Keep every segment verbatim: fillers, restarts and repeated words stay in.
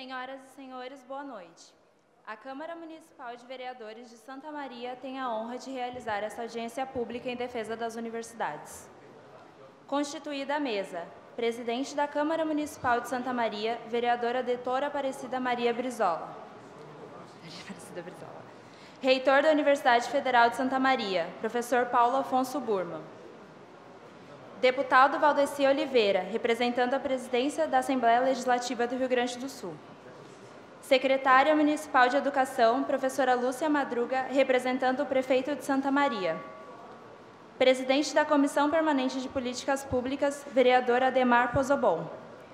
Senhoras e senhores, boa noite. A Câmara Municipal de Vereadores de Santa Maria tem a honra de realizar esta audiência pública em defesa das universidades. Constituída a mesa, presidente da Câmara Municipal de Santa Maria, vereadora doutora Aparecida Maria Brizola. Aparecida Brizola. Reitor da Universidade Federal de Santa Maria, professor Paulo Afonso Burman. Deputado Valdeci Oliveira, representando a presidência da Assembleia Legislativa do Rio Grande do Sul. Secretária Municipal de Educação, professora Lúcia Madruga, representando o prefeito de Santa Maria. Presidente da Comissão Permanente de Políticas Públicas, vereador Ademar Pozobon.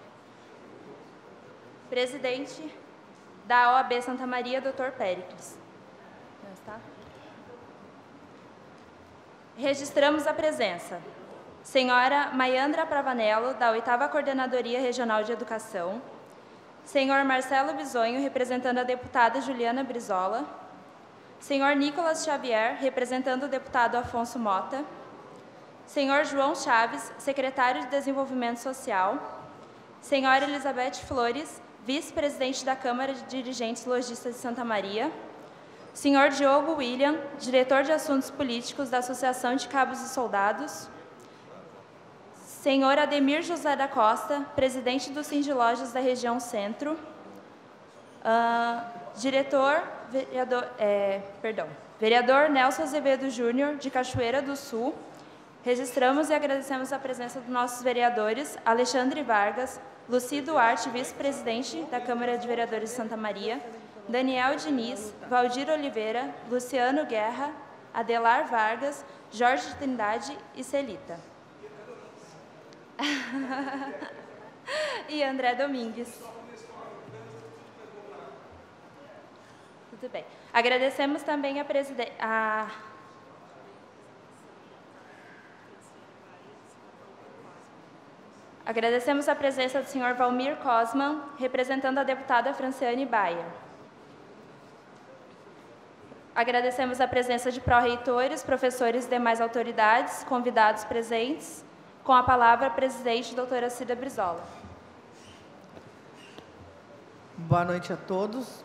Presidente da O A B Santa Maria, doutor Péricles. Registramos a presença. Senhora Maiandra Pravanello, da oitava Coordenadoria Regional de Educação. Senhor Marcelo Bisonho, representando a deputada Juliana Brizola. Senhor Nicolas Xavier, representando o deputado Afonso Mota. Senhor João Chaves, secretário de Desenvolvimento Social. Senhora Elizabeth Flores, vice-presidente da Câmara de Dirigentes Lojistas de Santa Maria. Senhor Diogo William, diretor de Assuntos Políticos da Associação de Cabos e Soldados. Senhor Ademir José da Costa, presidente do Sindilojas da região Centro. Uh, diretor, vereador, é, perdão, vereador Nelson Azevedo Júnior, de Cachoeira do Sul. Registramos e agradecemos a presença dos nossos vereadores Alexandre Vargas, Luci Duarte, vice-presidente da Câmara de Vereadores de Santa Maria, Daniel Diniz, Valdir Oliveira, Luciano Guerra, Adelar Vargas, Jorge Trindade e Celita. E André Domingues. Tudo bem. Agradecemos também a presidente... A... Agradecemos a presença do senhor Valmir Cosman, representando a deputada Franciane Baia. Agradecemos a presença de pró-reitores, professores e demais autoridades, convidados presentes. Com a palavra, a presidente, doutora Cida Brizola. Boa noite a todos.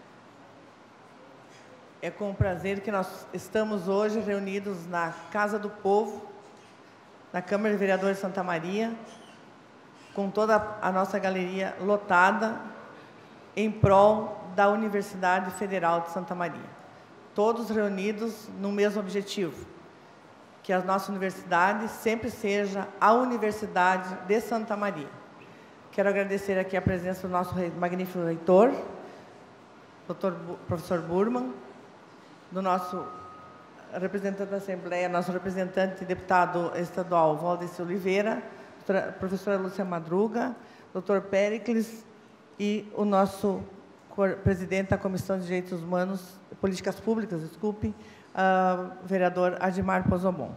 É com prazer que nós estamos hoje reunidos na Casa do Povo, na Câmara de Vereadores de Santa Maria, com toda a nossa galeria lotada, em prol da Universidade Federal de Santa Maria. Todos reunidos no mesmo objetivo, que a nossa universidade sempre seja a Universidade de Santa Maria. Quero agradecer aqui a presença do nosso magnífico reitor, doutor professor Burman, do nosso representante da Assembleia, nosso representante deputado estadual Valdeci Oliveira, professora Lúcia Madruga, doutor Péricles e o nosso presidente da Comissão de Direitos Humanos, Políticas Públicas, desculpe, Uh, vereador Ademar Pozobon.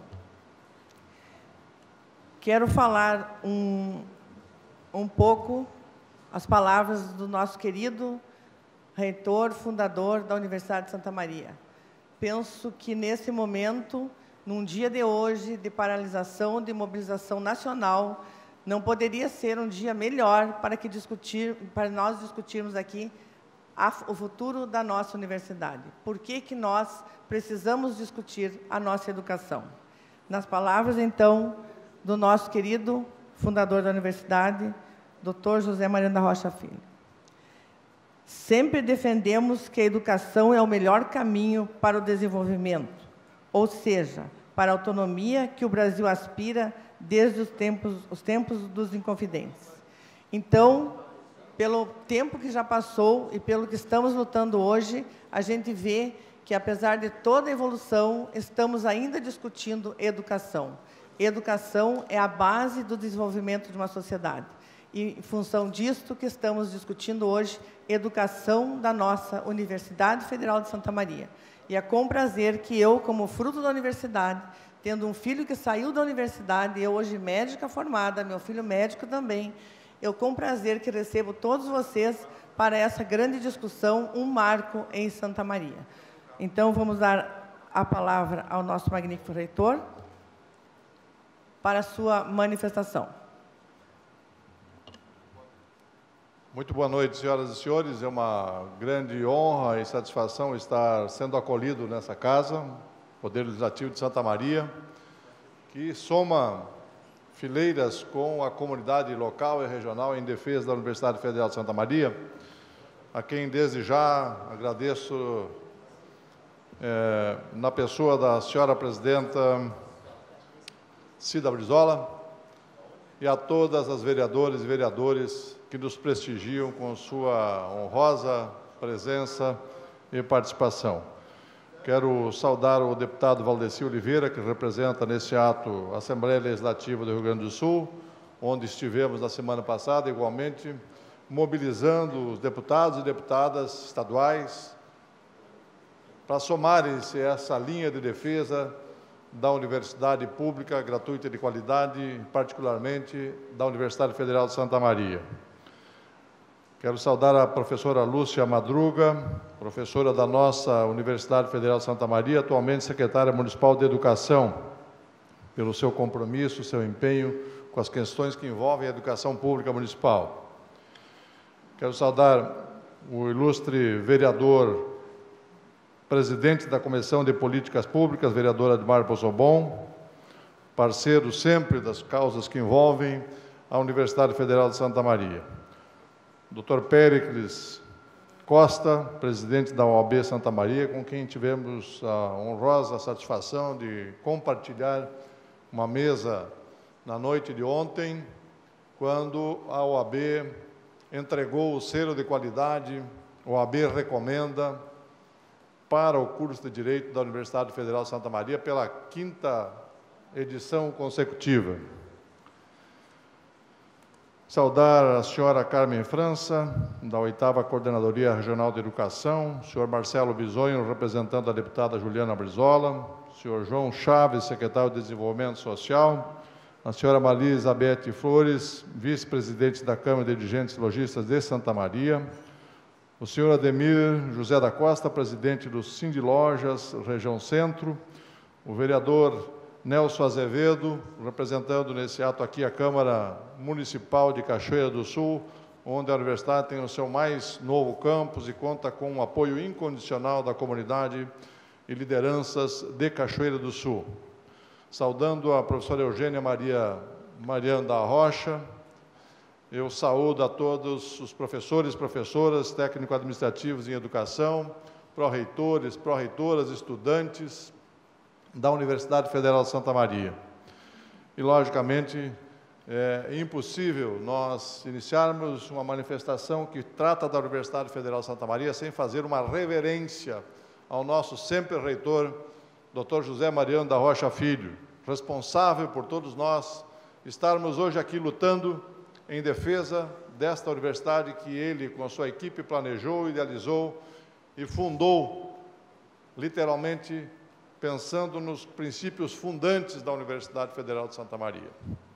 Quero falar um, um pouco as palavras do nosso querido reitor, fundador da Universidade de Santa Maria. Penso que, nesse momento, num dia de hoje, de paralisação, de mobilização nacional, não poderia ser um dia melhor para, que discutir, para nós discutirmos aqui a, o futuro da nossa universidade. Por que que nós precisamos discutir a nossa educação? Nas palavras, então, do nosso querido fundador da universidade, doutor José Mariano da Rocha Filho. Sempre defendemos que a educação é o melhor caminho para o desenvolvimento, ou seja, para a autonomia que o Brasil aspira desde os tempos, os tempos dos Inconfidentes. Então, pelo tempo que já passou e pelo que estamos lutando hoje, a gente vê que, apesar de toda a evolução, estamos ainda discutindo educação. Educação é a base do desenvolvimento de uma sociedade. E, em função disto que estamos discutindo hoje, educação da nossa Universidade Federal de Santa Maria. E é com prazer que eu, como fruto da universidade, tendo um filho que saiu da universidade, eu hoje médica formada, meu filho médico também, eu com prazer que recebo todos vocês para essa grande discussão, um marco em Santa Maria. Então, vamos dar a palavra ao nosso magnífico reitor para a sua manifestação. Muito boa noite, senhoras e senhores. É uma grande honra e satisfação estar sendo acolhido nessa casa, Poder Legislativo de Santa Maria, que soma fileiras com a comunidade local e regional em defesa da Universidade Federal de Santa Maria, a quem desde já agradeço, é, na pessoa da senhora presidenta Cida Brizola, e a todas as vereadoras e vereadores que nos prestigiam com sua honrosa presença e participação. Quero saudar o deputado Valdeci Oliveira, que representa nesse ato a Assembleia Legislativa do Rio Grande do Sul, onde estivemos na semana passada, igualmente, mobilizando os deputados e deputadas estaduais para somarem-se a essa linha de defesa da Universidade Pública, gratuita e de qualidade, particularmente da Universidade Federal de Santa Maria. Quero saudar a professora Lúcia Madruga, professora da nossa Universidade Federal de Santa Maria, atualmente secretária municipal de Educação, pelo seu compromisso, seu empenho com as questões que envolvem a educação pública municipal. Quero saudar o ilustre vereador, presidente da Comissão de Políticas Públicas, vereador Admar Possobon, parceiro sempre das causas que envolvem a Universidade Federal de Santa Maria. doutor Péricles Costa, presidente da O A B Santa Maria, com quem tivemos a honrosa satisfação de compartilhar uma mesa na noite de ontem, quando a O A B entregou o selo de qualidade, O A B recomenda, para o curso de Direito da Universidade Federal de Santa Maria pela quinta edição consecutiva. Saudar a senhora Carmen França, da oitava Coordenadoria Regional de Educação, o senhor Marcelo Bisonho, representando a deputada Juliana Brizola, o senhor João Chaves, secretário de Desenvolvimento Social, a senhora Maria Elizabeth Flores, vice-presidente da Câmara de Dirigentes Lojistas de Santa Maria, o senhor Ademir José da Costa, presidente do Sindi Lojas, região Centro, o vereador Nelson Azevedo, representando nesse ato aqui a Câmara Municipal de Cachoeira do Sul, onde a universidade tem o seu mais novo campus e conta com o apoio incondicional da comunidade e lideranças de Cachoeira do Sul. Saudando a professora Eugênia Maria Mariana da Rocha, eu saúdo a todos os professores, professoras, técnico-administrativos em educação, pró-reitores, pró-reitoras, estudantes da Universidade Federal de Santa Maria. E, logicamente, é impossível nós iniciarmos uma manifestação que trata da Universidade Federal de Santa Maria sem fazer uma reverência ao nosso sempre reitor, doutor José Mariano da Rocha Filho, responsável por todos nós estarmos hoje aqui lutando em defesa desta universidade que ele, com a sua equipe, planejou, idealizou e fundou, literalmente, pensando nos princípios fundantes da Universidade Federal de Santa Maria.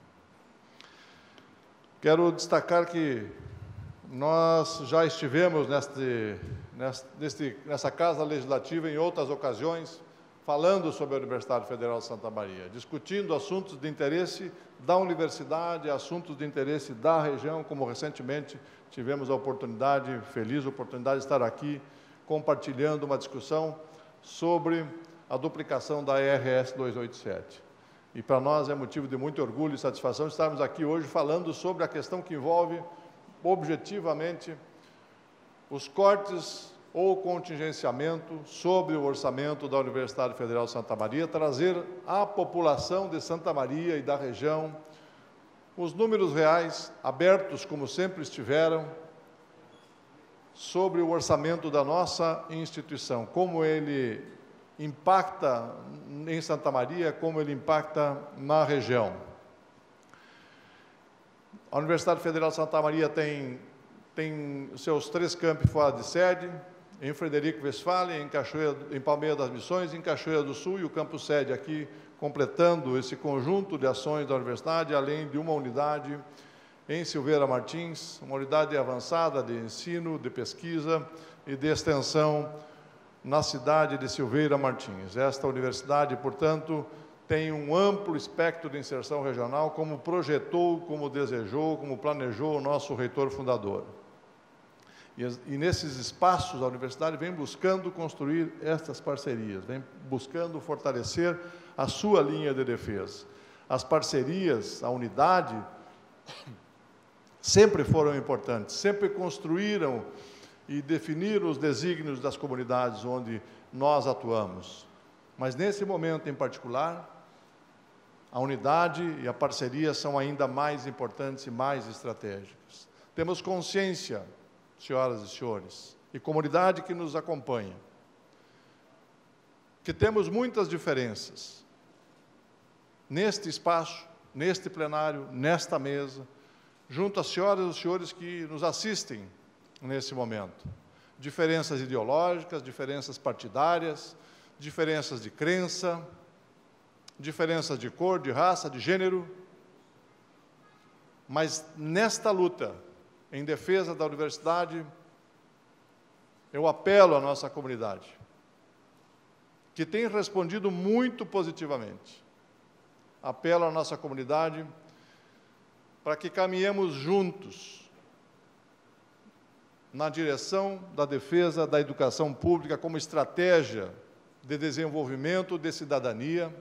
Quero destacar que nós já estivemos neste, neste, nessa Casa Legislativa em outras ocasiões, falando sobre a Universidade Federal de Santa Maria, discutindo assuntos de interesse da universidade, assuntos de interesse da região, como recentemente tivemos a oportunidade, feliz oportunidade de estar aqui, compartilhando uma discussão sobre a duplicação da E R S duzentos e oitenta e sete. E para nós é motivo de muito orgulho e satisfação estarmos aqui hoje falando sobre a questão que envolve objetivamente os cortes ou contingenciamento sobre o orçamento da Universidade Federal de Santa Maria, trazer à população de Santa Maria e da região os números reais, abertos como sempre estiveram, sobre o orçamento da nossa instituição, como ele impacta em Santa Maria, como ele impacta na região. A Universidade Federal de Santa Maria tem, tem seus três campi fora de sede, em Frederico Westphalen, em, Cachoeira, em Palmeira das Missões, em Cachoeira do Sul, e o campus sede aqui, completando esse conjunto de ações da universidade, além de uma unidade em Silveira Martins, uma unidade avançada de ensino, de pesquisa e de extensão na cidade de Silveira Martins. Esta universidade, portanto, tem um amplo espectro de inserção regional, como projetou, como desejou, como planejou o nosso reitor fundador. E, e nesses espaços, a universidade vem buscando construir estas parcerias, vem buscando fortalecer a sua linha de defesa. As parcerias, a unidade, sempre foram importantes, sempre construíram e definiram os desígnios das comunidades onde nós atuamos. Mas, nesse momento em particular, a unidade e a parceria são ainda mais importantes e mais estratégicas. Temos consciência, senhoras e senhores, e comunidade que nos acompanha, que temos muitas diferenças neste espaço, neste plenário, nesta mesa, junto às senhoras e os senhores que nos assistem nesse momento. Diferenças ideológicas, diferenças partidárias, diferenças de crença, diferenças de cor, de raça, de gênero, mas nesta luta em defesa da universidade, eu apelo à nossa comunidade, que tem respondido muito positivamente. Apelo à nossa comunidade para que caminhemos juntos na direção da defesa da educação pública como estratégia de desenvolvimento de cidadania,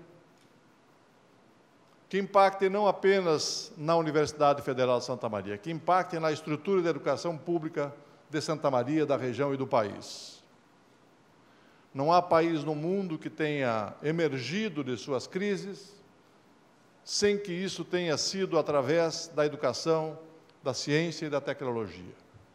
que impacte não apenas na Universidade Federal de Santa Maria, que impacte na estrutura da educação pública de Santa Maria, da região e do país. Não há país no mundo que tenha emergido de suas crises sem que isso tenha sido através da educação, da ciência e da tecnologia.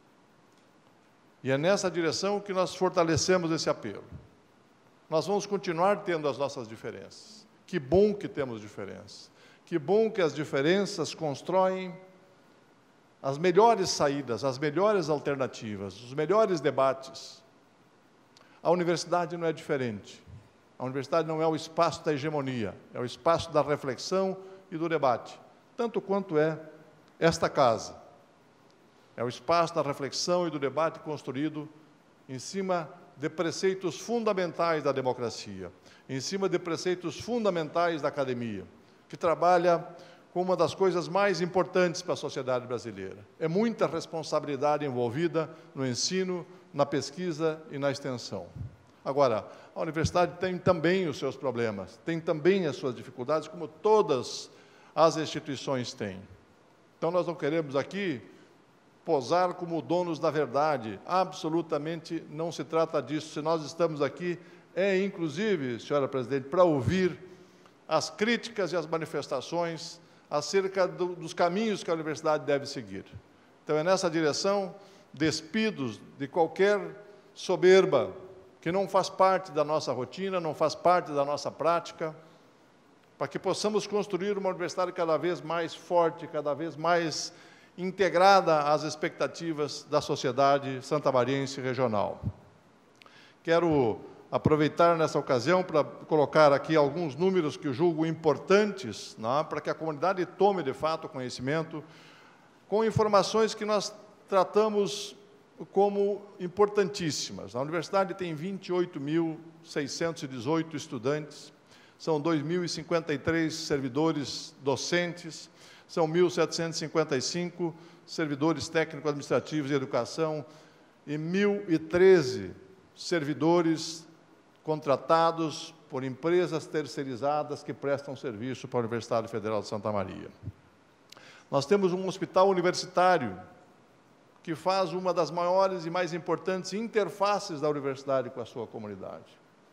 E é nessa direção que nós fortalecemos esse apelo. Nós vamos continuar tendo as nossas diferenças. Que bom que temos diferenças. Que bom que as diferenças constroem as melhores saídas, as melhores alternativas, os melhores debates. A universidade não é diferente. A universidade não é o espaço da hegemonia, é o espaço da reflexão e do debate, tanto quanto é esta casa. É o espaço da reflexão e do debate construído em cima de preceitos fundamentais da democracia, em cima de preceitos fundamentais da academia, que trabalha com uma das coisas mais importantes para a sociedade brasileira. É muita responsabilidade envolvida no ensino, na pesquisa e na extensão. Agora, a universidade tem também os seus problemas, tem também as suas dificuldades, como todas as instituições têm. Então, nós não queremos aqui posar como donos da verdade. Absolutamente não se trata disso. Se nós estamos aqui, é inclusive, senhora presidente, para ouvir as críticas e as manifestações acerca do, dos caminhos que a universidade deve seguir. Então, é nessa direção, despidos de qualquer soberba, que não faz parte da nossa rotina, não faz parte da nossa prática, para que possamos construir uma universidade cada vez mais forte, cada vez mais integrada às expectativas da sociedade santamariense regional. Quero aproveitar nessa ocasião para colocar aqui alguns números que eu julgo importantes, né, para que a comunidade tome, de fato, conhecimento, com informações que nós tratamos como importantíssimas. A universidade tem vinte e oito mil seiscentos e dezoito estudantes, são dois mil e cinquenta e três servidores docentes, são mil setecentos e cinquenta e cinco servidores técnico-administrativos de educação e mil e treze servidores contratados por empresas terceirizadas que prestam serviço para a Universidade Federal de Santa Maria. Nós temos um hospital universitário que faz uma das maiores e mais importantes interfaces da universidade com a sua comunidade.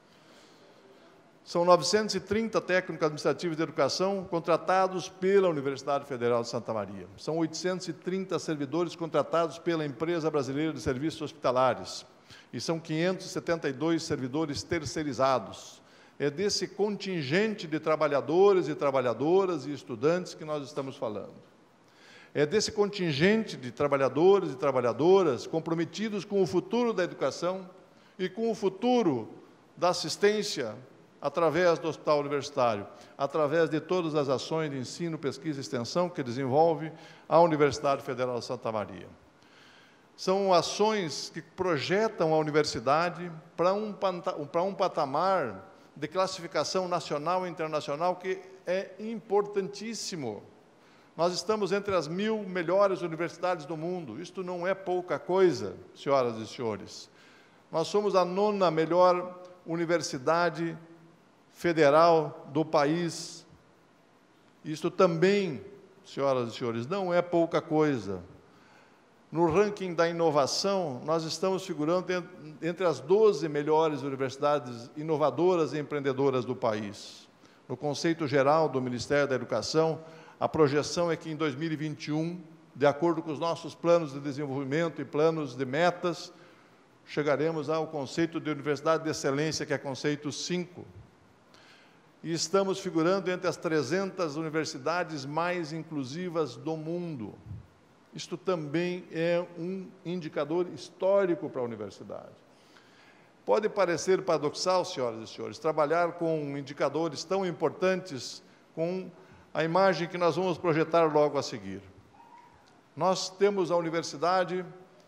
São novecentos e trinta técnicos administrativos de educação contratados pela Universidade Federal de Santa Maria. São oitocentos e trinta servidores contratados pela Empresa Brasileira de Serviços Hospitalares. E são quinhentos e setenta e dois servidores terceirizados. É desse contingente de trabalhadores e trabalhadoras e estudantes que nós estamos falando. É desse contingente de trabalhadores e trabalhadoras comprometidos com o futuro da educação e com o futuro da assistência através do hospital universitário, através de todas as ações de ensino, pesquisa e extensão que desenvolve a Universidade Federal de Santa Maria. São ações que projetam a universidade para um, para um patamar de classificação nacional e internacional que é importantíssimo Nós estamos entre as mil melhores universidades do mundo. Isto não é pouca coisa, senhoras e senhores. Nós somos a nona melhor universidade federal do país. Isto também, senhoras e senhores, não é pouca coisa. No ranking da inovação, nós estamos figurando entre as doze melhores universidades inovadoras e empreendedoras do país. No conceito geral do Ministério da Educação, a projeção é que em dois mil e vinte e um, de acordo com os nossos planos de desenvolvimento e planos de metas, chegaremos ao conceito de Universidade de Excelência, que é conceito cinco. E estamos figurando entre as trezentas universidades mais inclusivas do mundo. Isto também é um indicador histórico para a universidade. Pode parecer paradoxal, senhoras e senhores, trabalhar com indicadores tão importantes com a imagem que nós vamos projetar logo a seguir. Nós temos a universidade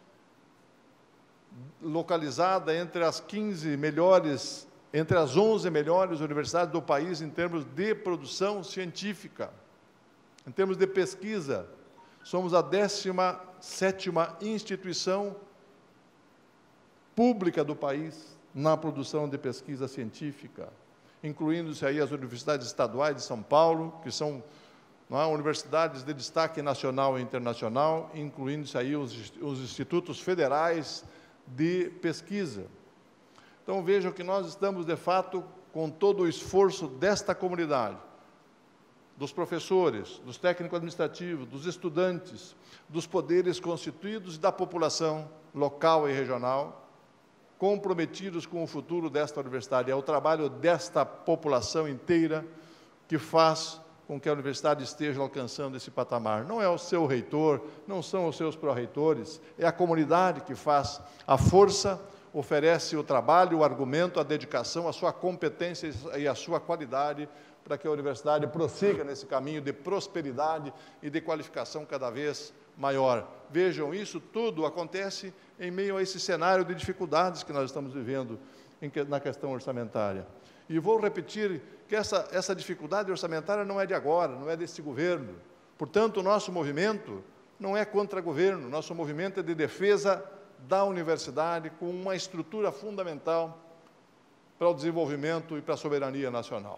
localizada entre as quinze melhores, entre as onze melhores universidades do país em termos de produção científica, em termos de pesquisa. Somos a décima sétima instituição pública do país na produção de pesquisa científica, incluindo-se aí as universidades estaduais de São Paulo, que são não é, universidades de destaque nacional e internacional, incluindo-se aí os, os institutos federais de pesquisa. Então, vejam que nós estamos, de fato, com todo o esforço desta comunidade, dos professores, dos técnicos administrativos, dos estudantes, dos poderes constituídos e da população local e regional, comprometidos com o futuro desta universidade. É o trabalho desta população inteira que faz com que a universidade esteja alcançando esse patamar. Não é o seu reitor, não são os seus pró-reitores, é a comunidade que faz a força, oferece o trabalho, o argumento, a dedicação, a sua competência e a sua qualidade para que a universidade prossiga nesse caminho de prosperidade e de qualificação cada vez maior. Vejam, isso tudo acontece em meio a esse cenário de dificuldades que nós estamos vivendo em que, na questão orçamentária. E vou repetir que essa, essa dificuldade orçamentária não é de agora, não é desse governo. Portanto, o nosso movimento não é contra governo, nosso movimento é de defesa da universidade com uma estrutura fundamental para o desenvolvimento e para a soberania nacional.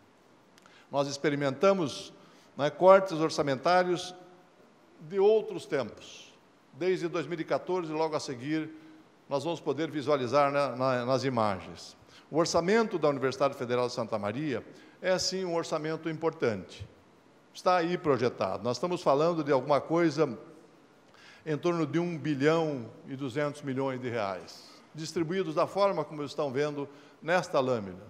Nós experimentamos né, cortes orçamentários de outros tempos. Desde dois mil e quatorze, logo a seguir, nós vamos poder visualizar né, na, nas imagens. O orçamento da Universidade Federal de Santa Maria é, sim, um orçamento importante. Está aí projetado. Nós estamos falando de alguma coisa em torno de um bilhão e duzentos milhões de reais, distribuídos da forma como estão vendo nesta lâmina.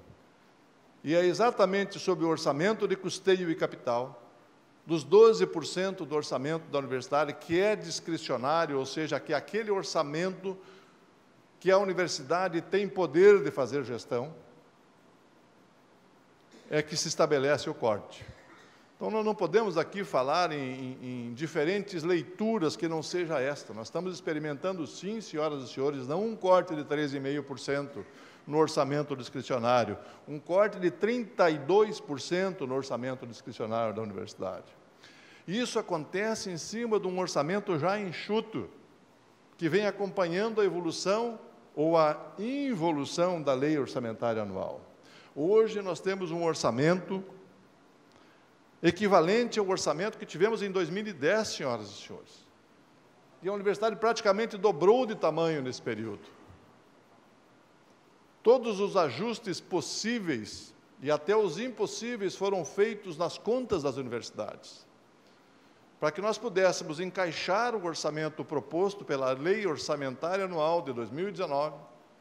E é exatamente sobre o orçamento de custeio e capital, dos doze por cento do orçamento da universidade, que é discricionário, ou seja, que é aquele orçamento que a universidade tem poder de fazer gestão, é que se estabelece o corte. Então, nós não podemos aqui falar em, em, em diferentes leituras que não seja esta. Nós estamos experimentando, sim, senhoras e senhores, não um corte de treze vírgula cinco por cento no orçamento discricionário, um corte de trinta e dois por cento no orçamento discricionário da universidade. Isso acontece em cima de um orçamento já enxuto, que vem acompanhando a evolução ou a involução da lei orçamentária anual. Hoje nós temos um orçamento equivalente ao orçamento que tivemos em dois mil e dez, senhoras e senhores. E a universidade praticamente dobrou de tamanho nesse período. Todos os ajustes possíveis e até os impossíveis foram feitos nas contas das universidades, para que nós pudéssemos encaixar o orçamento proposto pela Lei Orçamentária Anual de dois mil e dezenove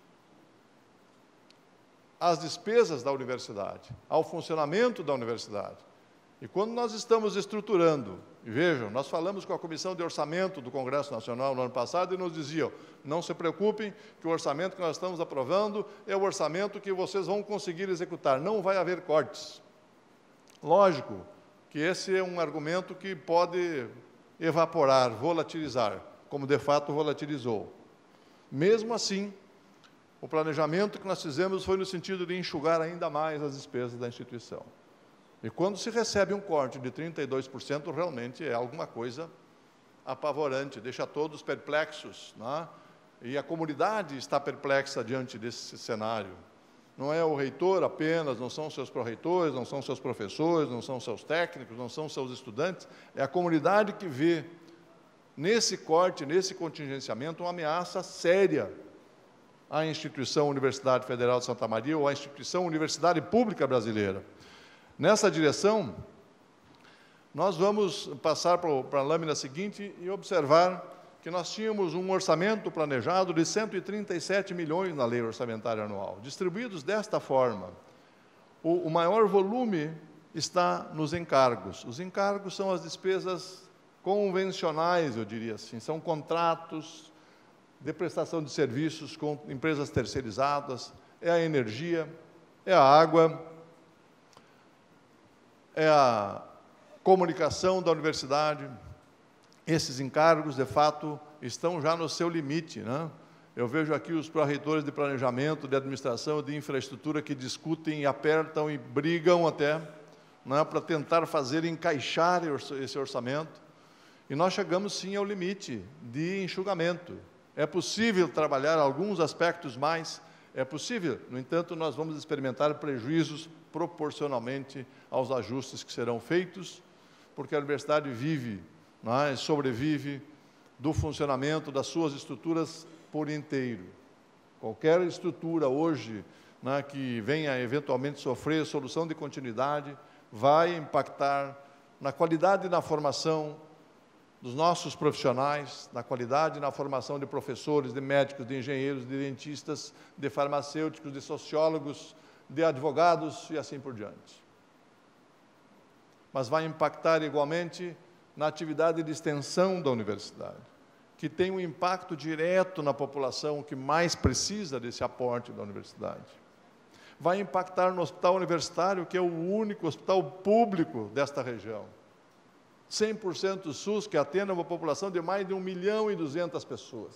às despesas da universidade, ao funcionamento da universidade. E quando nós estamos estruturando, e vejam, nós falamos com a Comissão de Orçamento do Congresso Nacional no ano passado e nos diziam, não se preocupem que o orçamento que nós estamos aprovando é o orçamento que vocês vão conseguir executar, não vai haver cortes. Lógico que esse é um argumento que pode evaporar, volatilizar, como de fato volatilizou. Mesmo assim, o planejamento que nós fizemos foi no sentido de enxugar ainda mais as despesas da instituição. E quando se recebe um corte de trinta e dois por cento, realmente é alguma coisa apavorante, deixa todos perplexos, né? E a comunidade está perplexa diante desse cenário. Não é o reitor apenas, não são seus pró-reitores, não são seus professores, não são seus técnicos, não são seus estudantes, é a comunidade que vê nesse corte, nesse contingenciamento, uma ameaça séria à instituição Universidade Federal de Santa Maria ou à instituição Universidade Pública Brasileira. Nessa direção, nós vamos passar para a lâmina seguinte e observar que nós tínhamos um orçamento planejado de cento e trinta e sete milhões na lei orçamentária anual, distribuídos desta forma. O, o maior volume está nos encargos. Os encargos são as despesas convencionais, eu diria assim, são contratos de prestação de serviços com empresas terceirizadas, é a energia, é a água, é a comunicação da universidade. Esses encargos, de fato, estão já no seu limite, né? Eu vejo aqui os pró-reitores de planejamento, de administração, de infraestrutura que discutem e apertam e brigam até, né, para tentar fazer encaixar esse orçamento. E nós chegamos, sim, ao limite de enxugamento. É possível trabalhar alguns aspectos mais, é possível, no entanto, nós vamos experimentar prejuízos proporcionalmente aos ajustes que serão feitos, porque a universidade vive, né, sobrevive do funcionamento das suas estruturas por inteiro. Qualquer estrutura hoje, né, que venha eventualmente sofrer solução de continuidade, vai impactar na qualidade e na formação dos nossos profissionais, na qualidade e na formação de professores, de médicos, de engenheiros, de dentistas, de farmacêuticos, de sociólogos, de advogados e assim por diante. Mas vai impactar igualmente na atividade de extensão da universidade, que tem um impacto direto na população que mais precisa desse aporte da universidade. Vai impactar no hospital universitário, que é o único hospital público desta região. cem por cento SUS, que atende uma população de mais de um milhão e duzentas pessoas.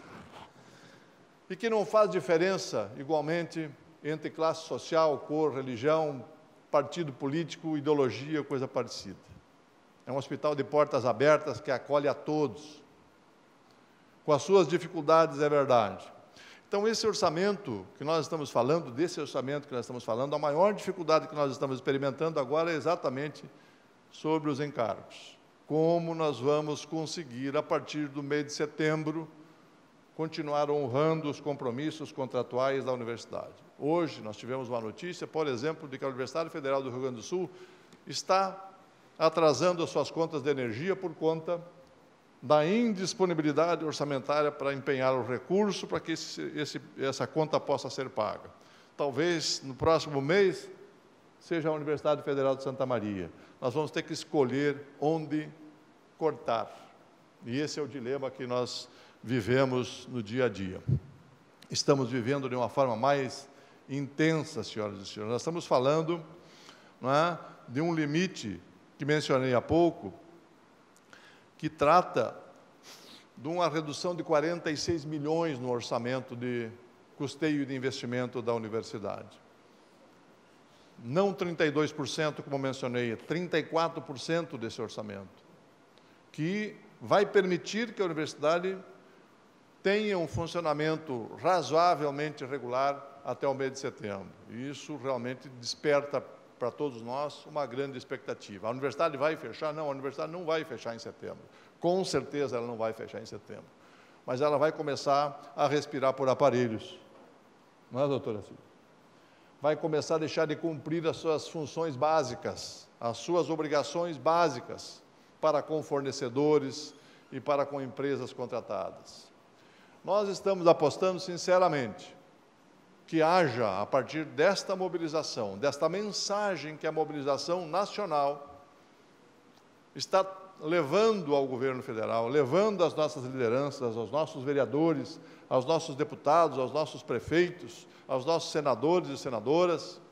E que não faz diferença, igualmente, entre classe social, cor, religião, partido político, ideologia, coisa parecida. É um hospital de portas abertas que acolhe a todos, com as suas dificuldades, é verdade. Então, esse orçamento que nós estamos falando, desse orçamento que nós estamos falando, a maior dificuldade que nós estamos experimentando agora é exatamente sobre os encargos. Como nós vamos conseguir, a partir do mês de setembro, continuar honrando os compromissos contratuais da universidade. Hoje, nós tivemos uma notícia, por exemplo, de que a Universidade Federal do Rio Grande do Sul está atrasando as suas contas de energia por conta da indisponibilidade orçamentária para empenhar o recurso para que esse, esse, essa conta possa ser paga. Talvez, no próximo mês, seja a Universidade Federal de Santa Maria. Nós vamos ter que escolher onde cortar. E esse é o dilema que nós vivemos no dia a dia. Estamos vivendo de uma forma mais intensa, senhoras e senhores. Nós estamos falando, não é, de um limite que mencionei há pouco, que trata de uma redução de quarenta e seis milhões no orçamento de custeio e de investimento da universidade. Não trinta e dois por cento, como mencionei, trinta e quatro por cento desse orçamento, que vai permitir que a universidade tenha um funcionamento razoavelmente regular até o mês de setembro. E isso realmente desperta para todos nós uma grande expectativa. A universidade vai fechar? Não, a universidade não vai fechar em setembro. Com certeza ela não vai fechar em setembro. Mas ela vai começar a respirar por aparelhos. Não é, doutora Silvia? Vai começar a deixar de cumprir as suas funções básicas, as suas obrigações básicas para com fornecedores e para com empresas contratadas. Nós estamos apostando sinceramente que haja, a partir desta mobilização, desta mensagem que a mobilização nacional está levando ao governo federal, levando às nossas lideranças, aos nossos vereadores, aos nossos deputados, aos nossos prefeitos, aos nossos senadores e senadoras,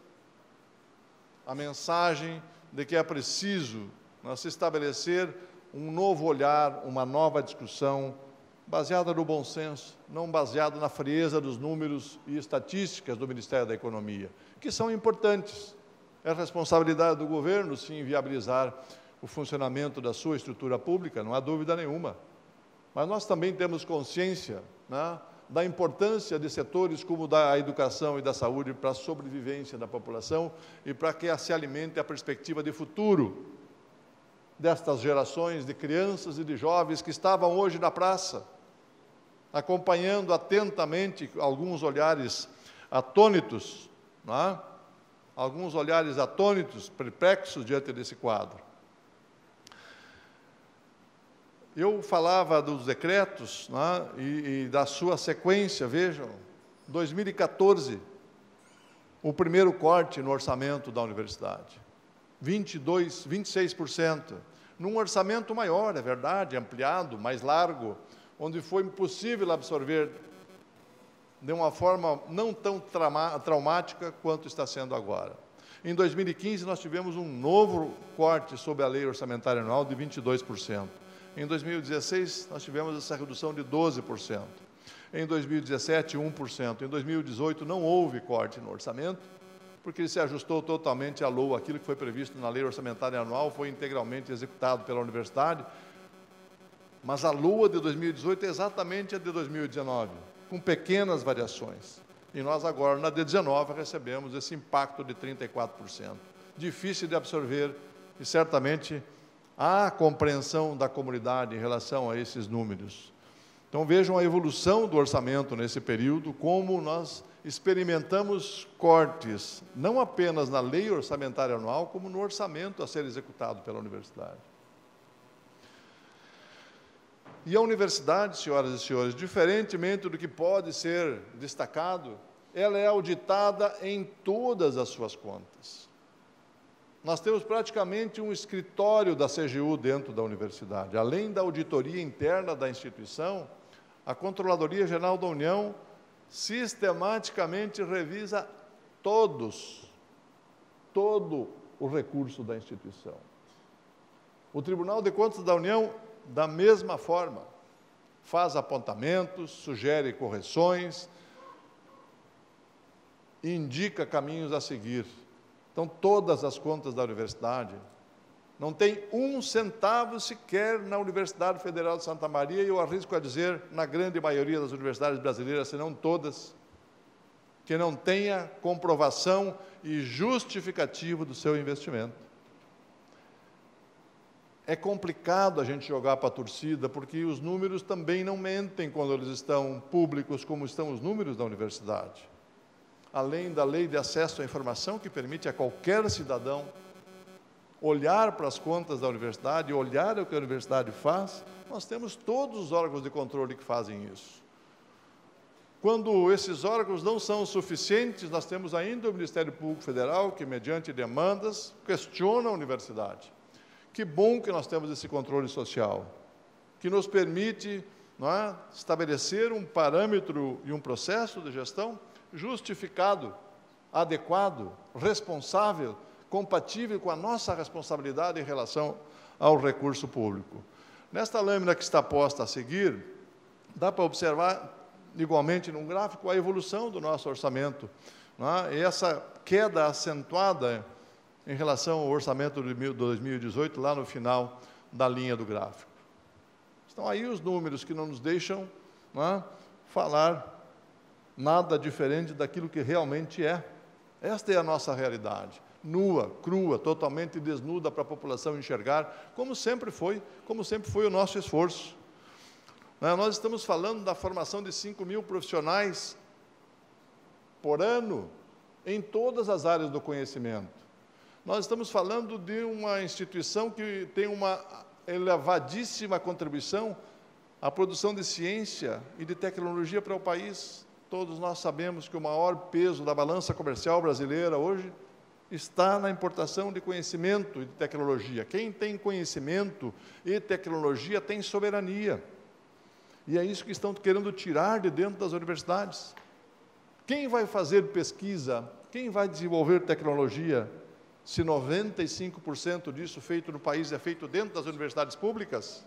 a mensagem de que é preciso nós estabelecer um novo olhar, uma nova discussão, baseada no bom senso, não baseada na frieza dos números e estatísticas do Ministério da Economia, que são importantes, É responsabilidade do governo, sim, viabilizar o funcionamento da sua estrutura pública, não há dúvida nenhuma. Mas nós também temos consciência, né, da importância de setores como da educação e da saúde para a sobrevivência da população e para que se alimente a perspectiva de futuro destas gerações de crianças e de jovens que estavam hoje na praça, acompanhando atentamente alguns olhares atônitos, né? Alguns olhares atônitos, perplexos diante desse quadro. Eu falava dos decretos, né, e, e da sua sequência, vejam, dois mil e quatorze, o primeiro corte no orçamento da universidade, vinte e dois, vinte e seis por cento, num orçamento maior, é verdade, ampliado, mais largo, onde foi impossível absorver de uma forma não tão trauma, traumática quanto está sendo agora. Em dois mil e quinze, nós tivemos um novo corte sobre a lei orçamentária anual de vinte e dois por cento. Em dois mil e dezesseis, nós tivemos essa redução de doze por cento. Em dois mil e dezessete, um por cento. Em dois mil e dezoito, não houve corte no orçamento, porque ele se ajustou totalmente à L O A. Aquilo que foi previsto na lei orçamentária anual foi integralmente executado pela universidade, mas a L O A de dois mil e dezoito é exatamente a de dois mil e dezenove, com pequenas variações. E nós agora, na de dezenove, recebemos esse impacto de trinta e quatro por cento. Difícil de absorver e, certamente, há compreensão da comunidade em relação a esses números. Então, vejam a evolução do orçamento nesse período, como nós experimentamos cortes, não apenas na lei orçamentária anual, como no orçamento a ser executado pela universidade. E a universidade, senhoras e senhores, diferentemente do que pode ser destacado, ela é auditada em todas as suas contas. Nós temos praticamente um escritório da C G U dentro da universidade. Além da auditoria interna da instituição, a Controladoria Geral da União sistematicamente revisa todos, todo o recurso da instituição. O Tribunal de Contas da União, da mesma forma, faz apontamentos, sugere correções, indica caminhos a seguir. Então, todas as contas da universidade, não tem um centavo sequer na Universidade Federal de Santa Maria, e eu arrisco a dizer, na grande maioria das universidades brasileiras, se não todas, que não tenha comprovação e justificativo do seu investimento. É complicado a gente jogar para a torcida, porque os números também não mentem quando eles estão públicos, como estão os números da universidade. Além da lei de acesso à informação, que permite a qualquer cidadão olhar para as contas da universidade, olhar o que a universidade faz, nós temos todos os órgãos de controle que fazem isso. Quando esses órgãos não são suficientes, nós temos ainda o Ministério Público Federal, que, mediante demandas, questiona a universidade. Que bom que nós temos esse controle social, que nos permite, não é, estabelecer um parâmetro e um processo de gestão justificado, adequado, responsável, compatível com a nossa responsabilidade em relação ao recurso público. Nesta lâmina que está posta a seguir, dá para observar, igualmente, num gráfico, a evolução do nosso orçamento, não é? E essa queda acentuada em relação ao orçamento de dois mil e dezoito, lá no final da linha do gráfico. Estão aí os números que não nos deixam, não é, falar nada diferente daquilo que realmente é. Esta é a nossa realidade, nua, crua, totalmente desnuda para a população enxergar, como sempre foi, como sempre foi o nosso esforço. Nós estamos falando da formação de cinco mil profissionais por ano, em todas as áreas do conhecimento. Nós estamos falando de uma instituição que tem uma elevadíssima contribuição à produção de ciência e de tecnologia para o país. Todos nós sabemos que o maior peso da balança comercial brasileira hoje está na importação de conhecimento e de tecnologia. Quem tem conhecimento e tecnologia tem soberania. E é isso que estão querendo tirar de dentro das universidades. Quem vai fazer pesquisa? Quem vai desenvolver tecnologia? Se noventa e cinco por cento disso feito no país é feito dentro das universidades públicas?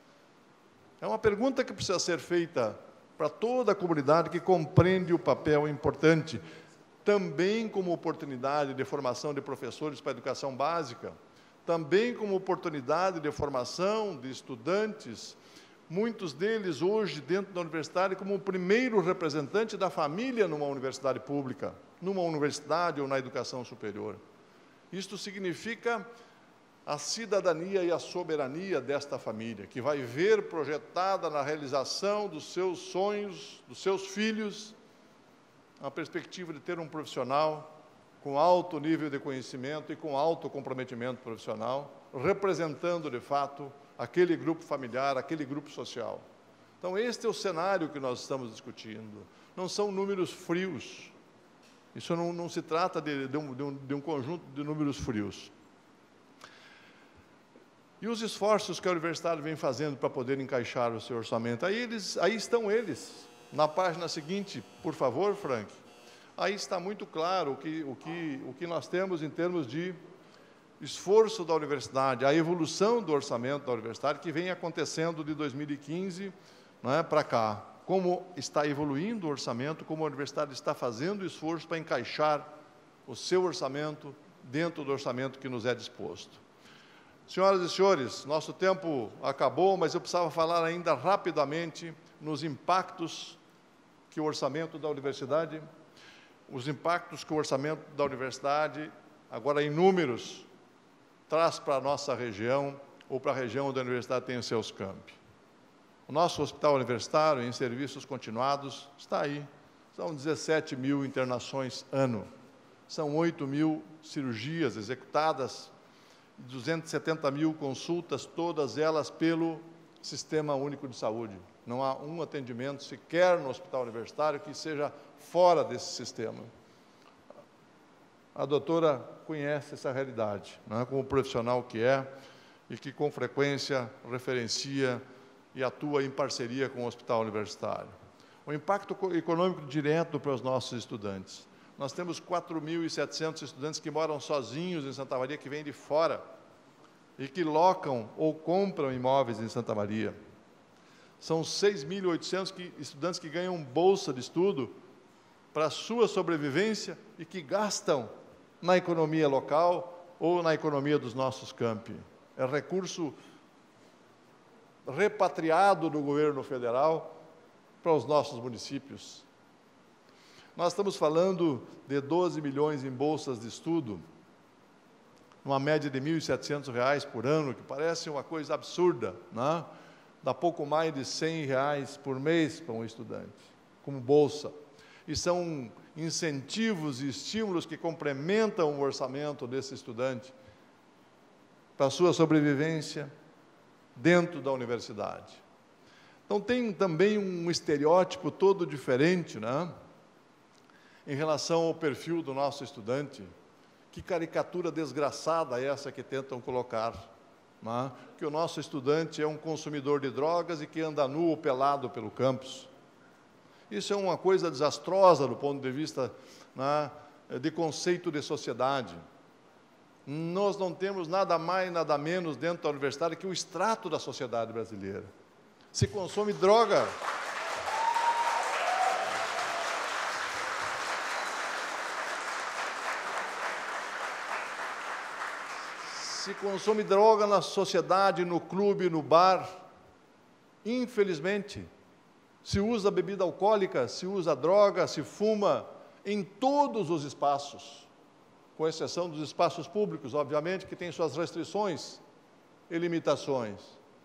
É uma pergunta que precisa ser feita para toda a comunidade que compreende o papel importante também como oportunidade de formação de professores para a educação básica, também como oportunidade de formação de estudantes, muitos deles hoje dentro da universidade como o primeiro representante da família numa universidade pública, numa universidade ou na educação superior. Isto significa a cidadania e a soberania desta família, que vai ver projetada na realização dos seus sonhos, dos seus filhos, a perspectiva de ter um profissional com alto nível de conhecimento e com alto comprometimento profissional, representando, de fato, aquele grupo familiar, aquele grupo social. Então, este é o cenário que nós estamos discutindo. Não são números frios. Isso não, não se trata de, de, um, de, um, de um conjunto de números frios. E os esforços que a universidade vem fazendo para poder encaixar o seu orçamento, aí, eles, aí estão eles. Na página seguinte, por favor, Frank, aí está muito claro o que, o, que, o que nós temos em termos de esforço da universidade, a evolução do orçamento da universidade, que vem acontecendo de dois mil e quinze, não é, para cá. Como está evoluindo o orçamento, como a universidade está fazendo esforço para encaixar o seu orçamento dentro do orçamento que nos é disposto. Senhoras e senhores, nosso tempo acabou, mas eu precisava falar ainda rapidamente nos impactos que o orçamento da universidade, os impactos que o orçamento da universidade, agora em números, traz para a nossa região, ou para a região onde a universidade tem os seus campi. O nosso hospital universitário, em serviços continuados, está aí. São dezessete mil internações ano. São oito mil cirurgias executadas, duzentas e setenta mil consultas, todas elas pelo Sistema Único de Saúde. Não há um atendimento sequer no hospital universitário que seja fora desse sistema. A doutora conhece essa realidade, não é? Como profissional que é, e que com frequência referencia e atua em parceria com o hospital universitário. O impacto econômico direto para os nossos estudantes. Nós temos quatro mil e setecentos estudantes que moram sozinhos em Santa Maria, que vêm de fora, e que locam ou compram imóveis em Santa Maria. São seis mil e oitocentos que, estudantes que ganham bolsa de estudo para a sua sobrevivência e que gastam na economia local ou na economia dos nossos campi. É recurso repatriado do governo federal para os nossos municípios. Nós estamos falando de doze milhões em bolsas de estudo, uma média de mil e setecentos reais por ano, que parece uma coisa absurda, não é? Dá pouco mais de cem reais por mês para um estudante, como bolsa. E são incentivos e estímulos que complementam o orçamento desse estudante para a sua sobrevivência dentro da universidade. Então, tem também um estereótipo todo diferente, né, em relação ao perfil do nosso estudante. Que caricatura desgraçada é essa que tentam colocar, né? Que o nosso estudante é um consumidor de drogas e que anda nu ou pelado pelo campus. Isso é uma coisa desastrosa do ponto de vista, né, de conceito de sociedade. Nós não temos nada mais, nada menos dentro da universidade que o extrato da sociedade brasileira. Se consome droga. Se consome droga na sociedade, no clube, no bar. Infelizmente, se usa bebida alcoólica, se usa droga, se fuma em todos os espaços, com exceção dos espaços públicos, obviamente, que têm suas restrições e limitações.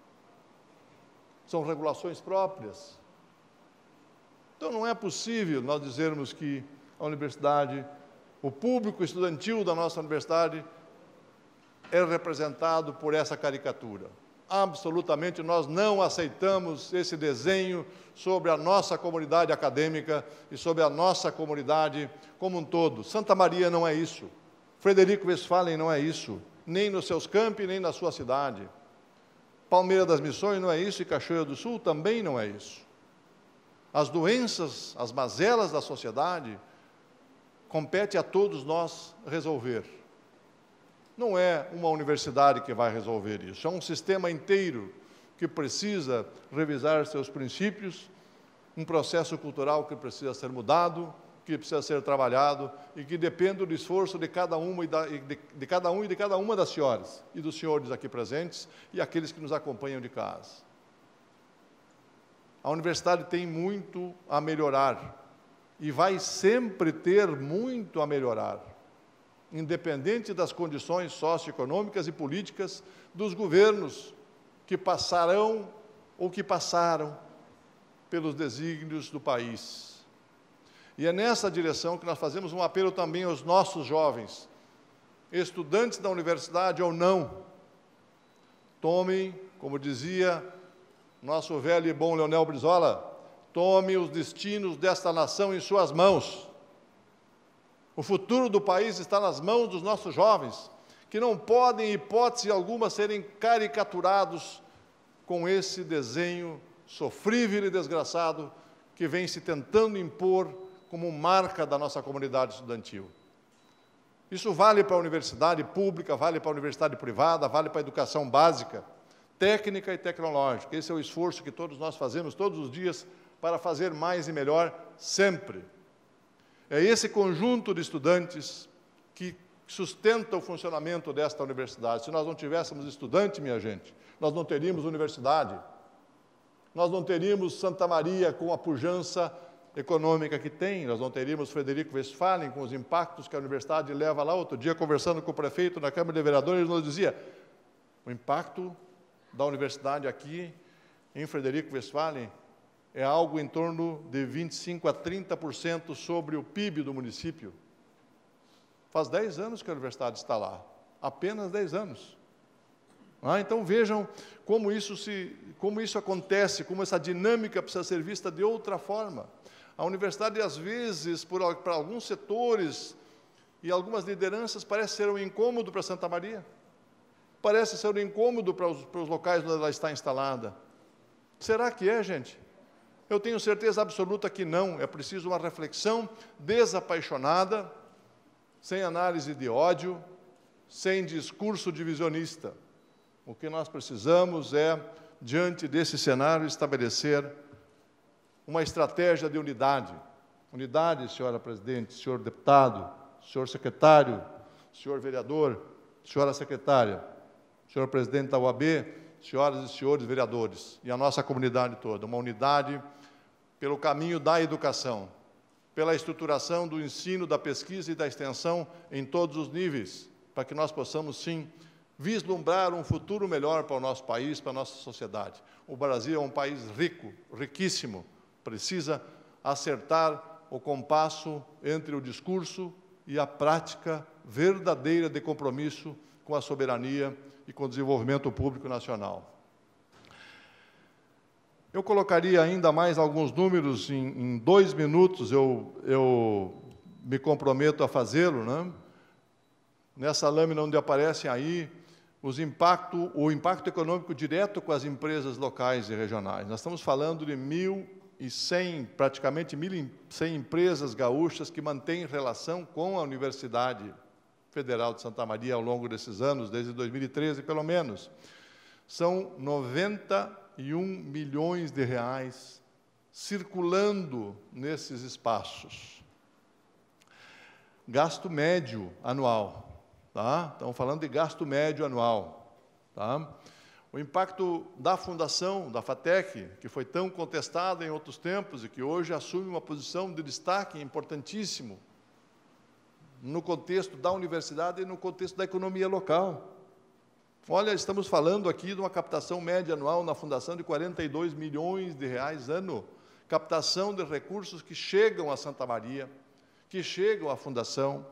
São regulações próprias. Então, não é possível nós dizermos que a universidade, o público estudantil da nossa universidade, é representado por essa caricatura. Absolutamente, nós não aceitamos esse desenho sobre a nossa comunidade acadêmica e sobre a nossa comunidade como um todo. Santa Maria não é isso. Frederico Westphalen não é isso. Nem nos seus campi, nem na sua cidade. Palmeira das Missões não é isso e Cachoeira do Sul também não é isso. As doenças, as mazelas da sociedade, compete a todos nós resolver. Não é uma universidade que vai resolver isso, é um sistema inteiro que precisa revisar seus princípios, um processo cultural que precisa ser mudado, que precisa ser trabalhado e que depende do esforço de cada uma e da, de, de cada um e de cada uma das senhoras e dos senhores aqui presentes e aqueles que nos acompanham de casa. A universidade tem muito a melhorar e vai sempre ter muito a melhorar, independente das condições socioeconômicas e políticas dos governos que passarão ou que passaram pelos desígnios do país. E é nessa direção que nós fazemos um apelo também aos nossos jovens, estudantes da universidade ou não, tomem, como dizia nosso velho e bom Leonel Brizola, tomem os destinos desta nação em suas mãos. O futuro do país está nas mãos dos nossos jovens, que não podem, em hipótese alguma, serem caricaturados com esse desenho sofrível e desgraçado que vem se tentando impor como marca da nossa comunidade estudantil. Isso vale para a universidade pública, vale para a universidade privada, vale para a educação básica, técnica e tecnológica. Esse é o esforço que todos nós fazemos todos os dias para fazer mais e melhor sempre. É esse conjunto de estudantes que sustenta o funcionamento desta universidade. Se nós não tivéssemos estudante, minha gente, nós não teríamos universidade, nós não teríamos Santa Maria com a pujança econômica que tem, nós não teríamos Frederico Westphalen com os impactos que a universidade leva lá. Outro dia, conversando com o prefeito na Câmara de Vereadores, ele nos dizia, o impacto da universidade aqui em Frederico Westphalen é algo em torno de vinte e cinco a trinta por cento sobre o P I B do município. Faz dez anos que a universidade está lá, apenas dez anos. Ah, então vejam como isso, se, como isso acontece, como essa dinâmica precisa ser vista de outra forma. A universidade, às vezes, por, para alguns setores e algumas lideranças, parece ser um incômodo para Santa Maria. Parece ser um incômodo para os, para os locais onde ela está instalada. Será que é, gente? Eu tenho certeza absoluta que não. É preciso uma reflexão desapaixonada, sem análise de ódio, sem discurso divisionista. O que nós precisamos é, diante desse cenário, estabelecer uma estratégia de unidade. Unidade, senhora presidente, senhor deputado, senhor secretário, senhor vereador, senhora secretária, senhor presidente da U A B, senhoras e senhores vereadores, e a nossa comunidade toda. Uma unidade pelo caminho da educação, pela estruturação do ensino, da pesquisa e da extensão em todos os níveis, para que nós possamos, sim, vislumbrar um futuro melhor para o nosso país, para a nossa sociedade. O Brasil é um país rico, riquíssimo, precisa acertar o compasso entre o discurso e a prática verdadeira de compromisso com a soberania e com o desenvolvimento público nacional. Eu colocaria ainda mais alguns números, em, em dois minutos eu, eu me comprometo a fazê-lo, né? Nessa lâmina onde aparecem aí os impacto, o impacto econômico direto com as empresas locais e regionais. Nós estamos falando de mil e cem, praticamente mil e cem empresas gaúchas que mantêm relação com a Universidade Federal de Santa Maria ao longo desses anos, desde dois mil e treze, pelo menos. São noventa e um milhões de reais circulando nesses espaços. Gasto médio anual, tá? Estamos falando de gasto médio anual, tá? O impacto da fundação, da FATEC, que foi tão contestada em outros tempos e que hoje assume uma posição de destaque importantíssimo no contexto da universidade e no contexto da economia local. Olha, estamos falando aqui de uma captação média anual na fundação de quarenta e dois milhões de reais ano, captação de recursos que chegam a Santa Maria, que chegam à fundação.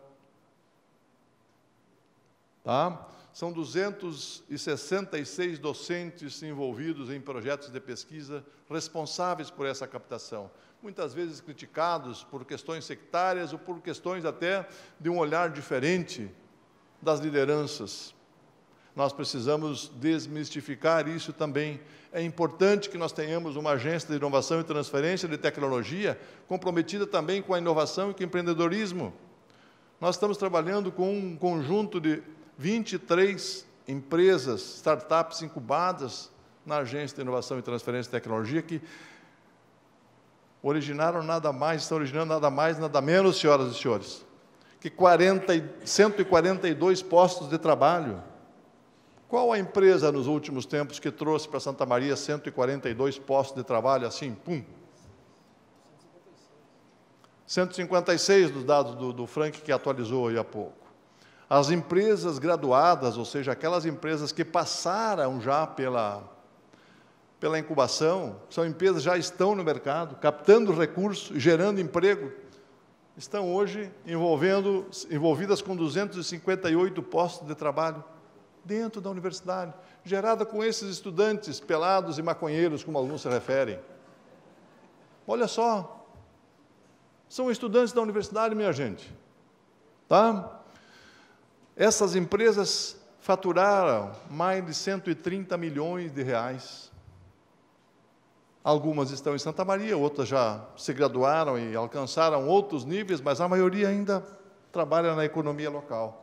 Tá? São duzentos e sessenta e seis docentes envolvidos em projetos de pesquisa responsáveis por essa captação, muitas vezes criticados por questões sectárias ou por questões até de um olhar diferente das lideranças. Nós precisamos desmistificar isso também. É importante que nós tenhamos uma agência de inovação e transferência de tecnologia comprometida também com a inovação e com o empreendedorismo. Nós estamos trabalhando com um conjunto de vinte e três empresas, startups incubadas na Agência de Inovação e Transferência de Tecnologia, que originaram nada mais, estão originando nada mais, nada menos, senhoras e senhores, que quarenta, cento e quarenta e dois postos de trabalho. Qual a empresa nos últimos tempos que trouxe para Santa Maria cento e quarenta e dois postos de trabalho assim, pum? cento e cinquenta e seis dos dados do, do Frank, que atualizou aí há pouco. As empresas graduadas, ou seja, aquelas empresas que passaram já pela, pela incubação, são empresas que já estão no mercado, captando recursos, gerando emprego, estão hoje envolvendo, envolvidas com duzentos e cinquenta e oito postos de trabalho dentro da universidade, gerada com esses estudantes pelados e maconheiros, como alguns se referem. Olha só, são estudantes da universidade, minha gente. Tá? Essas empresas faturaram mais de cento e trinta milhões de reais. Algumas estão em Santa Maria, outras já se graduaram e alcançaram outros níveis, mas a maioria ainda trabalha na economia local.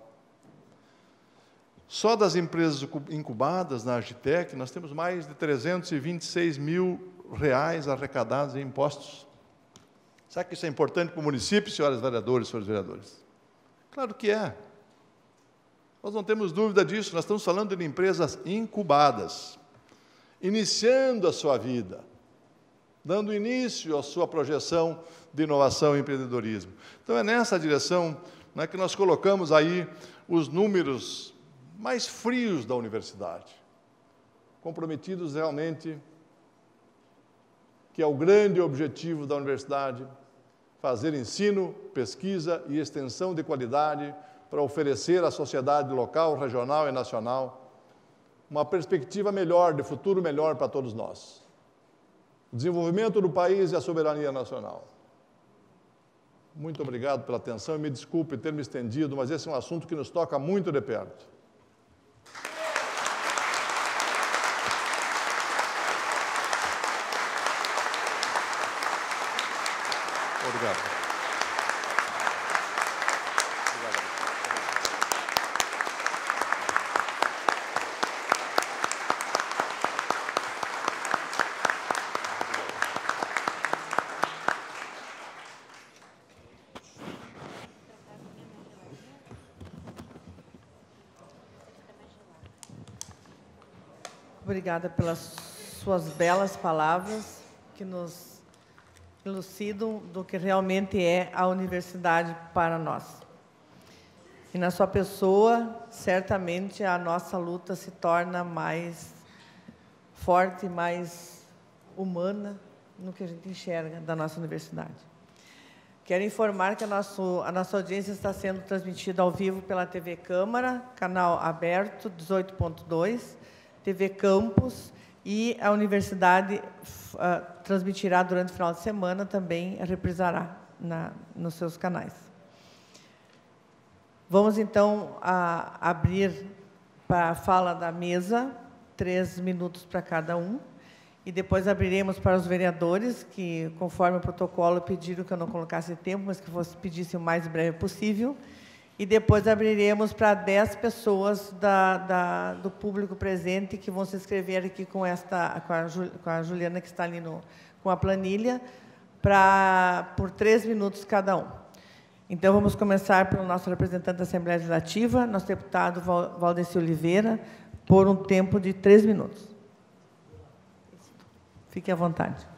Só das empresas incubadas na Agitec, nós temos mais de trezentos e vinte e seis mil reais arrecadados em impostos. Será que isso é importante para o município, senhoras vereadoras e senhores vereadores? Claro que é. Nós não temos dúvida disso, nós estamos falando de empresas incubadas, iniciando a sua vida, dando início à sua projeção de inovação e empreendedorismo. Então, é nessa direção, né, que nós colocamos aí os números mais frios da universidade, comprometidos realmente, que é o grande objetivo da universidade, fazer ensino, pesquisa e extensão de qualidade para oferecer à sociedade local, regional e nacional uma perspectiva melhor, de futuro melhor para todos nós. O desenvolvimento do país e a soberania nacional. Muito obrigado pela atenção e me desculpe ter me estendido, mas esse é um assunto que nos toca muito de perto. Obrigado. Obrigada pelas suas belas palavras, que nos elucidam do que realmente é a universidade para nós. E na sua pessoa, certamente, a nossa luta se torna mais forte, mais humana no que a gente enxerga da nossa universidade. Quero informar que a, nosso, a nossa audiência está sendo transmitida ao vivo pela T V Câmara, canal aberto, dezoito ponto dois, T V Campus, e a universidade uh, transmitirá durante o final de semana, também reprisará na, nos seus canais. Vamos, então, a, abrir para a fala da mesa, três minutos para cada um, e depois abriremos para os vereadores, que, conforme o protocolo, pediram que eu não colocasse tempo, mas que fosse, pedisse o mais breve possível. E depois abriremos para dez pessoas da, da, do público presente que vão se inscrever aqui com, esta, com, a, com a Juliana, que está ali no, com a planilha, pra, por três minutos cada um. Então, vamos começar pelo nosso representante da Assembleia Legislativa, nosso deputado Valdeci Oliveira, por um tempo de três minutos. Fique à vontade.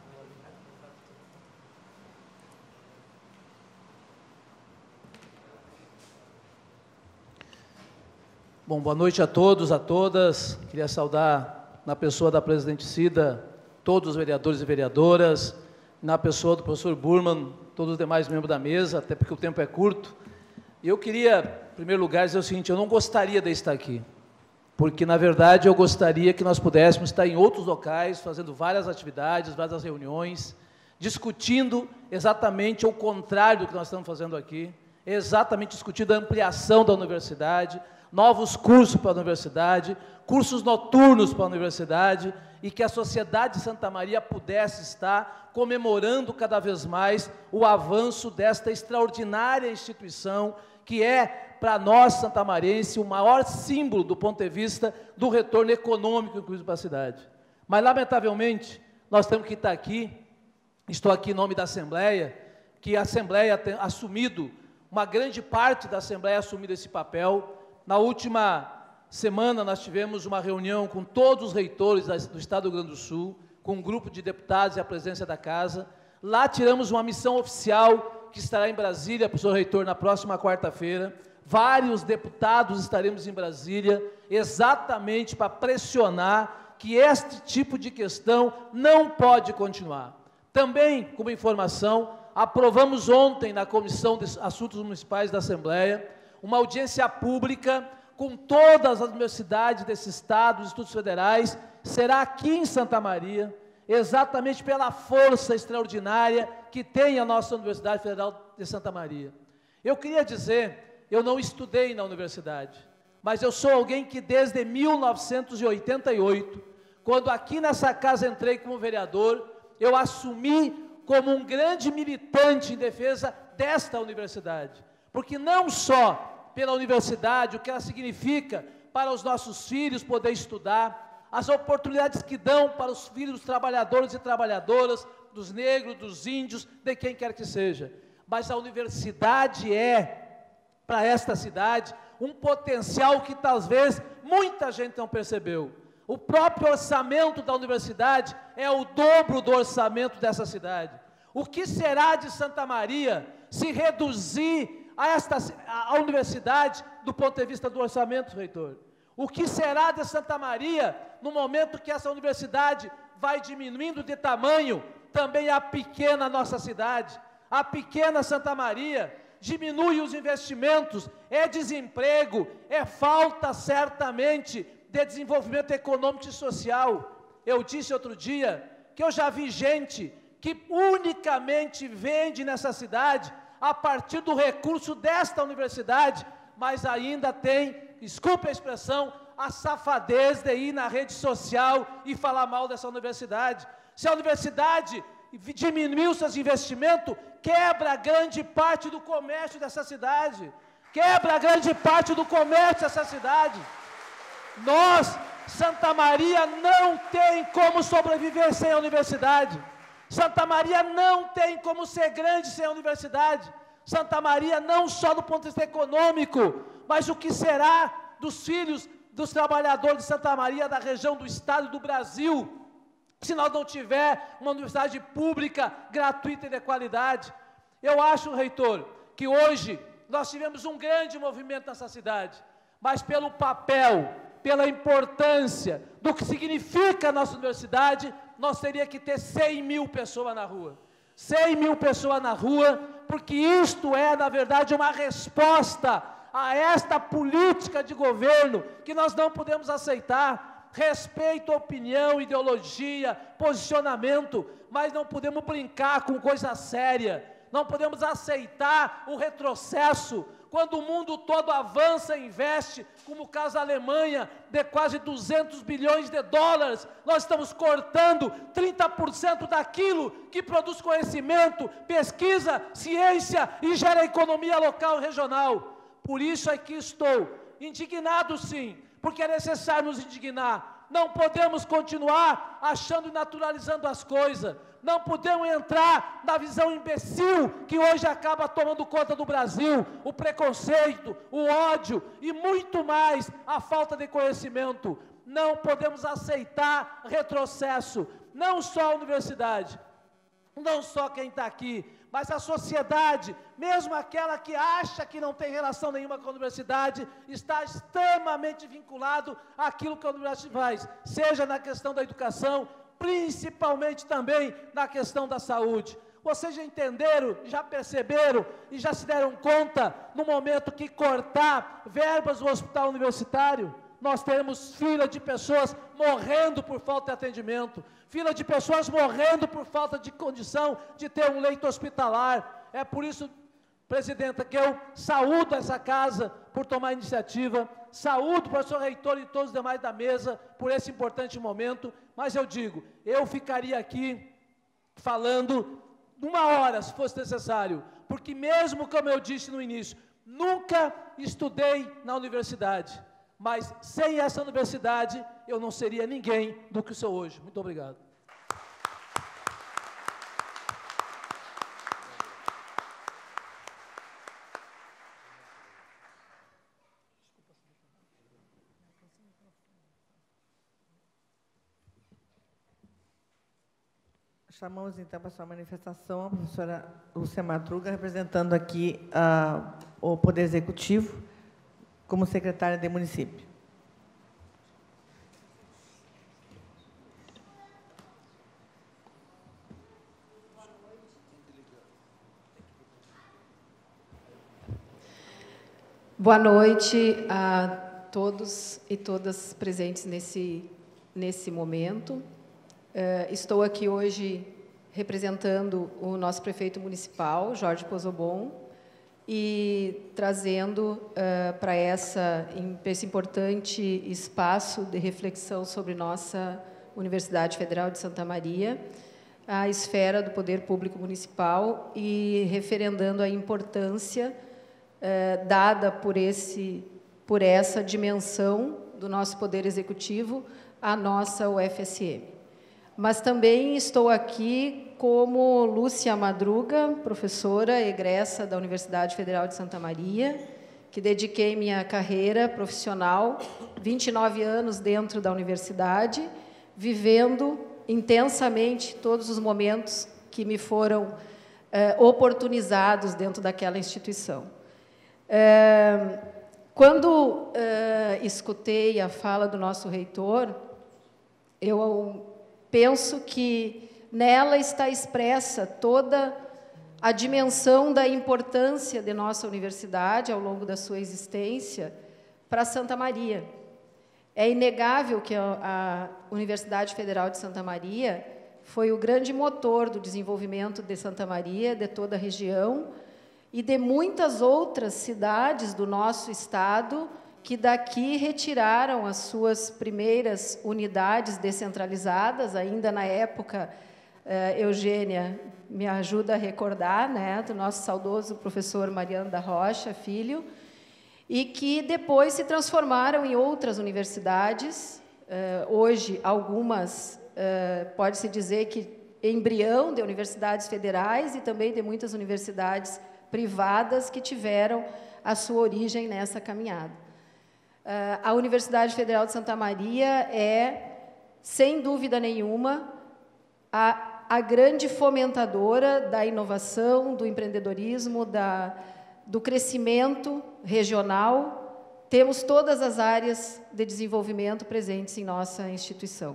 Bom, boa noite a todos, a todas. Queria saudar, na pessoa da presidente Cida, todos os vereadores e vereadoras, na pessoa do professor Burman, todos os demais membros da mesa, até porque o tempo é curto. E eu queria, em primeiro lugar, dizer o seguinte: eu não gostaria de estar aqui, porque, na verdade, eu gostaria que nós pudéssemos estar em outros locais, fazendo várias atividades, várias reuniões, discutindo exatamente o contrário do que nós estamos fazendo aqui, exatamente discutindo a ampliação da universidade, novos cursos para a universidade, cursos noturnos para a universidade, e que a sociedade de Santa Maria pudesse estar comemorando cada vez mais o avanço desta extraordinária instituição, que é, para nós, santamarense, o maior símbolo do ponto de vista do retorno econômico, inclusive, para a cidade. Mas, lamentavelmente, nós temos que estar aqui estou aqui em nome da Assembleia, que a Assembleia tem assumido, uma grande parte da Assembleia assumido esse papel. Na última semana nós tivemos uma reunião com todos os reitores do Estado do Rio Grande do Sul, com um grupo de deputados e a presidência da Casa. Lá tiramos uma missão oficial que estará em Brasília, professor reitor, na próxima quarta-feira. Vários deputados estaremos em Brasília, exatamente para pressionar que este tipo de questão não pode continuar. Também, como informação, aprovamos ontem na Comissão de Assuntos Municipais da Assembleia uma audiência pública com todas as universidades desse estado, os institutos federais, será aqui em Santa Maria, exatamente pela força extraordinária que tem a nossa Universidade Federal de Santa Maria. Eu queria dizer, eu não estudei na universidade, mas eu sou alguém que desde mil novecentos e oitenta e oito, quando aqui nessa casa entrei como vereador, eu assumi como um grande militante em defesa desta universidade, porque não só pela universidade, o que ela significa para os nossos filhos poder estudar, as oportunidades que dão para os filhos dos trabalhadores e trabalhadoras, dos negros, dos índios, de quem quer que seja, mas a universidade é, para esta cidade, um potencial que talvez muita gente não percebeu. O próprio orçamento da universidade é o dobro do orçamento dessa cidade. O que será de Santa Maria se reduzir a esta a universidade do ponto de vista do orçamento, reitor? O que será de Santa Maria no momento que essa universidade vai diminuindo de tamanho, também a pequena nossa cidade, a pequena Santa Maria, diminui os investimentos, é desemprego, é falta certamente de desenvolvimento econômico e social. Eu disse outro dia que eu já vi gente que unicamente vende nessa cidade a partir do recurso desta universidade, mas ainda tem, desculpe a expressão, a safadez de ir na rede social e falar mal dessa universidade. Se a universidade diminuiu seus investimentos, quebra grande parte do comércio dessa cidade, quebra grande parte do comércio dessa cidade. Nós, Santa Maria, não tem como sobreviver sem a universidade. Santa Maria não tem como ser grande sem a universidade. Santa Maria não só do ponto de vista econômico, mas o que será dos filhos dos trabalhadores de Santa Maria, da região do estado e do Brasil, se nós não tiver uma universidade pública, gratuita e de qualidade. Eu acho, reitor, que hoje nós tivemos um grande movimento nessa cidade, mas pelo papel, pela importância do que significa a nossa universidade, nós teríamos que ter cem mil pessoas na rua. cem mil pessoas na rua, porque isto é, na verdade, uma resposta a esta política de governo que nós não podemos aceitar. Respeito a opinião, ideologia, posicionamento, mas não podemos brincar com coisa séria, não podemos aceitar o retrocesso, quando o mundo todo avança e investe, como o caso da Alemanha, de quase duzentos bilhões de dólares, nós estamos cortando trinta por cento daquilo que produz conhecimento, pesquisa, ciência e gera economia local e regional. Por isso aqui estou, indignado sim, porque é necessário nos indignar. Não podemos continuar achando e naturalizando as coisas. Não podemos entrar na visão imbecil que hoje acaba tomando conta do Brasil, o preconceito, o ódio e muito mais a falta de conhecimento. Não podemos aceitar retrocesso, não só a universidade, não só quem está aqui, mas a sociedade, mesmo aquela que acha que não tem relação nenhuma com a universidade, está extremamente vinculado àquilo que a universidade faz, seja na questão da educação, principalmente também na questão da saúde. Vocês já entenderam, já perceberam e já se deram conta no momento que cortar verbas do hospital universitário? Nós temos fila de pessoas morrendo por falta de atendimento, fila de pessoas morrendo por falta de condição de ter um leito hospitalar. É por isso, presidenta, que eu saúdo essa casa por tomar iniciativa, saúdo o professor reitor e todos os demais da mesa por esse importante momento, mas eu digo, eu ficaria aqui falando uma hora, se fosse necessário, porque mesmo como eu disse no início, nunca estudei na universidade, mas sem essa universidade eu não seria ninguém do que sou hoje. Muito obrigado. chamamos, então, para a sua manifestação a professora Lúcia Madruga, representando aqui uh, o Poder Executivo, como secretária de município. Boa noite a todos e todas presentes nesse, nesse momento. Uh, estou aqui hoje representando o nosso prefeito municipal, Jorge Pozobon, e trazendo uh, para essa, esse importante espaço de reflexão sobre nossa Universidade Federal de Santa Maria, a esfera do poder público municipal e referendando a importância uh, dada por, esse, por essa dimensão do nosso poder executivo à nossa U F S M. Mas também estou aqui como Lúcia Madruga, professora egressa da Universidade Federal de Santa Maria, que dediquei minha carreira profissional, vinte e nove anos dentro da universidade, vivendo intensamente todos os momentos que me foram eh, oportunizados dentro daquela instituição. Eh, quando eh, escutei a fala do nosso reitor, eu penso que nela está expressa toda a dimensão da importância de nossa universidade ao longo da sua existência para Santa Maria. É inegável que a, a Universidade Federal de Santa Maria foi o grande motor do desenvolvimento de Santa Maria, de toda a região e de muitas outras cidades do nosso estado que daqui retiraram as suas primeiras unidades descentralizadas, ainda na época, eh, Eugênia me ajuda a recordar, né, do nosso saudoso professor Mariano da Rocha, filho, e que depois se transformaram em outras universidades, eh, hoje algumas, eh, pode-se dizer que embrião de universidades federais e também de muitas universidades privadas que tiveram a sua origem nessa caminhada. Uh, a Universidade Federal de Santa Maria é, sem dúvida nenhuma, a, a grande fomentadora da inovação, do empreendedorismo, da, do crescimento regional. Temos todas as áreas de desenvolvimento presentes em nossa instituição.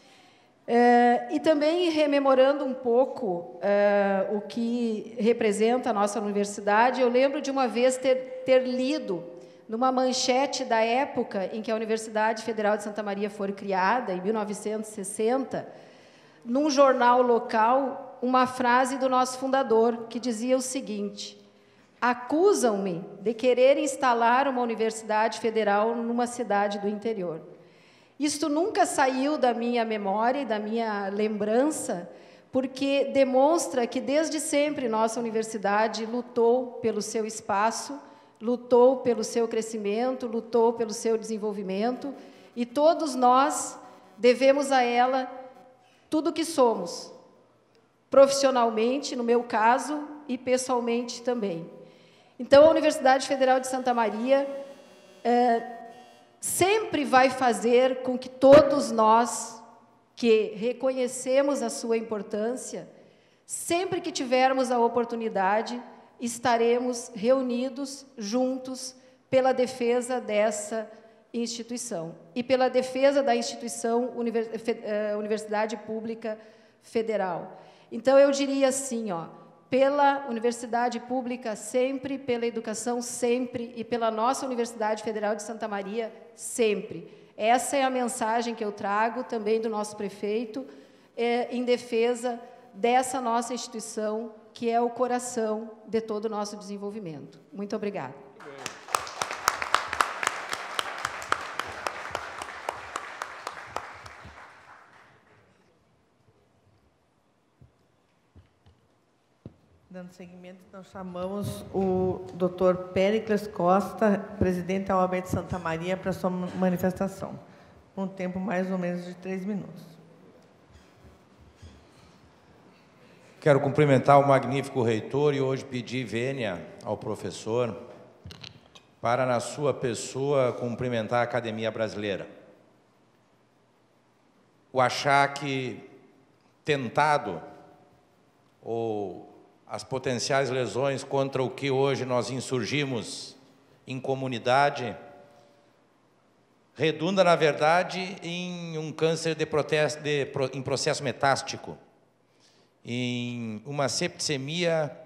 Uh, e também rememorando um pouco uh, o que representa a nossa universidade, eu lembro de uma vez ter, ter lido numa manchete da época em que a Universidade Federal de Santa Maria foi criada, em mil novecentos e sessenta, num jornal local, uma frase do nosso fundador, que dizia o seguinte: acusam-me de querer instalar uma universidade federal numa cidade do interior. Isto nunca saiu da minha memória e da minha lembrança, porque demonstra que, desde sempre, nossa universidade lutou pelo seu espaço, lutou pelo seu crescimento, lutou pelo seu desenvolvimento, e todos nós devemos a ela tudo o que somos, profissionalmente, no meu caso, e pessoalmente também. Então, a Universidade Federal de Santa Maria é, sempre vai fazer com que todos nós, que reconhecemos a sua importância, sempre que tivermos a oportunidade, estaremos reunidos juntos pela defesa dessa instituição e pela defesa da instituição Universidade Pública Federal. Então, eu diria assim, ó, pela Universidade Pública sempre, pela educação sempre e pela nossa Universidade Federal de Santa Maria sempre. Essa é a mensagem que eu trago também do nosso prefeito é, em defesa dessa nossa instituição, que é o coração de todo o nosso desenvolvimento. Muito obrigada. Dando seguimento, nós chamamos o doutor Péricles Costa, presidente da O A B de Santa Maria, para a sua manifestação, com um tempo mais ou menos de três minutos. Quero cumprimentar o magnífico reitor e hoje pedir vênia ao professor para, na sua pessoa, cumprimentar a Academia Brasileira. O achaque tentado ou as potenciais lesões contra o que hoje nós insurgimos em comunidade, redunda, na verdade, em um câncer de protesto, de, em processo metástico, em uma septicemia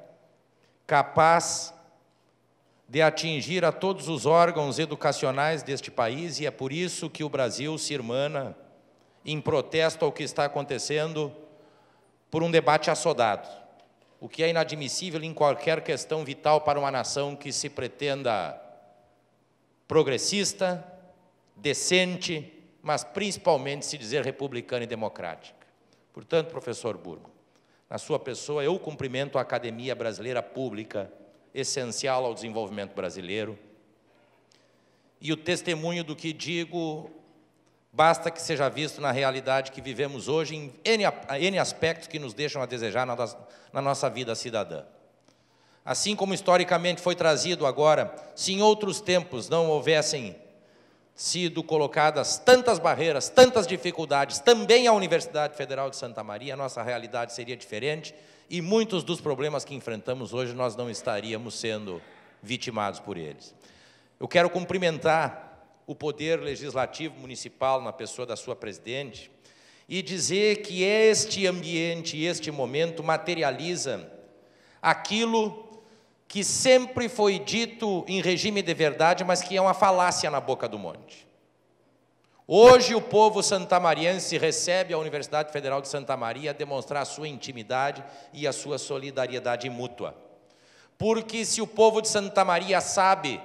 capaz de atingir a todos os órgãos educacionais deste país, e é por isso que o Brasil se irmana em protesto ao que está acontecendo por um debate assodado, o que é inadmissível em qualquer questão vital para uma nação que se pretenda progressista, decente, mas principalmente se dizer republicana e democrática. Portanto, professor Burman, na sua pessoa, eu cumprimento a Academia Brasileira Pública, essencial ao desenvolvimento brasileiro, e o testemunho do que digo basta que seja visto na realidade que vivemos hoje em N, N aspectos que nos deixam a desejar na, na nossa vida cidadã. Assim como historicamente foi trazido agora, se em outros tempos não houvessem sido colocadas tantas barreiras, tantas dificuldades, também a Universidade Federal de Santa Maria, a nossa realidade seria diferente e muitos dos problemas que enfrentamos hoje nós não estaríamos sendo vitimados por eles. Eu quero cumprimentar o Poder Legislativo Municipal na pessoa da sua presidente e dizer que este ambiente, este momento materializa aquilo que sempre foi dito em regime de verdade, mas que é uma falácia na boca do monte. Hoje o povo santamariense recebe a Universidade Federal de Santa Maria a demonstrar a sua intimidade e a sua solidariedade mútua. Porque se o povo de Santa Maria sabe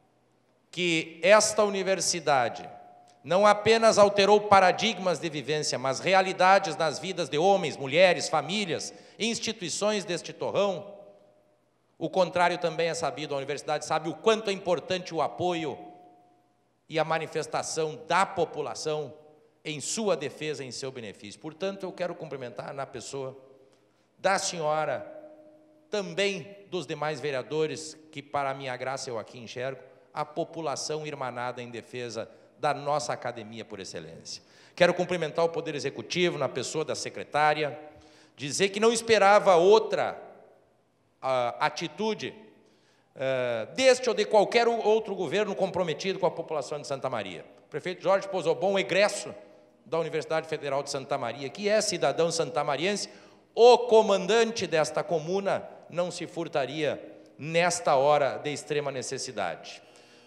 que esta universidade não apenas alterou paradigmas de vivência, mas realidades nas vidas de homens, mulheres, famílias, instituições deste torrão, o contrário também é sabido. A universidade sabe o quanto é importante o apoio e a manifestação da população em sua defesa, em seu benefício. Portanto, eu quero cumprimentar na pessoa da senhora, também dos demais vereadores, que para a minha graça eu aqui enxergo, a população irmanada em defesa da nossa academia por excelência. Quero cumprimentar o Poder Executivo, na pessoa da secretária, dizer que não esperava outra a atitude uh, deste ou de qualquer outro governo comprometido com a população de Santa Maria. O prefeito Jorge Pozobon, egresso da Universidade Federal de Santa Maria, que é cidadão santamariense, o comandante desta comuna, não se furtaria nesta hora de extrema necessidade.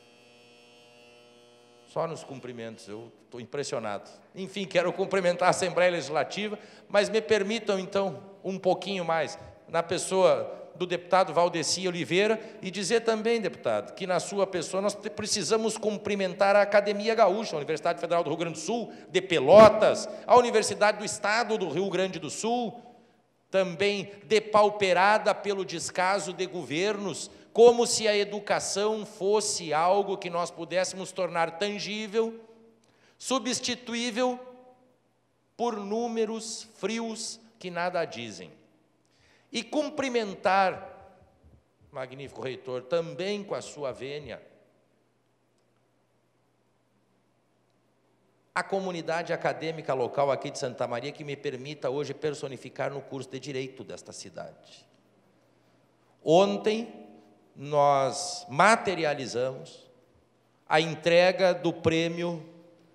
Só nos cumprimentos, eu estou impressionado. Enfim, quero cumprimentar a Assembleia Legislativa, mas me permitam, então, um pouquinho mais, na pessoa do deputado Valdeci Oliveira, e dizer também, deputado, que na sua pessoa nós precisamos cumprimentar a Academia Gaúcha, a Universidade Federal do Rio Grande do Sul, de Pelotas, a Universidade do Estado do Rio Grande do Sul, também depauperada pelo descaso de governos, como se a educação fosse algo que nós pudéssemos tornar tangível, substituível por números frios que nada dizem. E cumprimentar, magnífico reitor, também com a sua vênia, a comunidade acadêmica local aqui de Santa Maria, que me permita hoje personificar no curso de Direito desta cidade. Ontem, nós materializamos a entrega do prêmio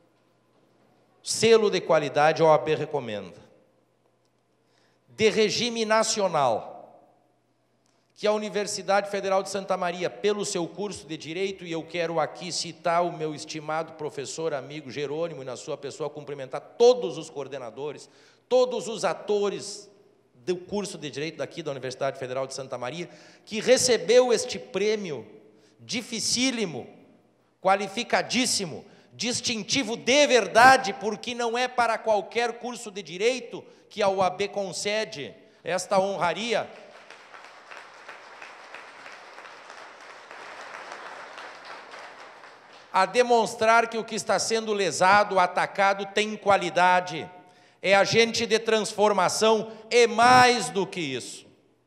Selo de Qualidade O A B Recomenda, de regime nacional, que a Universidade Federal de Santa Maria, pelo seu curso de Direito, e eu quero aqui citar o meu estimado professor, amigo Jerônimo, e na sua pessoa cumprimentar todos os coordenadores, todos os atores do curso de Direito daqui da Universidade Federal de Santa Maria, que recebeu este prêmio dificílimo, qualificadíssimo, distintivo de verdade, porque não é para qualquer curso de Direito que a U A B concede esta honraria. A demonstrar que o que está sendo lesado, atacado, tem qualidade, é agente de transformação, e mais do que isso,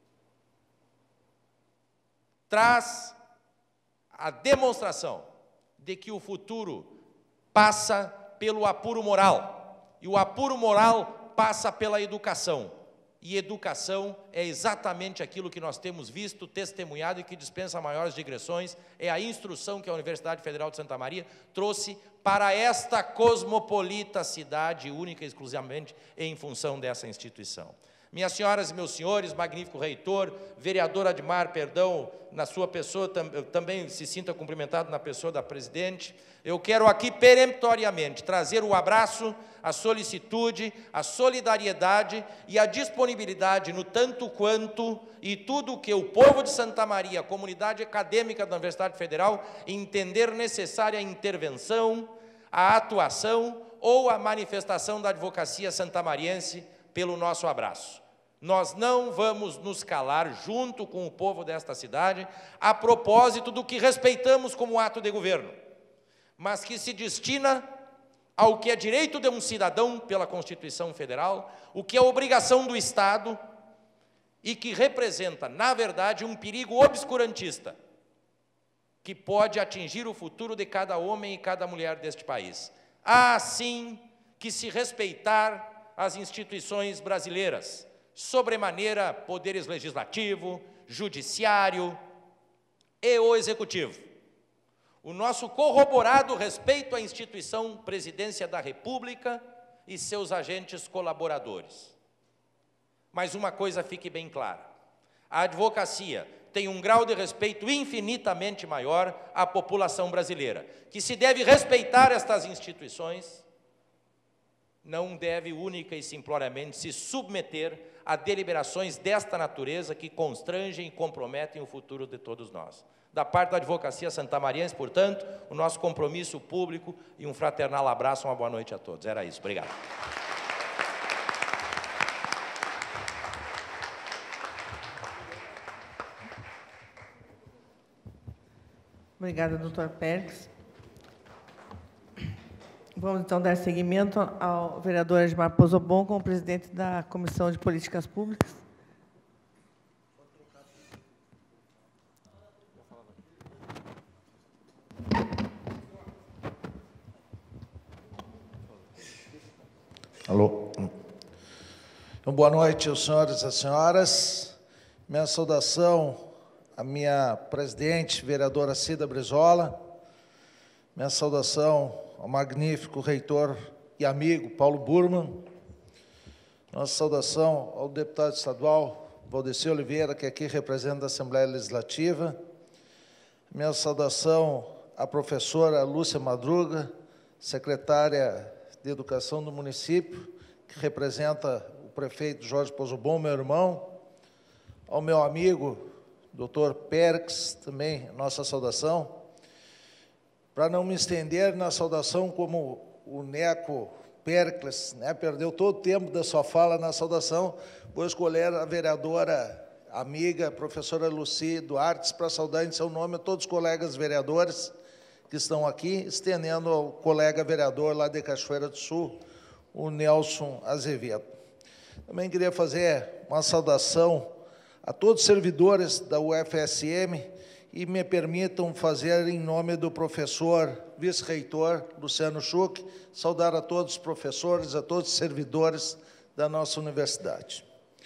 traz a demonstração de que o futuro passa pelo apuro moral, e o apuro moral passa pela educação. E educação é exatamente aquilo que nós temos visto, testemunhado e que dispensa maiores digressões, é a instrução que a Universidade Federal de Santa Maria trouxe para esta cosmopolita cidade, única e exclusivamente em função dessa instituição. Minhas senhoras e meus senhores, magnífico reitor, vereador Admar, perdão, na sua pessoa, tam, também se sinta cumprimentado na pessoa da presidente, eu quero aqui peremptoriamente trazer o abraço, a solicitude, a solidariedade e a disponibilidade no tanto quanto e tudo o que o povo de Santa Maria, a comunidade acadêmica da Universidade Federal, entender necessária a intervenção, a atuação ou a manifestação da advocacia santamariense pelo nosso abraço. Nós não vamos nos calar junto com o povo desta cidade a propósito do que respeitamos como ato de governo, mas que se destina ao que é direito de um cidadão pela Constituição Federal, o que é obrigação do Estado e que representa, na verdade, um perigo obscurantista que pode atingir o futuro de cada homem e cada mulher deste país. Há, sim, que se respeitar as instituições brasileiras, sobremaneira poderes legislativo, judiciário e o executivo. O nosso corroborado respeito à instituição Presidência da República e seus agentes colaboradores. Mas uma coisa fique bem clara, a advocacia tem um grau de respeito infinitamente maior à população brasileira, que se deve respeitar estas instituições, não deve única e simploriamente se submeter a deliberações desta natureza que constrangem e comprometem o futuro de todos nós. Da parte da advocacia santamariense, portanto, o nosso compromisso público e um fraternal abraço, uma boa noite a todos. Era isso. Obrigado. Obrigada, doutor Pérez. Vamos, então, dar seguimento ao vereador Admar Pozobon, como presidente da Comissão de Políticas Públicas. Alô. Então, boa noite aos senhores e às senhoras. Minha saudação à minha presidente, vereadora Cida Brizola. Minha saudação ao magnífico reitor e amigo Paulo Burman. Nossa saudação ao deputado estadual Valdeci Oliveira, que aqui representa a Assembleia Legislativa. Minha saudação à professora Lúcia Madruga, secretária de Educação do município, que representa o prefeito Jorge Pozobon, meu irmão. Ao meu amigo, doutor Pérez, também nossa saudação. Para não me estender na saudação como o Neco Péricles, né, perdeu todo o tempo da sua fala na saudação, vou escolher a vereadora amiga, professora Luci Duarte, para saudar em seu nome a todos os colegas vereadores que estão aqui, estendendo ao colega vereador lá de Cachoeira do Sul, o Nelson Azevedo. Também queria fazer uma saudação a todos os servidores da U F S M e me permitam fazer em nome do professor vice-reitor Luciano Schuch, saudar a todos os professores, a todos os servidores da nossa universidade.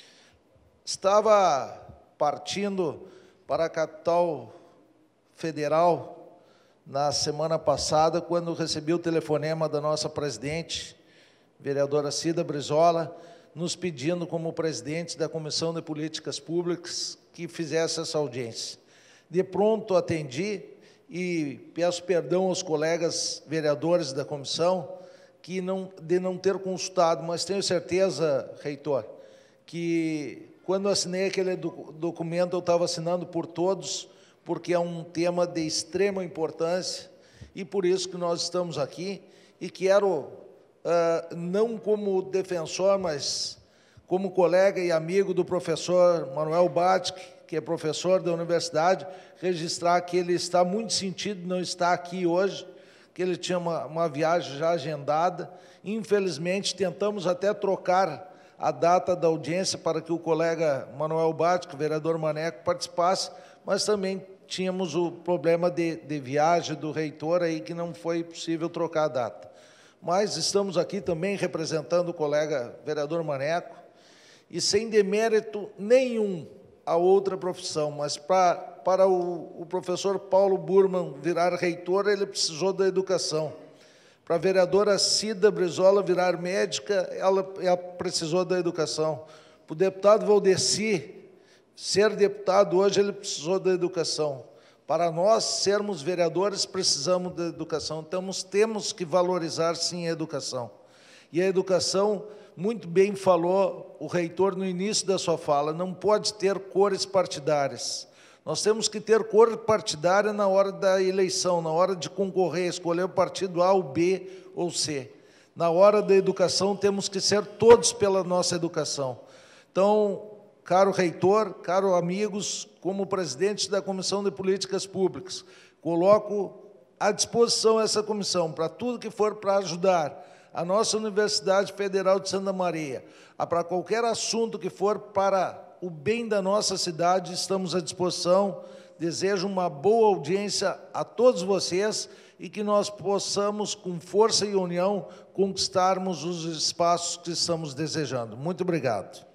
Estava partindo para a capital federal na semana passada, quando recebi o telefonema da nossa presidente, vereadora Cida Brizola, nos pedindo, como presidente da Comissão de Políticas Públicas, que fizesse essa audiência. De pronto atendi e peço perdão aos colegas vereadores da comissão que não, de não ter consultado, mas tenho certeza, reitor, que quando assinei aquele documento eu estava assinando por todos, porque é um tema de extrema importância e por isso que nós estamos aqui. E quero, uh, não como defensor, mas como colega e amigo do professor Manuel Batic, que é professor da universidade, registrar que ele está muito sentido não estar aqui hoje, que ele tinha uma, uma viagem já agendada. Infelizmente, tentamos até trocar a data da audiência para que o colega Manuel Batic, o vereador Maneco, participasse, mas também tínhamos o problema de, de viagem do reitor aí, que não foi possível trocar a data. Mas estamos aqui também representando o colega vereador Maneco, e sem demérito nenhum a outra profissão, mas para, para o, o professor Paulo Burman virar reitor, ele precisou da educação. Para a vereadora Cida Brizola virar médica, ela, ela precisou da educação. Para o deputado Valdeci ser deputado hoje, ele precisou da educação. Para nós sermos vereadores, precisamos da educação. Então, nós temos que valorizar, sim, a educação. E a educação, muito bem falou o reitor no início da sua fala, não pode ter cores partidárias. Nós temos que ter cor partidária na hora da eleição, na hora de concorrer, escolher o partido A, ou B ou C. Na hora da educação, temos que ser todos pela nossa educação. Então, caro reitor, caro amigos, como presidente da Comissão de Políticas Públicas, coloco à disposição essa comissão para tudo que for para ajudar a nossa Universidade Federal de Santa Maria, para qualquer assunto que for para o bem da nossa cidade, estamos à disposição. Desejo uma boa audiência a todos vocês e que nós possamos, com força e união, conquistarmos os espaços que estamos desejando. Muito obrigado.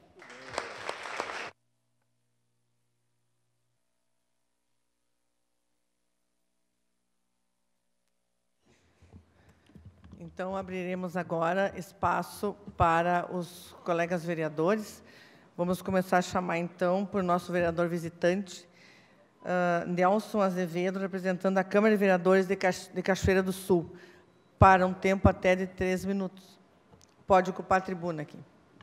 Então, abriremos agora espaço para os colegas vereadores. Vamos começar a chamar, então, por nosso vereador visitante, uh, Nelson Azevedo, representando a Câmara de Vereadores de, Cacho de Cachoeira do Sul, para um tempo até de três minutos. Pode ocupar a tribuna aqui.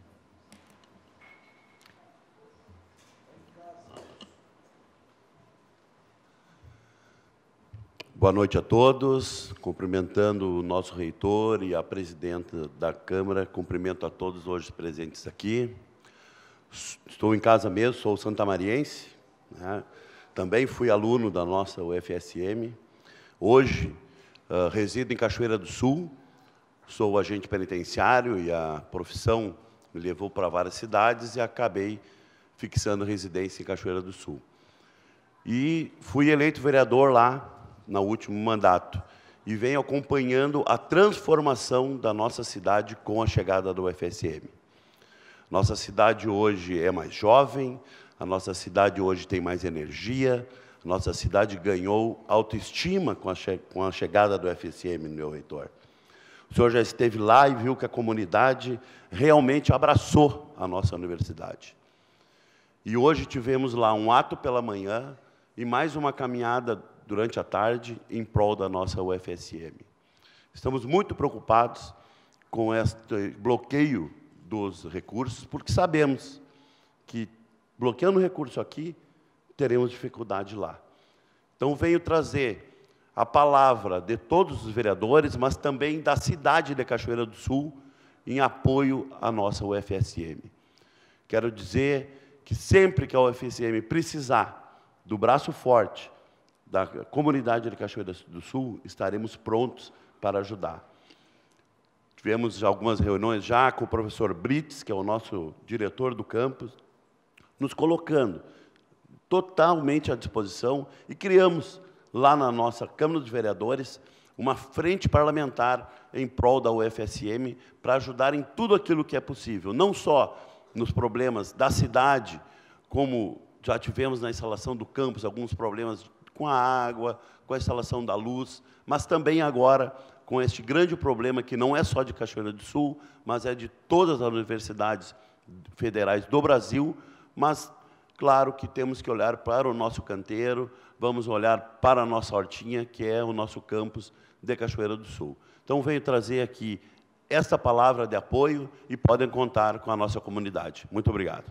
Boa noite a todos, cumprimentando o nosso reitor e a presidenta da Câmara, cumprimento a todos hoje presentes aqui. Estou em casa mesmo, sou santamariense, né? Também fui aluno da nossa U F S M. Hoje, uh, resido em Cachoeira do Sul, sou agente penitenciário e a profissão me levou para várias cidades e acabei fixando residência em Cachoeira do Sul. E fui eleito vereador lá, no último mandato, e venho acompanhando a transformação da nossa cidade com a chegada do U F S M. Nossa cidade hoje é mais jovem, a nossa cidade hoje tem mais energia, a nossa cidade ganhou autoestima com a, che com a chegada do U F S M, meu reitor. O senhor já esteve lá e viu que a comunidade realmente abraçou a nossa universidade. E hoje tivemos lá um ato pela manhã e mais uma caminhada durante a tarde, em prol da nossa U F S M. Estamos muito preocupados com este bloqueio dos recursos, porque sabemos que, bloqueando o recurso aqui, teremos dificuldade lá. Então, venho trazer a palavra de todos os vereadores, mas também da cidade de Cachoeira do Sul, em apoio à nossa U F S M. Quero dizer que, sempre que a U F S M precisar do braço forte da comunidade de Cachoeira do Sul, estaremos prontos para ajudar. Tivemos algumas reuniões já com o professor Brits, que é o nosso diretor do campus, nos colocando totalmente à disposição e criamos lá na nossa Câmara dos Vereadores uma frente parlamentar em prol da U F S M para ajudar em tudo aquilo que é possível, não só nos problemas da cidade, como já tivemos na instalação do campus alguns problemas com a água, com a instalação da luz, mas também agora com este grande problema que não é só de Cachoeira do Sul, mas é de todas as universidades federais do Brasil, mas, claro, que temos que olhar para o nosso canteiro, vamos olhar para a nossa hortinha, que é o nosso campus de Cachoeira do Sul. Então, venho trazer aqui esta palavra de apoio e podem contar com a nossa comunidade. Muito obrigado.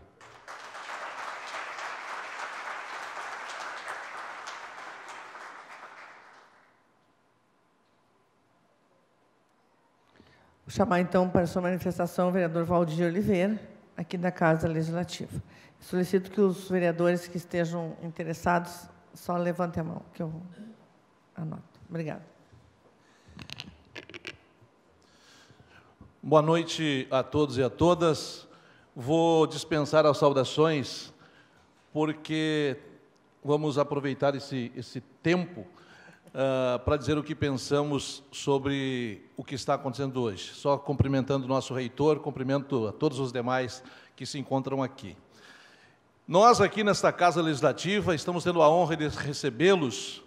Vou chamar, então, para a sua manifestação o vereador Valdir Oliveira, aqui da Casa Legislativa. Solicito que os vereadores que estejam interessados só levantem a mão, que eu anoto. Obrigada. Boa noite a todos e a todas. Vou dispensar as saudações, porque vamos aproveitar esse, esse tempo uh, para dizer o que pensamos sobre o que está acontecendo hoje. Só cumprimentando o nosso reitor, cumprimento a todos os demais que se encontram aqui. Nós, aqui nesta Casa Legislativa, estamos tendo a honra de recebê-los,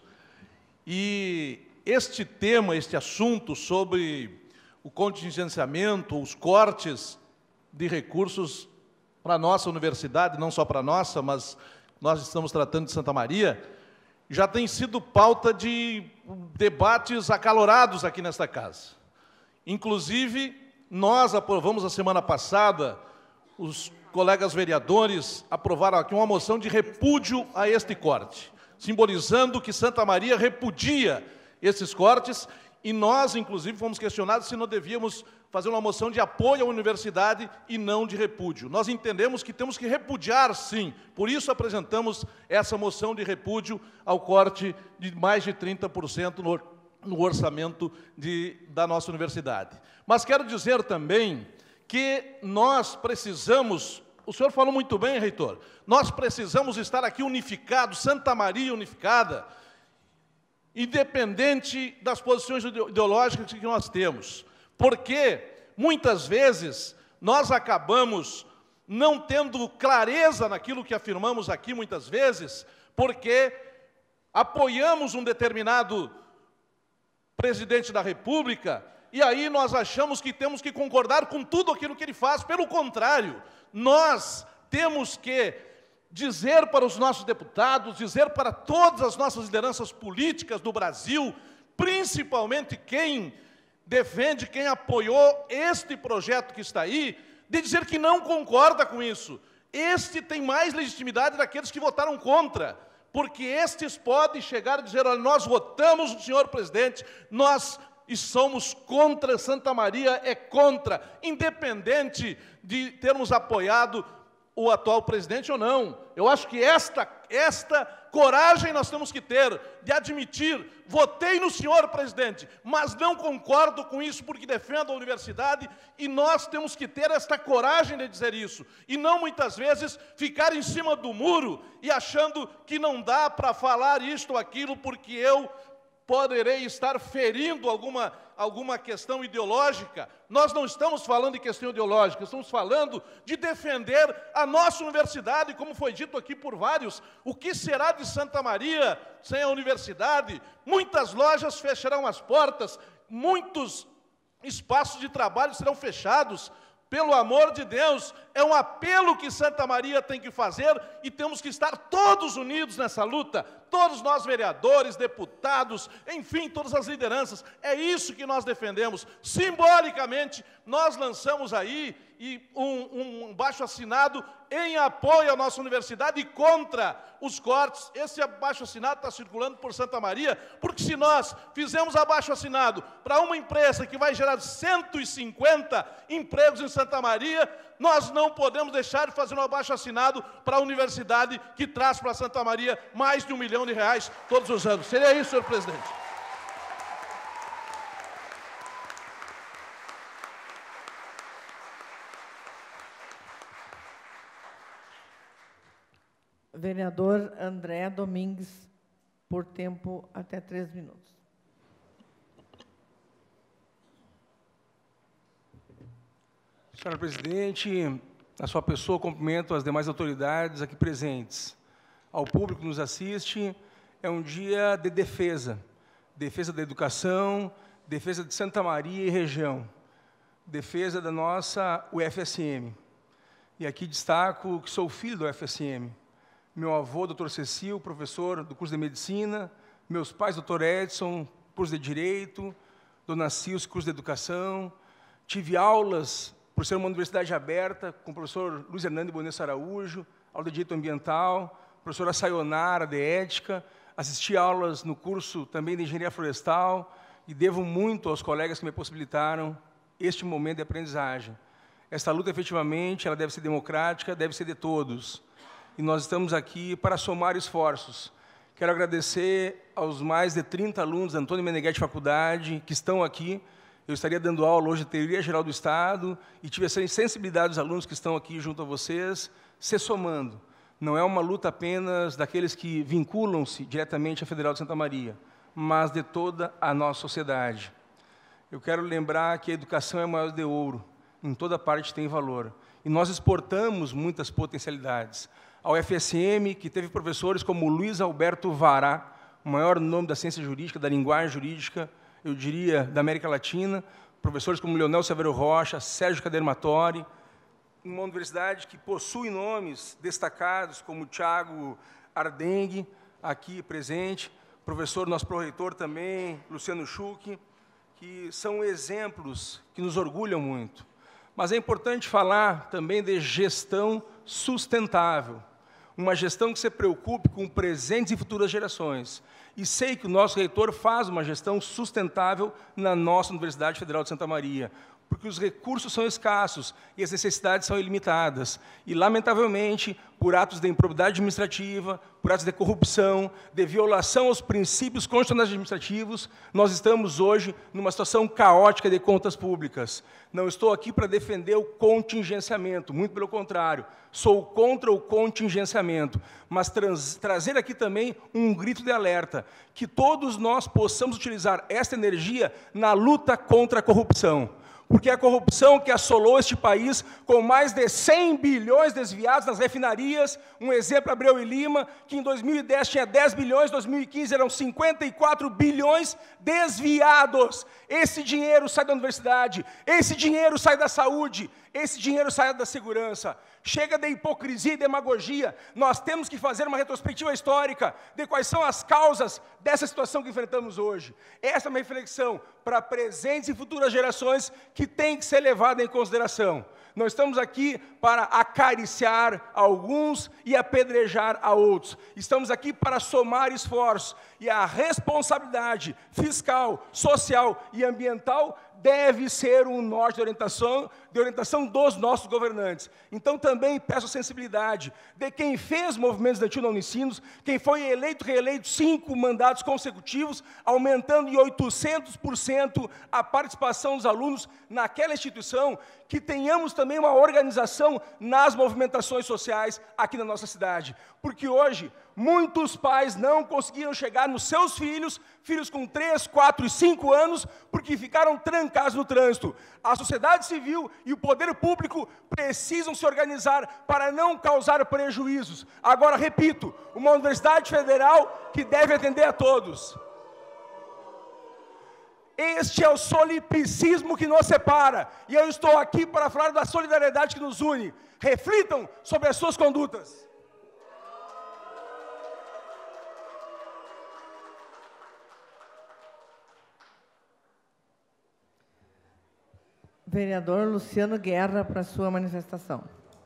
e este tema, este assunto sobre o contingenciamento, os cortes de recursos para a nossa universidade, não só para a nossa, mas nós estamos tratando de Santa Maria, já tem sido pauta de debates acalorados aqui nesta casa. Inclusive, nós aprovamos a semana passada, os colegas vereadores aprovaram aqui uma moção de repúdio a este corte, simbolizando que Santa Maria repudia esses cortes, e nós, inclusive, fomos questionados se não devíamos fazer uma moção de apoio à universidade e não de repúdio. Nós entendemos que temos que repudiar, sim, por isso apresentamos essa moção de repúdio ao corte de mais de trinta por cento no, no orçamento de, da nossa universidade. Mas quero dizer também que nós precisamos, o senhor falou muito bem, reitor, nós precisamos estar aqui unificados, Santa Maria unificada, independente das posições ideológicas que nós temos, porque muitas vezes nós acabamos não tendo clareza naquilo que afirmamos aqui muitas vezes, porque apoiamos um determinado presidente da República e aí nós achamos que temos que concordar com tudo aquilo que ele faz. Pelo contrário, nós temos que dizer para os nossos deputados, dizer para todas as nossas lideranças políticas do Brasil, principalmente quem defende, quem apoiou este projeto que está aí, de dizer que não concorda com isso. Este tem mais legitimidade daqueles que votaram contra, porque estes podem chegar e dizer, olha, nós votamos o senhor presidente, nós somos contra, Santa Maria é contra, independente de termos apoiado o atual presidente ou não. Eu acho que esta, esta coragem nós temos que ter, de admitir, votei no senhor presidente, mas não concordo com isso porque defendo a universidade, e nós temos que ter esta coragem de dizer isso, e não muitas vezes ficar em cima do muro e achando que não dá para falar isto ou aquilo porque eu poderei estar ferindo alguma, alguma questão ideológica. Nós não estamos falando de questão ideológica, estamos falando de defender a nossa universidade, como foi dito aqui por vários. O que será de Santa Maria sem a universidade? Muitas lojas fecharão as portas, muitos espaços de trabalho serão fechados. Pelo amor de Deus, é um apelo que Santa Maria tem que fazer e temos que estar todos unidos nessa luta, todos nós vereadores, deputados, enfim, todas as lideranças. É isso que nós defendemos. Simbolicamente, nós lançamos aí um, um abaixo-assinado em apoio à nossa universidade e contra os cortes. Esse abaixo-assinado está circulando por Santa Maria, porque se nós fizermos abaixo-assinado para uma empresa que vai gerar cento e cinquenta empregos em Santa Maria, nós não podemos deixar de fazer um abaixo-assinado para a universidade que traz para Santa Maria mais de um milhão de reais todos os anos. Seria isso, senhor presidente. Vereador André Domingues, por tempo até três minutos. Senhora presidente, a sua pessoa, cumprimento as demais autoridades aqui presentes. Ao público que nos assiste, é um dia de defesa. Defesa da educação, defesa de Santa Maria e região. Defesa da nossa U F S M. E aqui destaco que sou filho do U F S M. Meu avô, doutor Cecil, professor do curso de Medicina, meus pais, doutor Edson, curso de Direito, dona Cilce, curso de Educação. Tive aulas, por ser uma universidade aberta, com o professor Luiz Hernando Bonesso Araújo, aula de Direito Ambiental, professora Sayonara, de Ética. Assisti aulas no curso também de Engenharia Florestal e devo muito aos colegas que me possibilitaram este momento de aprendizagem. Esta luta, efetivamente, ela deve ser democrática, deve ser de todos. E nós estamos aqui para somar esforços. Quero agradecer aos mais de trinta alunos da Antônio Meneghetti Faculdade que estão aqui. Eu estaria dando aula hoje de Teoria Geral do Estado e tive essa sensibilidade dos alunos que estão aqui junto a vocês, se somando. Não é uma luta apenas daqueles que vinculam-se diretamente à Federal de Santa Maria, mas de toda a nossa sociedade. Eu quero lembrar que a educação é a moeda de ouro, em toda parte tem valor. E nós exportamos muitas potencialidades. A U F S M, que teve professores como Luiz Alberto Vará, o maior nome da ciência jurídica, da linguagem jurídica, eu diria, da América Latina, professores como Leonel Severo Rocha, Sérgio Cadermatori, uma universidade que possui nomes destacados, como Tiago Ardengue, aqui presente, professor, nosso pró-reitor também, Luciano Schuch, que são exemplos que nos orgulham muito. Mas é importante falar também de gestão sustentável, uma gestão que se preocupe com presentes e futuras gerações. E sei que o nosso reitor faz uma gestão sustentável na nossa Universidade Federal de Santa Maria, porque os recursos são escassos e as necessidades são ilimitadas. E, lamentavelmente, por atos de improbidade administrativa, por atos de corrupção, de violação aos princípios constitucionais administrativos, nós estamos hoje numa situação caótica de contas públicas. Não estou aqui para defender o contingenciamento, muito pelo contrário, sou contra o contingenciamento, mas trans, trazer aqui também um grito de alerta, que todos nós possamos utilizar esta energia na luta contra a corrupção. Porque a corrupção que assolou este país, com mais de cem bilhões desviados nas refinarias, um exemplo, Abreu e Lima, que em dois mil e dez tinha dez bilhões, em dois mil e quinze eram cinquenta e quatro bilhões desviados. Esse dinheiro sai da universidade, esse dinheiro sai da saúde, esse dinheiro sai da segurança. Chega de hipocrisia e demagogia, nós temos que fazer uma retrospectiva histórica de quais são as causas dessa situação que enfrentamos hoje. Essa é uma reflexão para presentes e futuras gerações que tem que ser levada em consideração. Não estamos aqui para acariciar alguns e apedrejar a outros. Estamos aqui para somar esforços. E a responsabilidade fiscal, social e ambiental deve ser um norte de orientação, de orientação dos nossos governantes. Então, também peço a sensibilidade de quem fez movimentos estudantil na Unicinos, quem foi eleito, reeleito cinco mandatos consecutivos, aumentando em oitocentos por cento a participação dos alunos naquela instituição, que tenhamos também uma organização nas movimentações sociais aqui na nossa cidade. Porque hoje, muitos pais não conseguiram chegar nos seus filhos, filhos com três, quatro e cinco anos, porque ficaram trancados no trânsito. A sociedade civil e o poder público precisam se organizar para não causar prejuízos. Agora, repito, uma universidade federal que deve atender a todos. Este é o solipsismo que nos separa, e eu estou aqui para falar da solidariedade que nos une. Reflitam sobre as suas condutas. Vereador Luciano Guerra, para a sua manifestação.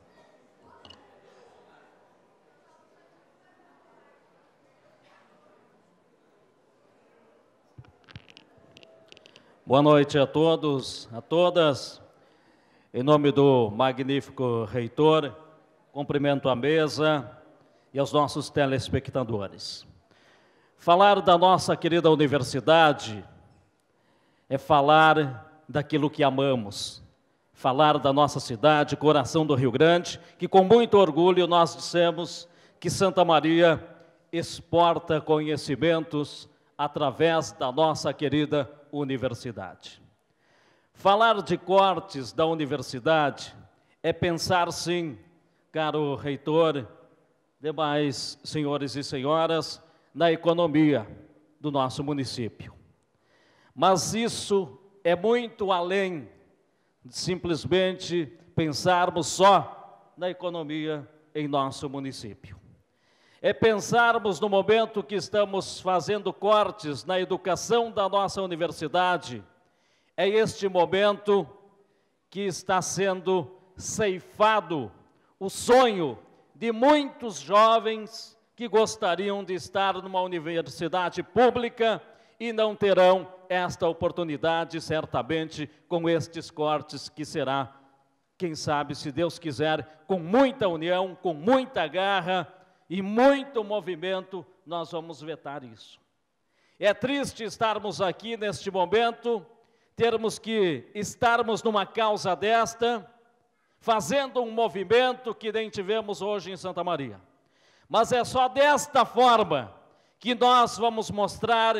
Boa noite a todos, a todas. Em nome do magnífico reitor, cumprimento a mesa e aos nossos telespectadores. Falar da nossa querida universidade é falar daquilo que amamos, falar da nossa cidade, coração do Rio Grande, que com muito orgulho nós dissemos que Santa Maria exporta conhecimentos através da nossa querida universidade. Falar de cortes da universidade é pensar, sim, caro reitor, demais senhores e senhoras, na economia do nosso município. Mas isso é muito além de simplesmente pensarmos só na economia em nosso município. É pensarmos no momento que estamos fazendo cortes na educação da nossa universidade. É este momento que está sendo ceifado o sonho de muitos jovens que gostariam de estar numa universidade pública e não terão esta oportunidade, certamente, com estes cortes, que será, quem sabe, se Deus quiser, com muita união, com muita garra e muito movimento, nós vamos vetar isso. É triste estarmos aqui neste momento, termos que estarmos numa causa desta, fazendo um movimento que nem tivemos hoje em Santa Maria. Mas é só desta forma que nós vamos mostrar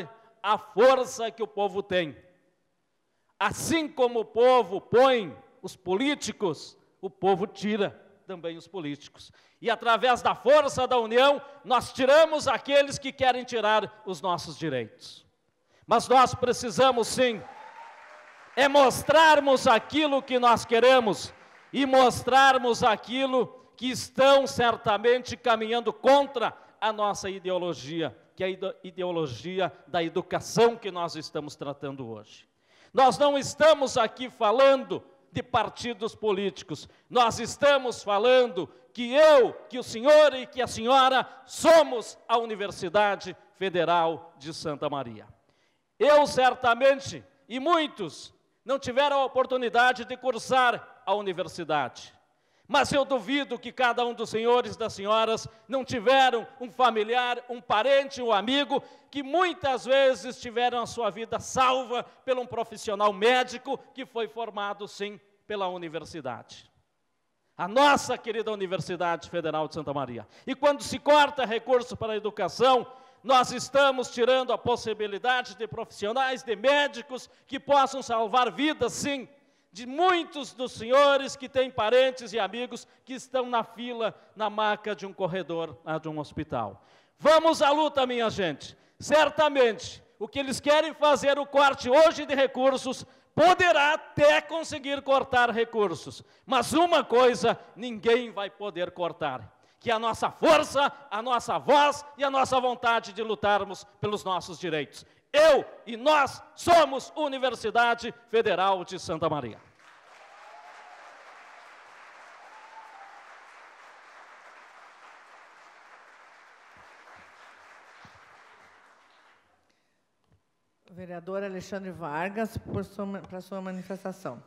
a força que o povo tem. Assim como o povo põe os políticos, o povo tira também os políticos. E através da força da união, nós tiramos aqueles que querem tirar os nossos direitos. Mas nós precisamos sim, é mostrarmos aquilo que nós queremos e mostrarmos aquilo que estão certamente caminhando contra a nossa ideologia, que é a ideologia da educação que nós estamos tratando hoje. Nós não estamos aqui falando de partidos políticos, nós estamos falando que eu, que o senhor e que a senhora somos a Universidade Federal de Santa Maria. Eu certamente, e muitos, não tiveram a oportunidade de cursar a universidade. Mas eu duvido que cada um dos senhores e das senhoras não tiveram um familiar, um parente, um amigo, que muitas vezes tiveram a sua vida salva por um profissional médico que foi formado, sim, pela universidade. A nossa querida Universidade Federal de Santa Maria. E quando se corta recurso para a educação, nós estamos tirando a possibilidade de profissionais, de médicos, que possam salvar vidas, sim, de muitos dos senhores que têm parentes e amigos que estão na fila, na maca de um corredor, de um hospital. Vamos à luta, minha gente. Certamente, o que eles querem fazer, o corte hoje de recursos, poderá até conseguir cortar recursos. Mas uma coisa, ninguém vai poder cortar, que é a nossa força, a nossa voz e a nossa vontade de lutarmos pelos nossos direitos. Eu e nós somos Universidade Federal de Santa Maria. O vereador Alexandre Vargas, por sua, para a sua manifestação.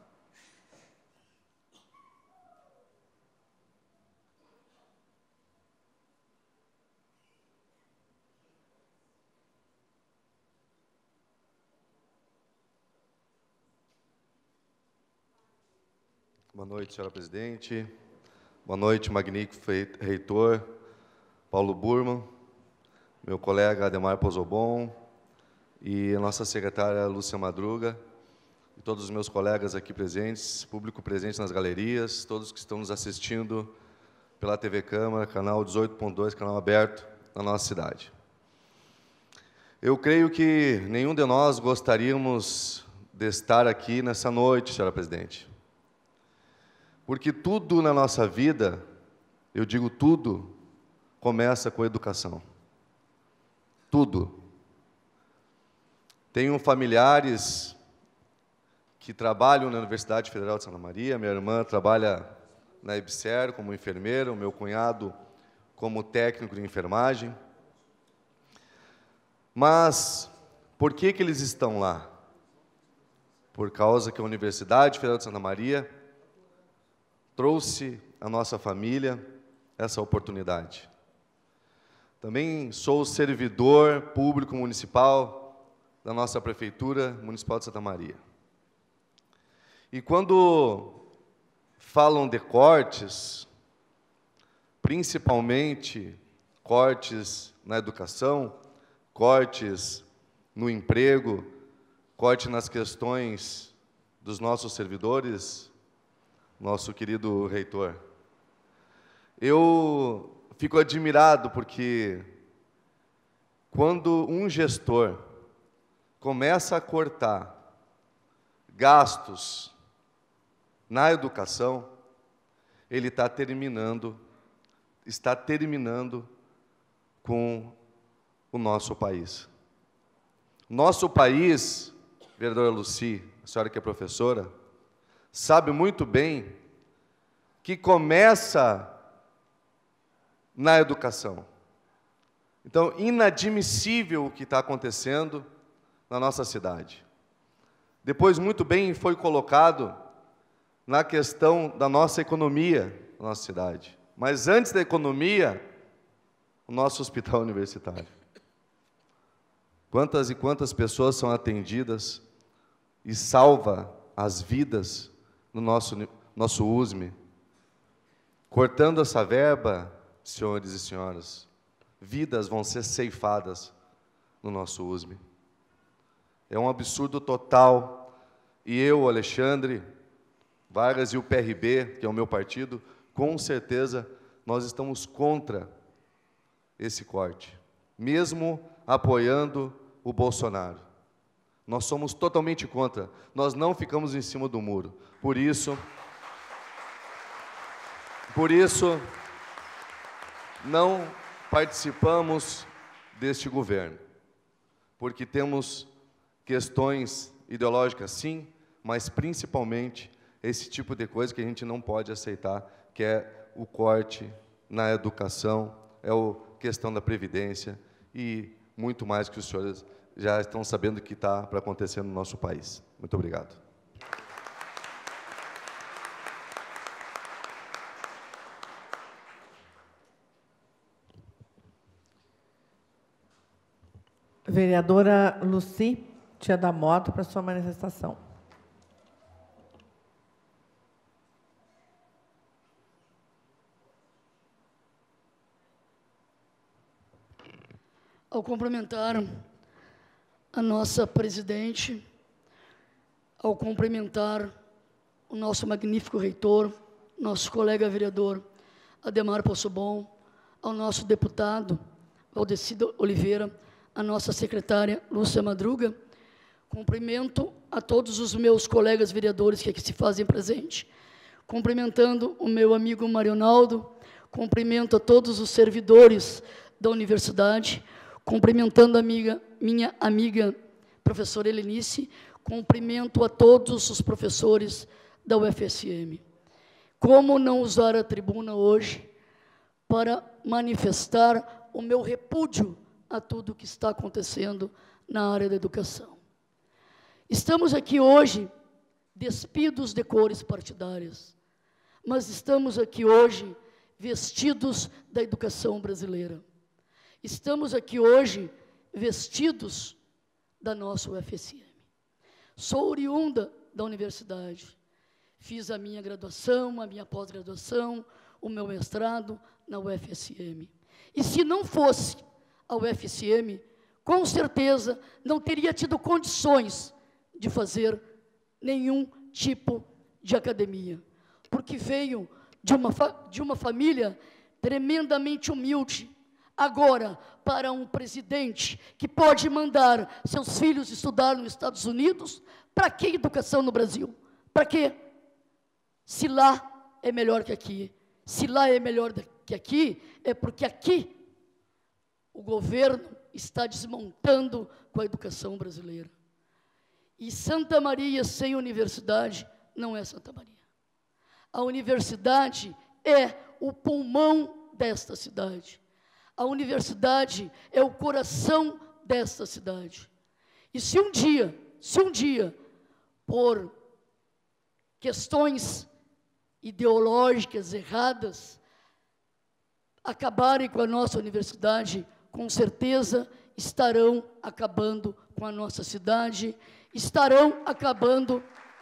Boa noite, senhora presidente. Boa noite, magnífico reitor Paulo Burman, meu colega Ademar Pozobon e a nossa secretária Lúcia Madruga, e todos os meus colegas aqui presentes, público presente nas galerias, todos que estão nos assistindo pela T V Câmara, canal dezoito ponto dois, canal aberto na nossa cidade. Eu creio que nenhum de nós gostaríamos de estar aqui nessa noite, senhora presidente. Porque tudo na nossa vida, eu digo tudo, começa com a educação. Tudo. Tenho familiares que trabalham na Universidade Federal de Santa Maria, minha irmã trabalha na EBSER como enfermeira, o meu cunhado como técnico de enfermagem. Mas, por que que eles estão lá? Por causa que a Universidade Federal de Santa Maria trouxe à nossa família essa oportunidade. Também sou servidor público municipal da nossa Prefeitura Municipal de Santa Maria. E quando falam de cortes, principalmente cortes na educação, cortes no emprego, corte nas questões dos nossos servidores, nosso querido reitor, eu fico admirado porque quando um gestor começa a cortar gastos na educação, ele está terminando, está terminando com o nosso país. Nosso país, vereadora Lucy, a senhora que é professora, sabe muito bem que começa na educação. Então, inadmissível o que está acontecendo na nossa cidade. Depois, muito bem foi colocado na questão da nossa economia, na nossa cidade. Mas antes da economia, o nosso hospital universitário. Quantas e quantas pessoas são atendidas e salva as vidas no nosso, nosso U S M. Cortando essa verba, senhores e senhoras, vidas vão ser ceifadas no nosso U S M. é um absurdo total. E eu, Alexandre Vargas e o P R B, que é o meu partido, com certeza nós estamos contra esse corte, mesmo apoiando o Bolsonaro. Nós somos totalmente contra, nós não ficamos em cima do muro. Por isso, por isso, não participamos deste governo, porque temos questões ideológicas, sim, mas principalmente esse tipo de coisa que a gente não pode aceitar, que é o corte na educação, é a questão da Previdência e muito mais que os senhores já estão sabendo que está para acontecer no nosso país. Muito obrigado. Vereadora Lucy Tia da Mota, para sua manifestação. Ao cumprimentar a nossa presidente, ao cumprimentar o nosso magnífico reitor, nosso colega vereador Ademar Poçobon, ao nosso deputado Valdecido Oliveira, a nossa secretária Lúcia Madruga, cumprimento a todos os meus colegas vereadores que aqui se fazem presente, cumprimentando o meu amigo Marionaldo, cumprimento a todos os servidores da universidade, cumprimentando a amiga, minha amiga professora Helenice, cumprimento a todos os professores da U F S M. Como não usar a tribuna hoje para manifestar o meu repúdio a tudo o que está acontecendo na área da educação. Estamos aqui hoje despidos de cores partidárias, mas estamos aqui hoje vestidos da educação brasileira. Estamos aqui hoje vestidos da nossa U F S M. Sou oriunda da universidade. Fiz a minha graduação, a minha pós-graduação, o meu mestrado na U F S M. E se não fosse a U F S M, com certeza não teria tido condições de fazer nenhum tipo de academia, porque veio de uma, de uma família tremendamente humilde. Agora, para um presidente que pode mandar seus filhos estudar nos Estados Unidos, para que educação no Brasil? Para quê? Se lá é melhor que aqui, se lá é melhor que aqui, é porque aqui o governo está desmontando com a educação brasileira. E Santa Maria sem universidade não é Santa Maria. A universidade é o pulmão desta cidade. A universidade é o coração desta cidade. E se um dia, se um dia, por questões ideológicas erradas, acabarem com a nossa universidade, com certeza estarão acabando com a nossa cidade, estarão acabando,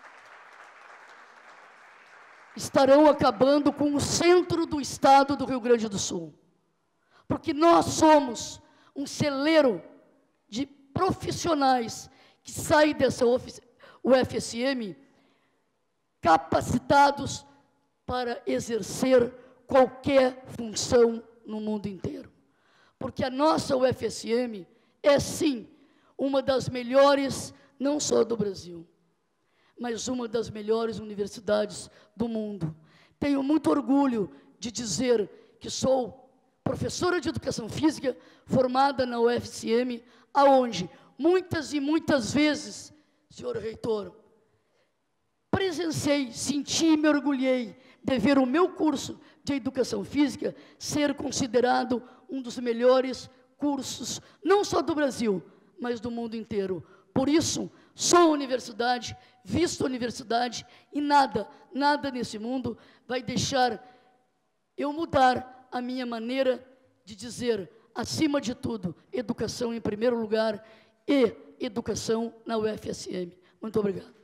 estarão acabando com o centro do estado do Rio Grande do Sul. Porque nós somos um celeiro de profissionais que saem dessa U F S M capacitados para exercer qualquer função no mundo inteiro. Porque a nossa U F S M é, sim, uma das melhores, não só do Brasil, mas uma das melhores universidades do mundo. Tenho muito orgulho de dizer que sou professora de Educação Física formada na U F S M, aonde muitas e muitas vezes, senhor reitor, presenciei, senti e me orgulhei de ver o meu curso de Educação Física ser considerado um dos melhores cursos, não só do Brasil, mas do mundo inteiro. Por isso, sou universidade, visto universidade, e nada, nada nesse mundo vai deixar eu mudar a minha maneira de dizer, acima de tudo, educação em primeiro lugar e educação na U F S M. Muito obrigado.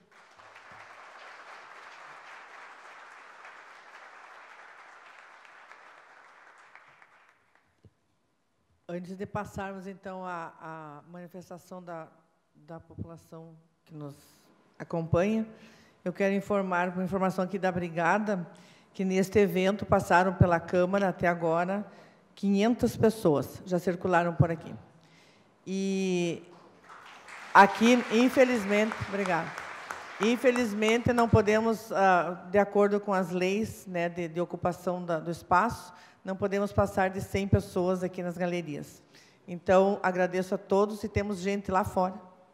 Antes de passarmos, então, a, a manifestação da, da população que nos acompanha. Eu quero informar, uma informação aqui da Brigada, que neste evento passaram pela Câmara até agora quinhentas pessoas, já circularam por aqui. E aqui, infelizmente, obrigada. Infelizmente, não podemos, ah, de acordo com as leis, né, de, de ocupação da, do espaço, não podemos passar de cem pessoas aqui nas galerias. Então, agradeço a todos e temos gente lá fora.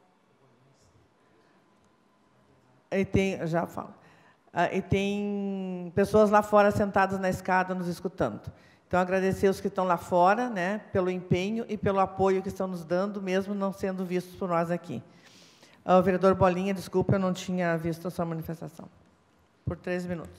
E tem, já falo. Ah, e tem pessoas lá fora sentadas na escada nos escutando. Então, agradecer os que estão lá fora, né, pelo empenho e pelo apoio que estão nos dando, mesmo não sendo vistos por nós aqui. O vereador Bolinha, desculpa, eu não tinha visto a sua manifestação. Por três minutos.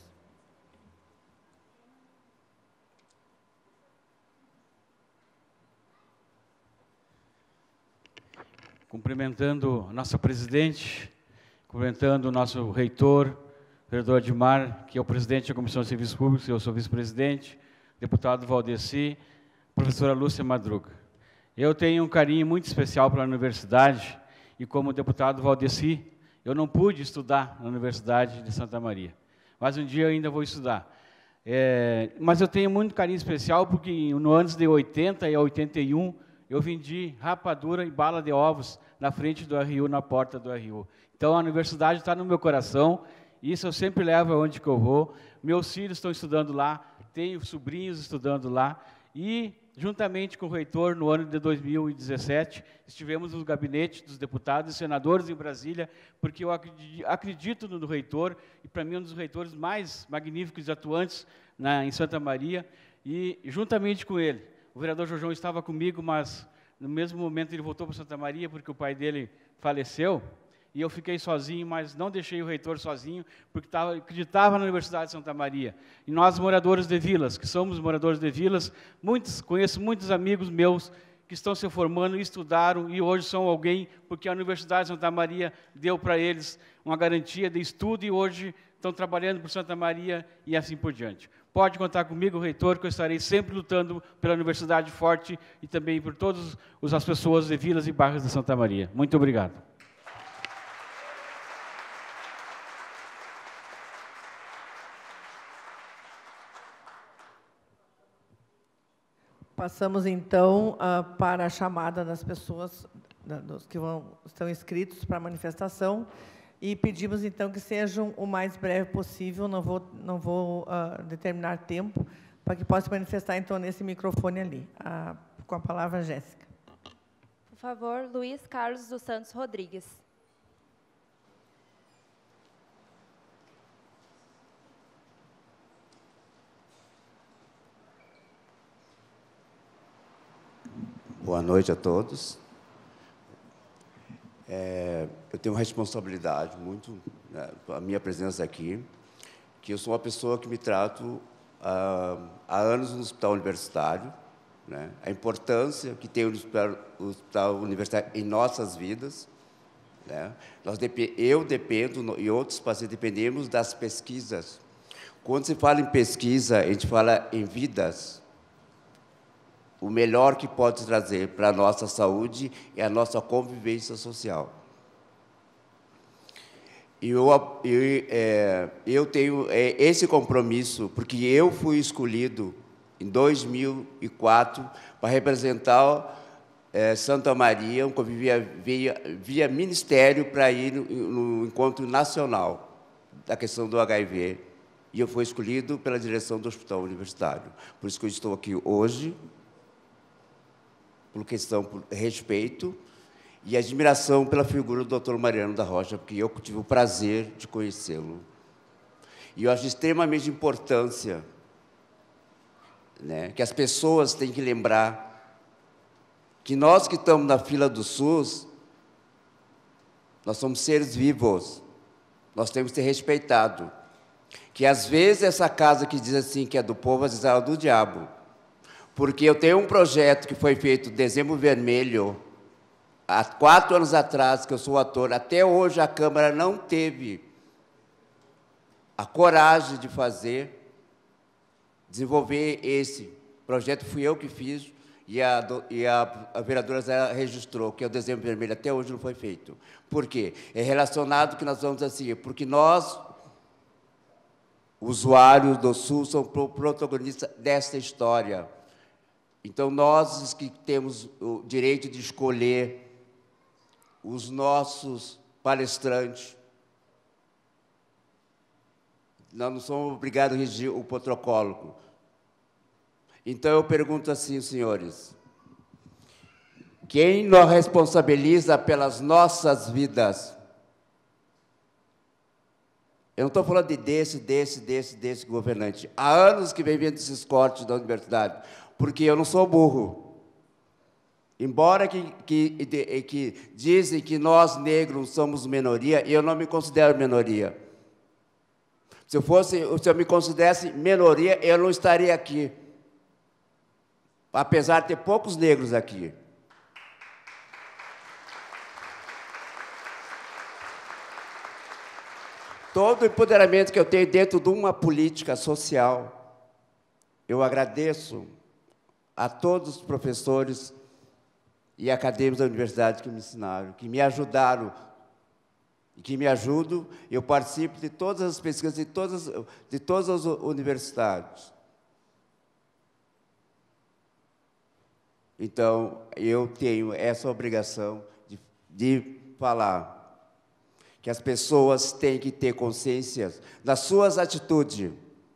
Cumprimentando a nossa presidente, cumprimentando o nosso reitor, o vereador Admar, que é o presidente da Comissão de Serviços Públicos, eu sou vice-presidente, deputado Valdeci, professora Lúcia Madruga. Eu tenho um carinho muito especial pela universidade, e como deputado Valdeci, eu não pude estudar na Universidade de Santa Maria, mas um dia eu ainda vou estudar. É, mas eu tenho muito carinho especial porque no anos de oitenta e oitenta e um, eu vendi rapadura e bala de ovos na frente do R U, na porta do R U. Então, a universidade está no meu coração, isso eu sempre levo aonde que eu vou. Meus filhos estão estudando lá, tenho sobrinhos estudando lá, e juntamente com o reitor, no ano de dois mil e dezessete, estivemos no gabinete dos deputados e senadores em Brasília, porque eu acredito no reitor, e para mim é um dos reitores mais magníficos e atuantes na, em Santa Maria, e juntamente com ele, o vereador Jorjão estava comigo, mas no mesmo momento ele voltou para Santa Maria, porque o pai dele faleceu, e eu fiquei sozinho, mas não deixei o reitor sozinho, porque tava, acreditava na Universidade de Santa Maria. E nós, moradores de vilas, que somos moradores de vilas, muitos, conheço muitos amigos meus que estão se formando, estudaram, e hoje são alguém, porque a Universidade de Santa Maria deu para eles uma garantia de estudo, e hoje estão trabalhando por Santa Maria, e assim por diante. Pode contar comigo, reitor, que eu estarei sempre lutando pela Universidade Forte, e também por todas as pessoas de vilas e bairros de Santa Maria. Muito obrigado. Passamos, então, uh, para a chamada das pessoas, da, dos que vão, estão inscritos para a manifestação, e pedimos, então, que sejam o mais breve possível, não vou, não vou uh, determinar tempo, para que possa manifestar, então, nesse microfone ali. Uh, com a palavra, Jéssica. Por favor, Luiz Carlos dos Santos Rodrigues. Boa noite a todos. É, eu tenho uma responsabilidade muito, né, a minha presença aqui, que eu sou uma pessoa que me trato ah, há anos no hospital universitário, né, a importância que tem o hospital, o hospital universitário em nossas vidas. Né, nós, eu dependo, e outros pacientes dependemos das pesquisas. Quando se fala em pesquisa, a gente fala em vidas. O melhor que pode trazer para a nossa saúde é a nossa convivência social. E eu, eu, é, eu tenho é, esse compromisso, porque eu fui escolhido em dois mil e quatro para representar é, Santa Maria, eu via, via, via ministério para ir no, no encontro nacional da questão do H I V. E eu fui escolhido pela direção do Hospital Universitário. Por isso que eu estou aqui hoje, por questão por respeito e admiração pela figura do doutor Mariano da Rocha, porque eu tive o prazer de conhecê-lo. E eu acho de extremamente importância, né, que as pessoas têm que lembrar que nós que estamos na fila do SUS, nós somos seres vivos, nós temos que ser respeitados. Que, às vezes, essa casa que diz assim que é do povo, às vezes é do diabo. Porque eu tenho um projeto que foi feito Dezembro Vermelho, há quatro anos atrás, que eu sou ator, até hoje a Câmara não teve a coragem de fazer, desenvolver esse projeto, fui eu que fiz, e a, do, e a, a vereadora Zé registrou, que é o dezembro vermelho, até hoje não foi feito. Por quê? É relacionado que nós vamos assim, porque nós, usuários do Sul, somos protagonistas dessa história. Então, nós que temos o direito de escolher os nossos palestrantes, nós não somos obrigados a regir o protocolo. Então, eu pergunto assim, senhores, quem nos responsabiliza pelas nossas vidas? Eu não estou falando de desse, desse, desse, desse governante. Há anos que vem vendo esses cortes da universidade, porque eu não sou burro. Embora que, que, que dizem que nós, negros, somos minoria, eu não me considero minoria. Se eu, fosse, se eu me considerasse minoria, eu não estaria aqui. Apesar de ter poucos negros aqui. Todo o empoderamento que eu tenho dentro de uma política social, eu agradeço a todos os professores e acadêmicos da universidade que me ensinaram, que me ajudaram, e que me ajudam. Eu participo de todas as pesquisas de todas, de todas as universidades. Então, eu tenho essa obrigação de, de falar que as pessoas têm que ter consciência das suas atitudes.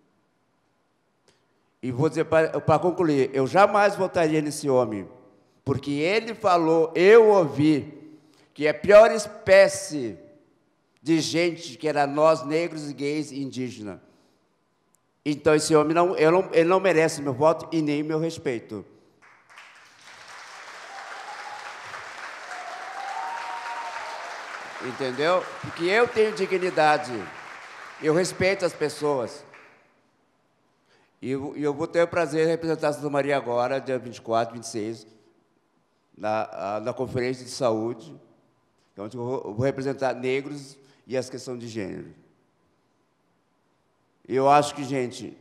E vou dizer, para concluir, eu jamais votaria nesse homem, porque ele falou, eu ouvi, que a pior espécie de gente que era nós, negros e gays e indígenas. Então, esse homem não, eu não, ele não merece meu voto e nem meu respeito. Entendeu? Porque eu tenho dignidade, eu respeito as pessoas. E eu, eu vou ter o prazer de representar Santa Maria agora, dia vinte e quatro, vinte e seis, na, na Conferência de Saúde, onde eu vou, eu vou representar negros e as questões de gênero. Eu acho que, gente,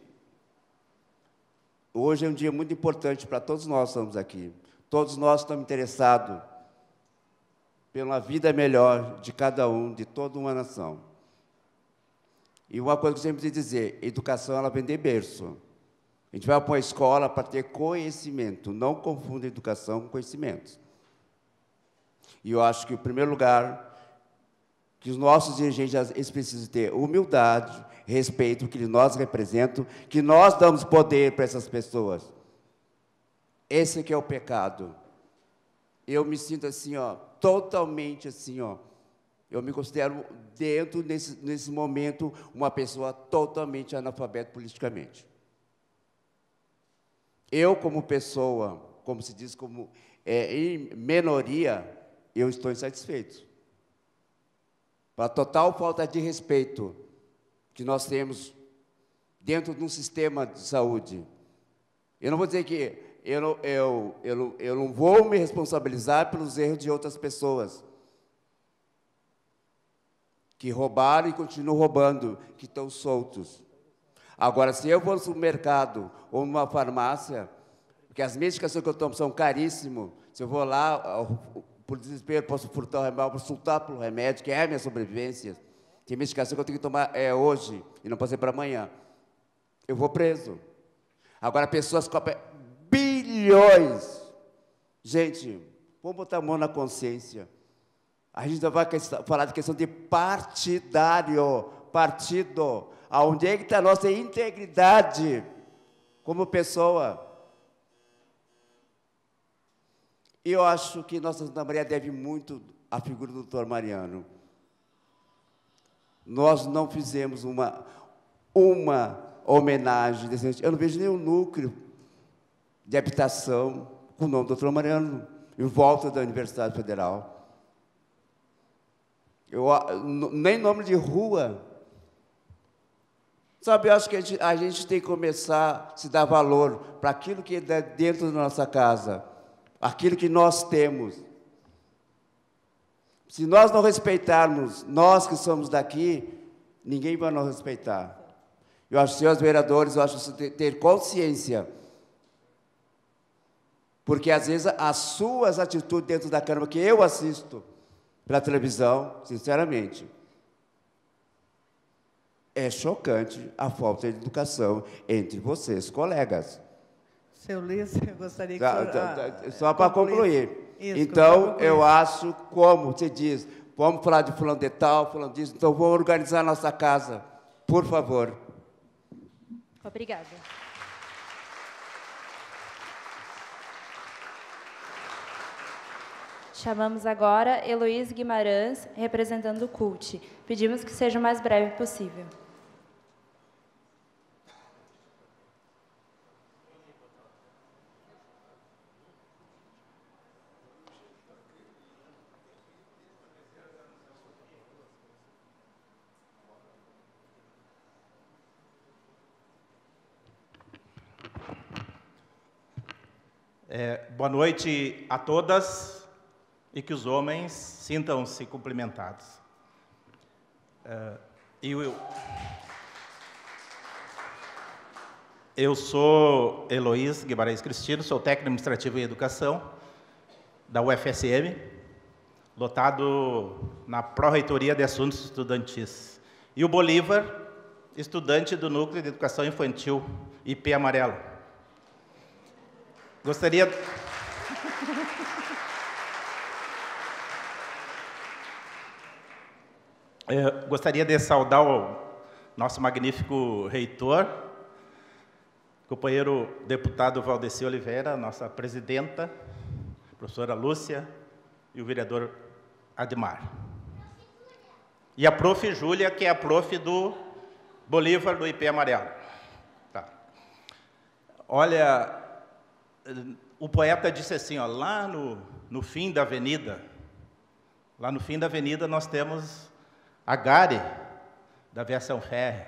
hoje é um dia muito importante para todos nós que estamos aqui. Todos nós estamos interessados pela vida melhor de cada um, de toda uma nação. E uma coisa que eu sempre tenho que dizer, educação, ela vem de berço. A gente vai para uma escola para ter conhecimento, não confunda educação com conhecimento. E eu acho que, em primeiro lugar, que os nossos dirigentes eles precisam ter humildade, respeito, que nós representam, que nós damos poder para essas pessoas. Esse que é o pecado. Eu me sinto assim, ó, totalmente assim, ó. Eu me considero, dentro, nesse, nesse momento, uma pessoa totalmente analfabeta politicamente. Eu, como pessoa, como se diz, como é, em minoria, eu estou insatisfeito. Pela total falta de respeito que nós temos dentro de um sistema de saúde. Eu não vou dizer que eu não, eu, eu, não, eu não vou me responsabilizar pelos erros de outras pessoas que roubaram e continuam roubando, que estão soltos. Agora, se eu vou no supermercado ou numa farmácia, porque as medicações que eu tomo são caríssimas, se eu vou lá, por desespero, posso furtar o remédio, posso soltar pelo remédio, que é a minha sobrevivência, tem medicação que eu tenho que tomar é, hoje e não posso ser para amanhã, eu vou preso. Agora, pessoas copam bilhões. Gente, vamos botar a mão na consciência. A gente vai falar de questão de partidário, partido. Aonde é que está a nossa integridade como pessoa? E eu acho que nossa Santa Maria deve muito à figura do doutor Mariano. Nós não fizemos uma, uma homenagem. Eu não vejo nenhum núcleo de habitação com o nome do doutor Mariano em volta da Universidade Federal. Eu, nem nome de rua. Sabe, eu acho que a gente, a gente tem que começar a se dar valor para aquilo que é dentro da nossa casa, aquilo que nós temos. Se nós não respeitarmos, nós que somos daqui, ninguém vai nos respeitar. Eu acho, senhores vereadores, eu acho que ter consciência. Porque, às vezes, as suas atitudes dentro da Câmara, que eu assisto pela televisão, sinceramente, é chocante a falta de educação entre vocês, colegas. Seu Luiz, eu gostaria que... Tá, o senhor, tá, ah, tá, só para concluir. Isso, então, concluir. eu acho, como você diz, vamos falar de fulano de tal, fulano disso, então vamos organizar a nossa casa, por favor. Obrigada. Chamamos agora Heloís Guimarães, representando o C U L T. Pedimos que seja o mais breve possível. É, boa noite a todas e que os homens sintam-se cumprimentados. É, eu, eu sou Heloís Guimarães Cristino, sou técnico administrativo em educação da U F S M, lotado na Pró-Reitoria de Assuntos Estudantis. E o Bolívar, estudante do Núcleo de Educação Infantil I P Amarelo. Gostaria... Eu gostaria de saudar o nosso magnífico reitor, companheiro deputado Valdeci Oliveira, nossa presidenta, professora Lúcia, e o vereador Admar. E a prof. Júlia, que é a prof do Bolívar do I P Amarelo. Tá. Olha... O poeta disse assim, ó, lá no, no fim da avenida, lá no fim da avenida nós temos a gare da aviação férrea,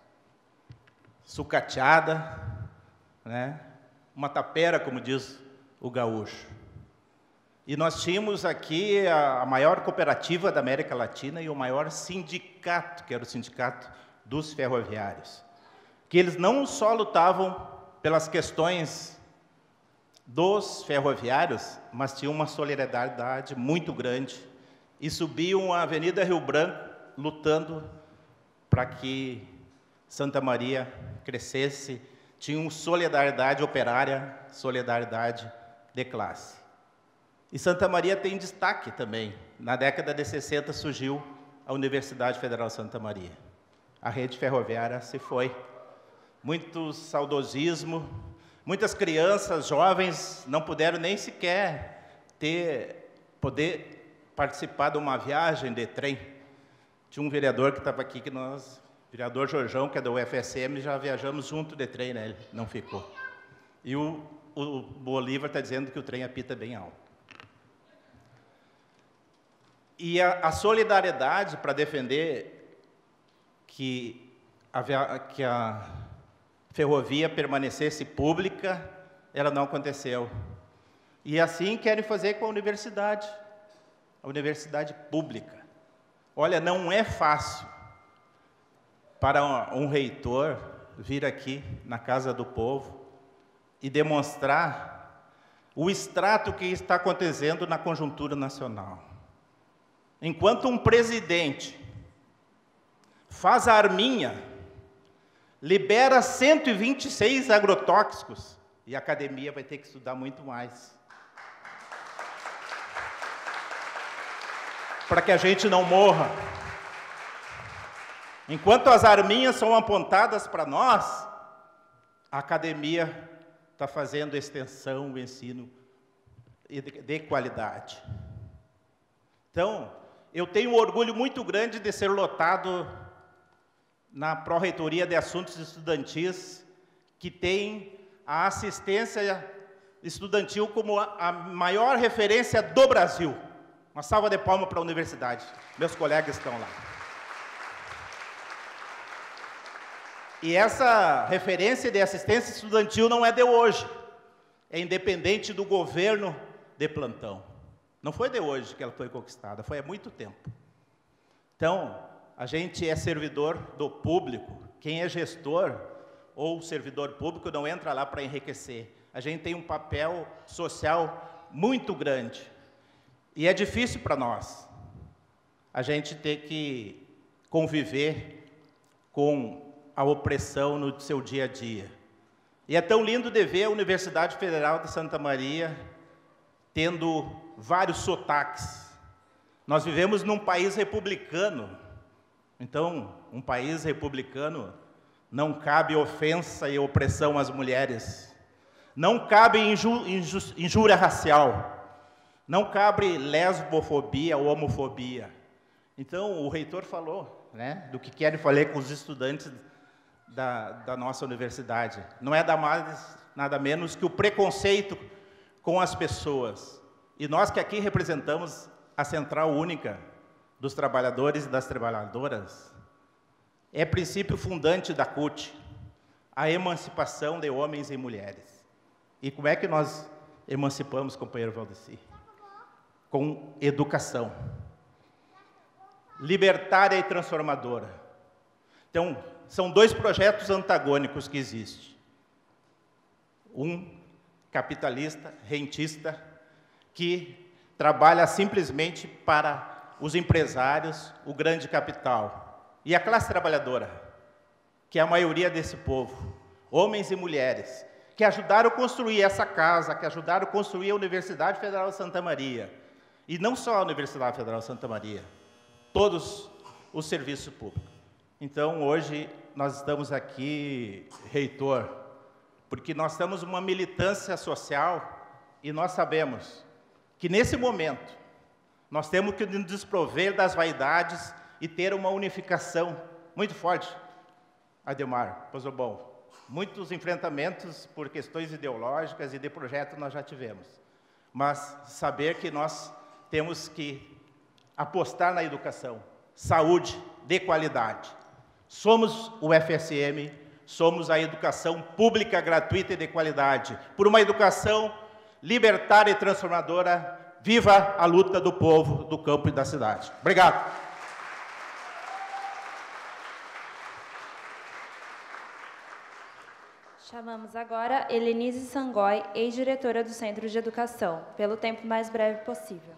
sucateada, né? Uma tapera, como diz o gaúcho. E nós tínhamos aqui a, a maior cooperativa da América Latina e o maior sindicato, que era o Sindicato dos Ferroviários, que eles não só lutavam pelas questões dos ferroviários, mas tinha uma solidariedade muito grande e subiam a Avenida Rio Branco lutando para que Santa Maria crescesse. Tinham solidariedade operária, solidariedade de classe. E Santa Maria tem destaque também. Na década de sessenta surgiu a Universidade Federal de Santa Maria. A rede ferroviária se foi. Muito saudosismo. Muitas crianças, jovens, não puderam nem sequer ter, poder participar de uma viagem de trem. Tinha um vereador que estava aqui, que nós, vereador Jorjão, que é da U F S M, já viajamos junto de trem, né? Ele não ficou. E o, o Bolívar está dizendo que o trem apita bem alto. E a, a solidariedade para defender que a, que a ferrovia permanecesse pública, ela não aconteceu. E assim querem fazer com a universidade, a universidade pública. Olha, não é fácil para um reitor vir aqui na Casa do Povo e demonstrar o extrato que está acontecendo na conjuntura nacional. Enquanto um presidente faz a arminha, libera cento e vinte e seis agrotóxicos, e a academia vai ter que estudar muito mais. Para que a gente não morra. Enquanto as arminhas são apontadas para nós, a academia está fazendo extensão, ensino de qualidade. Então, eu tenho um orgulho muito grande de ser lotado na Pró-Reitoria de Assuntos Estudantis, que tem a assistência estudantil como a maior referência do Brasil. Uma salva de palmas para a universidade. Meus colegas estão lá. E essa referência de assistência estudantil não é de hoje. É independente do governo de plantão. Não foi de hoje que ela foi conquistada, foi há muito tempo. Então, a gente é servidor do público. Quem é gestor ou servidor público não entra lá para enriquecer, a gente tem um papel social muito grande. E é difícil para nós a gente ter que conviver com a opressão no seu dia a dia. E é tão lindo de ver a Universidade Federal de Santa Maria tendo vários sotaques. Nós vivemos num país republicano, então, um país republicano não cabe ofensa e opressão às mulheres, não cabe inju, inju, injúria racial, não cabe lesbofobia ou homofobia. Então, o reitor falou, né, do que quero falar com os estudantes da, da nossa universidade. Não é mais, nada menos que o preconceito com as pessoas. E nós que aqui representamos a Central Única dos Trabalhadores e das Trabalhadoras, é princípio fundante da C U T, a emancipação de homens e mulheres. E como é que nós emancipamos, companheiro Valdeci? Com educação. Libertária e transformadora. Então, são dois projetos antagônicos que existem. Um capitalista, rentista, que trabalha simplesmente para os empresários, o grande capital. E a classe trabalhadora, que é a maioria desse povo, homens e mulheres, que ajudaram a construir essa casa, que ajudaram a construir a Universidade Federal de Santa Maria. E não só a Universidade Federal de Santa Maria, todos os serviços públicos. Então, hoje, nós estamos aqui, reitor, porque nós temos uma militância social e nós sabemos que, nesse momento, nós temos que nos desprover das vaidades e ter uma unificação muito forte. Ademar Pozobon, muitos enfrentamentos por questões ideológicas e de projeto nós já tivemos, mas saber que nós temos que apostar na educação, saúde de qualidade. Somos o F S M, somos a educação pública, gratuita e de qualidade, por uma educação libertária e transformadora. Viva a luta do povo, do campo e da cidade. Obrigado. Chamamos agora Helenise Sangói, ex-diretora do Centro de Educação, pelo tempo mais breve possível.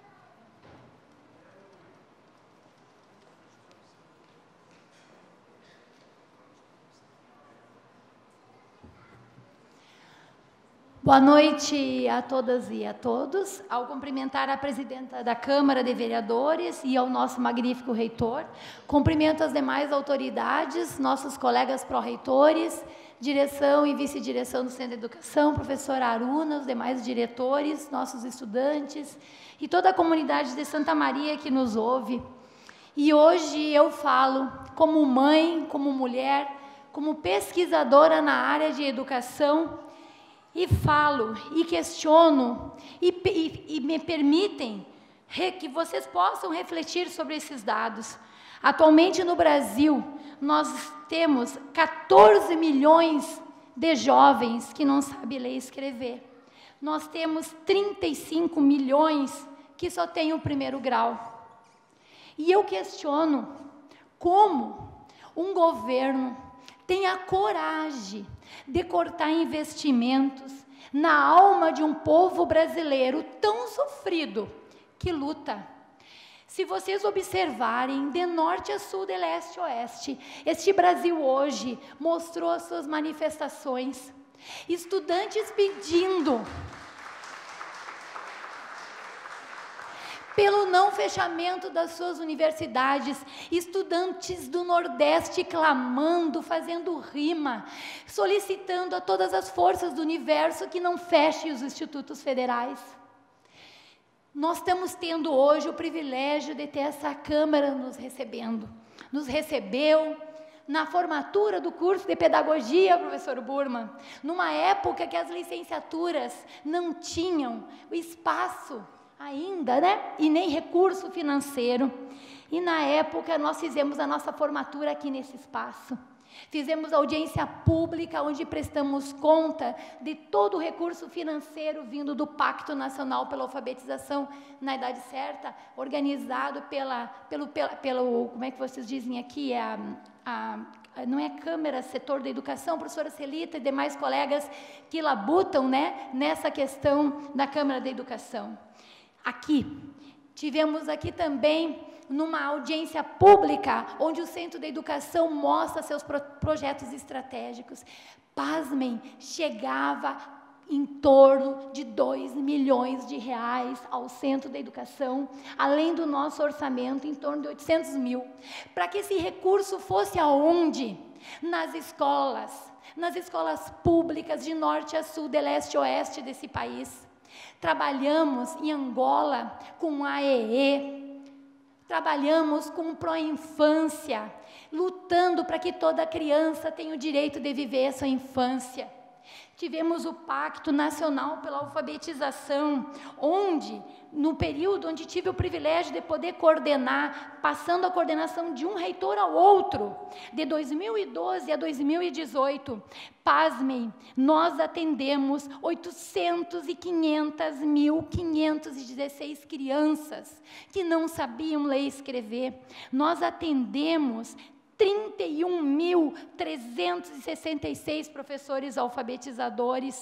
Boa noite a todas e a todos. Ao cumprimentar a presidenta da Câmara de Vereadores e ao nosso magnífico reitor, cumprimento as demais autoridades, nossos colegas pró-reitores, direção e vice-direção do Centro de Educação, professora Aruna, os demais diretores, nossos estudantes e toda a comunidade de Santa Maria que nos ouve. E hoje eu falo como mãe, como mulher, como pesquisadora na área de educação, e falo, e questiono, e, e, e me permitem re, que vocês possam refletir sobre esses dados. Atualmente no Brasil, nós temos quatorze milhões de jovens que não sabem ler e escrever. Nós temos trinta e cinco milhões que só têm o primeiro grau. E eu questiono como um governo tem a coragem de cortar investimentos na alma de um povo brasileiro tão sofrido que luta. Se vocês observarem, de norte a sul, de leste a oeste, este Brasil hoje mostrou as suas manifestações. Estudantes pedindo pelo não fechamento das suas universidades, estudantes do Nordeste clamando, fazendo rima, solicitando a todas as forças do universo que não fechem os institutos federais. Nós estamos tendo hoje o privilégio de ter essa Câmara nos recebendo. Nos recebeu na formatura do curso de pedagogia, professor Burman, numa época que as licenciaturas não tinham o espaço ainda, né? E nem recurso financeiro. E na época nós fizemos a nossa formatura aqui nesse espaço. Fizemos audiência pública, onde prestamos conta de todo o recurso financeiro vindo do Pacto Nacional pela Alfabetização na Idade Certa, organizado pela, pelo, pela, pelo, como é que vocês dizem aqui, a, a, não é a Câmara, Setor da Educação, professora Celita e demais colegas que labutam, né, nessa questão da Câmara da Educação. Aqui, tivemos aqui também numa audiência pública, onde o Centro da Educação mostra seus pro projetos estratégicos. Pasmem, chegava em torno de dois milhões de reais ao Centro da Educação, além do nosso orçamento, em torno de oitocentos mil. Para que esse recurso fosse aonde? Nas escolas, nas escolas públicas de norte a sul, de leste a oeste desse país. Trabalhamos em Angola com a E E, trabalhamos com pró-infância, lutando para que toda criança tenha o direito de viver a sua infância. Tivemos o Pacto Nacional pela Alfabetização, onde, no período onde tive o privilégio de poder coordenar, passando a coordenação de um reitor ao outro, de dois mil e doze a dois mil e dezoito, pasmem, nós atendemos oitocentos e quinhentas mil quinhentas e dezesseis crianças que não sabiam ler e escrever. Nós atendemos trinta e um mil trezentos e sessenta e seis professores alfabetizadores,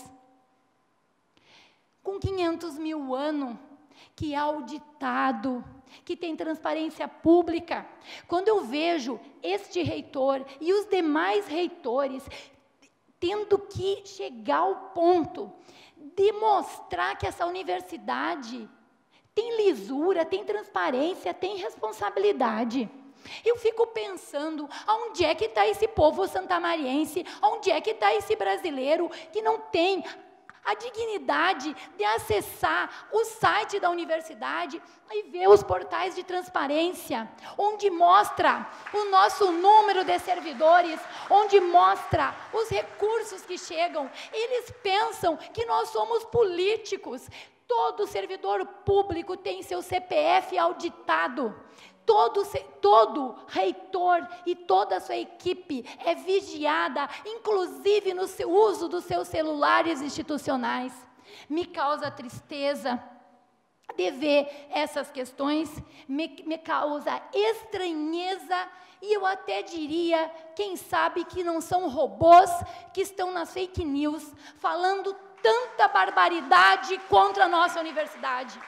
com quinhentos mil ano, que é auditado, que tem transparência pública. Quando eu vejo este reitor e os demais reitores tendo que chegar ao ponto de mostrar que essa universidade tem lisura, tem transparência, tem responsabilidade, eu fico pensando, aonde é que está esse povo santamariense, aonde é que está esse brasileiro que não tem a dignidade de acessar o site da universidade e ver os portais de transparência, onde mostra o nosso número de servidores, onde mostra os recursos que chegam. Eles pensam que nós somos políticos. Todo servidor público tem seu C P F auditado. Todo, todo reitor e toda a sua equipe é vigiada, inclusive no seu uso dos seus celulares institucionais. Me causa tristeza de ver essas questões, me, me causa estranheza, e eu até diria, quem sabe que não são robôs que estão nas fake news, falando tanta barbaridade contra a nossa universidade.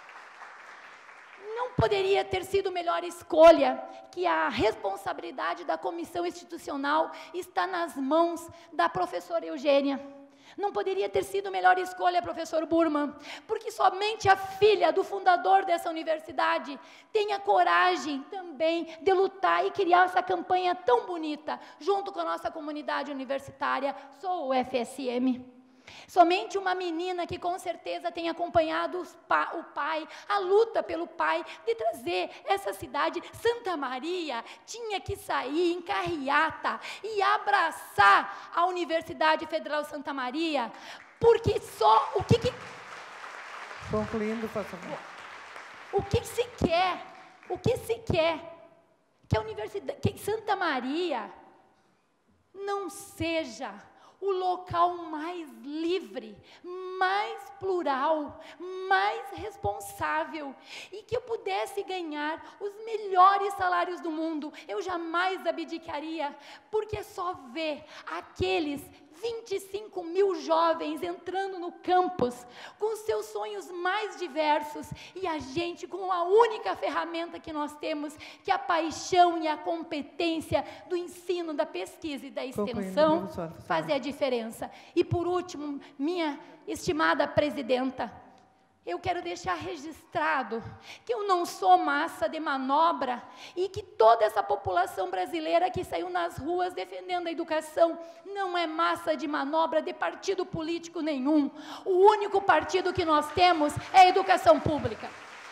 Não poderia ter sido melhor escolha, que a responsabilidade da comissão institucional está nas mãos da professora Eugênia. Não poderia ter sido melhor escolha, professor Burman, porque somente a filha do fundador dessa universidade tem a coragem também de lutar e criar essa campanha tão bonita, junto com a nossa comunidade universitária. Sou o F S M. Somente uma menina que com certeza tem acompanhado os pa, o pai, a luta pelo pai, de trazer essa cidade, Santa Maria, tinha que sair em carreata e abraçar a Universidade Federal de Santa Maria, porque só o que... que Concluindo, por favor. O que se quer, o que se quer, que a Universidade, que Santa Maria não seja o local mais livre, mais plural, mais responsável, e que eu pudesse ganhar os melhores salários do mundo, eu jamais abdicaria, porque só ver aqueles vinte e cinco mil jovens entrando no campus, com seus sonhos mais diversos, e a gente com a única ferramenta que nós temos, que é a paixão e a competência do ensino, da pesquisa e da extensão, fazer a diferença. E por último, minha estimada presidenta, eu quero deixar registrado que eu não sou massa de manobra e que toda essa população brasileira que saiu nas ruas defendendo a educação não é massa de manobra de partido político nenhum. O único partido que nós temos é a educação pública.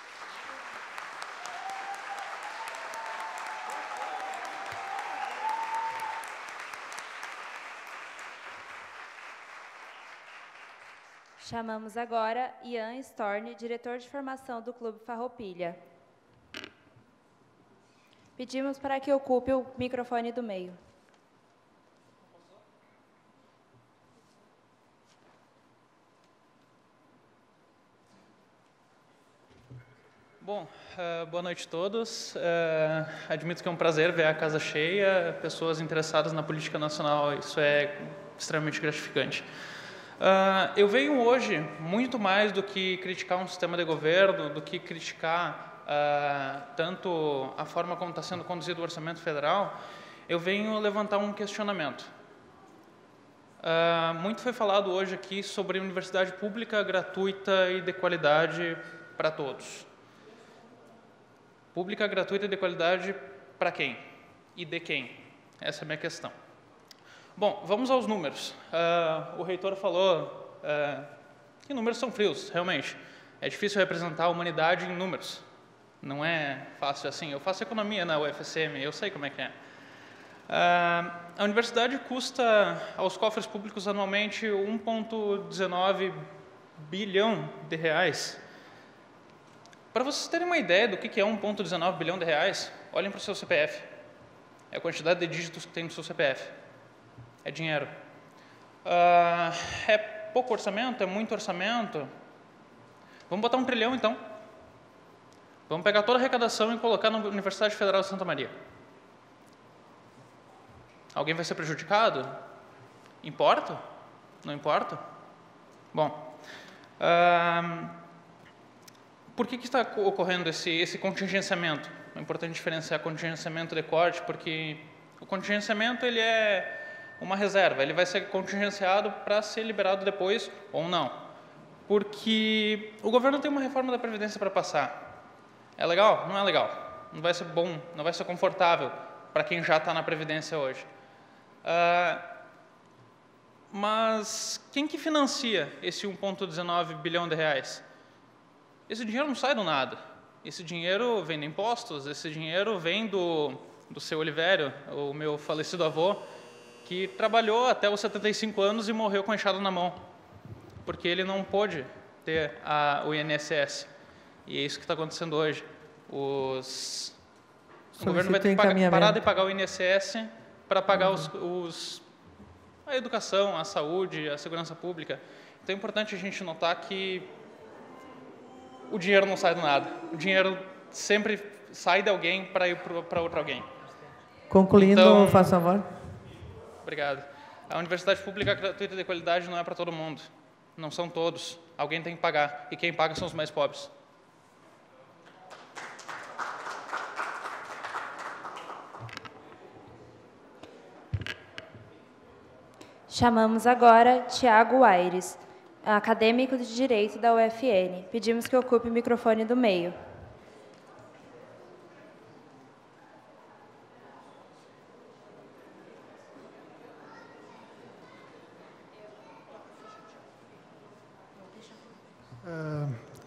Chamamos agora Ian Storni, diretor de formação do Clube Farroupilha. Pedimos para que ocupe o microfone do meio. Uh, boa noite a todos. Uh, admito que é um prazer ver a casa cheia, pessoas interessadas na política nacional, isso é extremamente gratificante. Uh, eu venho hoje muito mais do que criticar um sistema de governo, do que criticar uh, tanto a forma como está sendo conduzido o orçamento federal, eu venho levantar um questionamento. Uh, muito foi falado hoje aqui sobre universidade pública, gratuita e de qualidade para todos. Pública, gratuita e de qualidade para quem? E de quem? Essa é a minha questão. Bom, vamos aos números. Uh, o reitor falou uh, que números são frios, realmente. É difícil representar a humanidade em números. Não é fácil assim. Eu faço economia na U F S M, eu sei como é que é. Uh, a universidade custa aos cofres públicos anualmente um vírgula dezenove bilhão de reais. Para vocês terem uma ideia do que é um vírgula dezenove bilhão de reais, olhem para o seu C P F. É a quantidade de dígitos que tem no seu C P F. É dinheiro. Uh, é pouco orçamento? É muito orçamento? Vamos botar um trilhão, então. Vamos pegar toda a arrecadação e colocar na Universidade Federal de Santa Maria. Alguém vai ser prejudicado? Importa? Não importa? Bom, uh, por que que está ocorrendo esse, esse contingenciamento? É importante diferenciar contingenciamento de corte, porque o contingenciamento ele é uma reserva, ele vai ser contingenciado para ser liberado depois ou não. Porque o governo tem uma reforma da Previdência para passar. É legal? Não é legal. Não vai ser bom, não vai ser confortável para quem já está na Previdência hoje. Uh, mas quem que financia esse um vírgula dezenove bilhão de reais? Esse dinheiro não sai do nada. Esse dinheiro vem de impostos, esse dinheiro vem do, do seu Olivério, o meu falecido avô, que trabalhou até os setenta e cinco anos e morreu com a enxada na mão, porque ele não pôde ter a, o I N S S. E é isso que está acontecendo hoje. Os, o governo vai ter que pagar, parar de pagar o I N S S para pagar uhum. os, os, a educação, a saúde, a segurança pública. Então é importante a gente notar que o dinheiro não sai do nada. O dinheiro sempre sai de alguém para ir para outro alguém. Concluindo, então, faz favor. Obrigado. A universidade pública gratuita de qualidade não é para todo mundo. Não são todos. Alguém tem que pagar. E quem paga são os mais pobres. Chamamos agora Tiago Aires, acadêmico de Direito da U F N. Pedimos que ocupe o microfone do meio. Uh,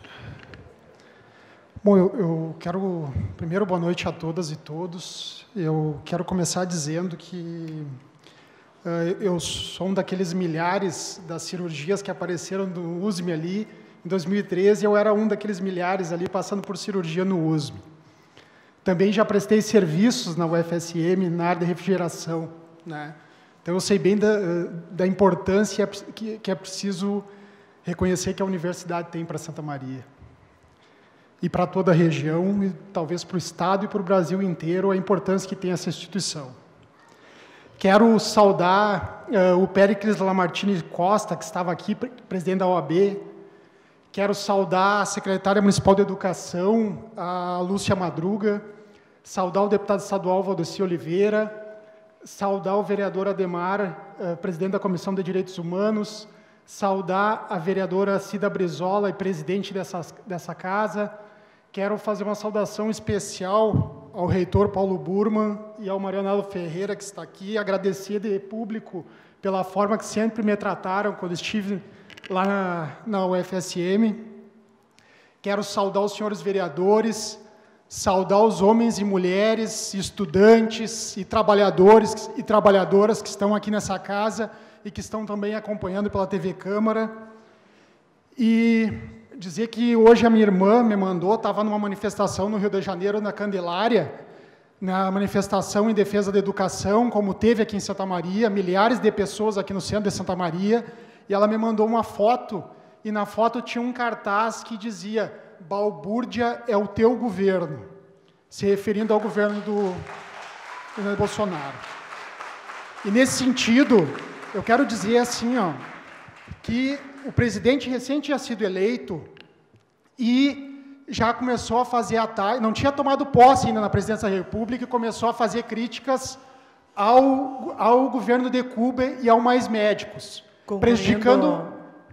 bom, eu, eu quero, primeiro, boa noite a todas e todos. Eu quero começar dizendo que eu sou um daqueles milhares das cirurgias que apareceram no U S M ali. Em dois mil e treze, eu era um daqueles milhares ali passando por cirurgia no U S M. Também já prestei serviços na U F S M na área de refrigeração, né? Então, eu sei bem da, da importância que, que é preciso reconhecer que a universidade tem para Santa Maria. E para toda a região, e talvez para o Estado e para o Brasil inteiro, a importância que tem essa instituição. Quero saudar uh, o Péricles Lamartine Costa, que estava aqui, presidente da O A B. Quero saudar a secretária municipal de Educação, a Lúcia Madruga. Saudar o deputado estadual Valdeci Oliveira. Saudar o vereador Ademar, uh, presidente da Comissão de Direitos Humanos. Saudar a vereadora Cida Brizola, e presidente dessa, dessa casa. Quero fazer uma saudação especial ao reitor Paulo Burman e ao Marianelo Ferreira, que está aqui, agradecer de público pela forma que sempre me trataram quando estive lá na, na U F S M. Quero saudar os senhores vereadores, saudar os homens e mulheres, estudantes e trabalhadores e trabalhadoras que estão aqui nessa casa e que estão também acompanhando pela T V Câmara. E dizer que hoje a minha irmã me mandou, estava numa manifestação no Rio de Janeiro, na Candelária, na manifestação em defesa da educação, como teve aqui em Santa Maria, milhares de pessoas aqui no centro de Santa Maria, e ela me mandou uma foto, e na foto tinha um cartaz que dizia: balbúrdia é o teu governo, se referindo ao governo do, do Bolsonaro. E nesse sentido, eu quero dizer assim, ó, que o presidente recente tinha sido eleito e já começou a fazer ataque, não tinha tomado posse ainda na presidência da República e começou a fazer críticas ao, ao governo de Cuba e ao Mais Médicos, Concluindo... prejudicando,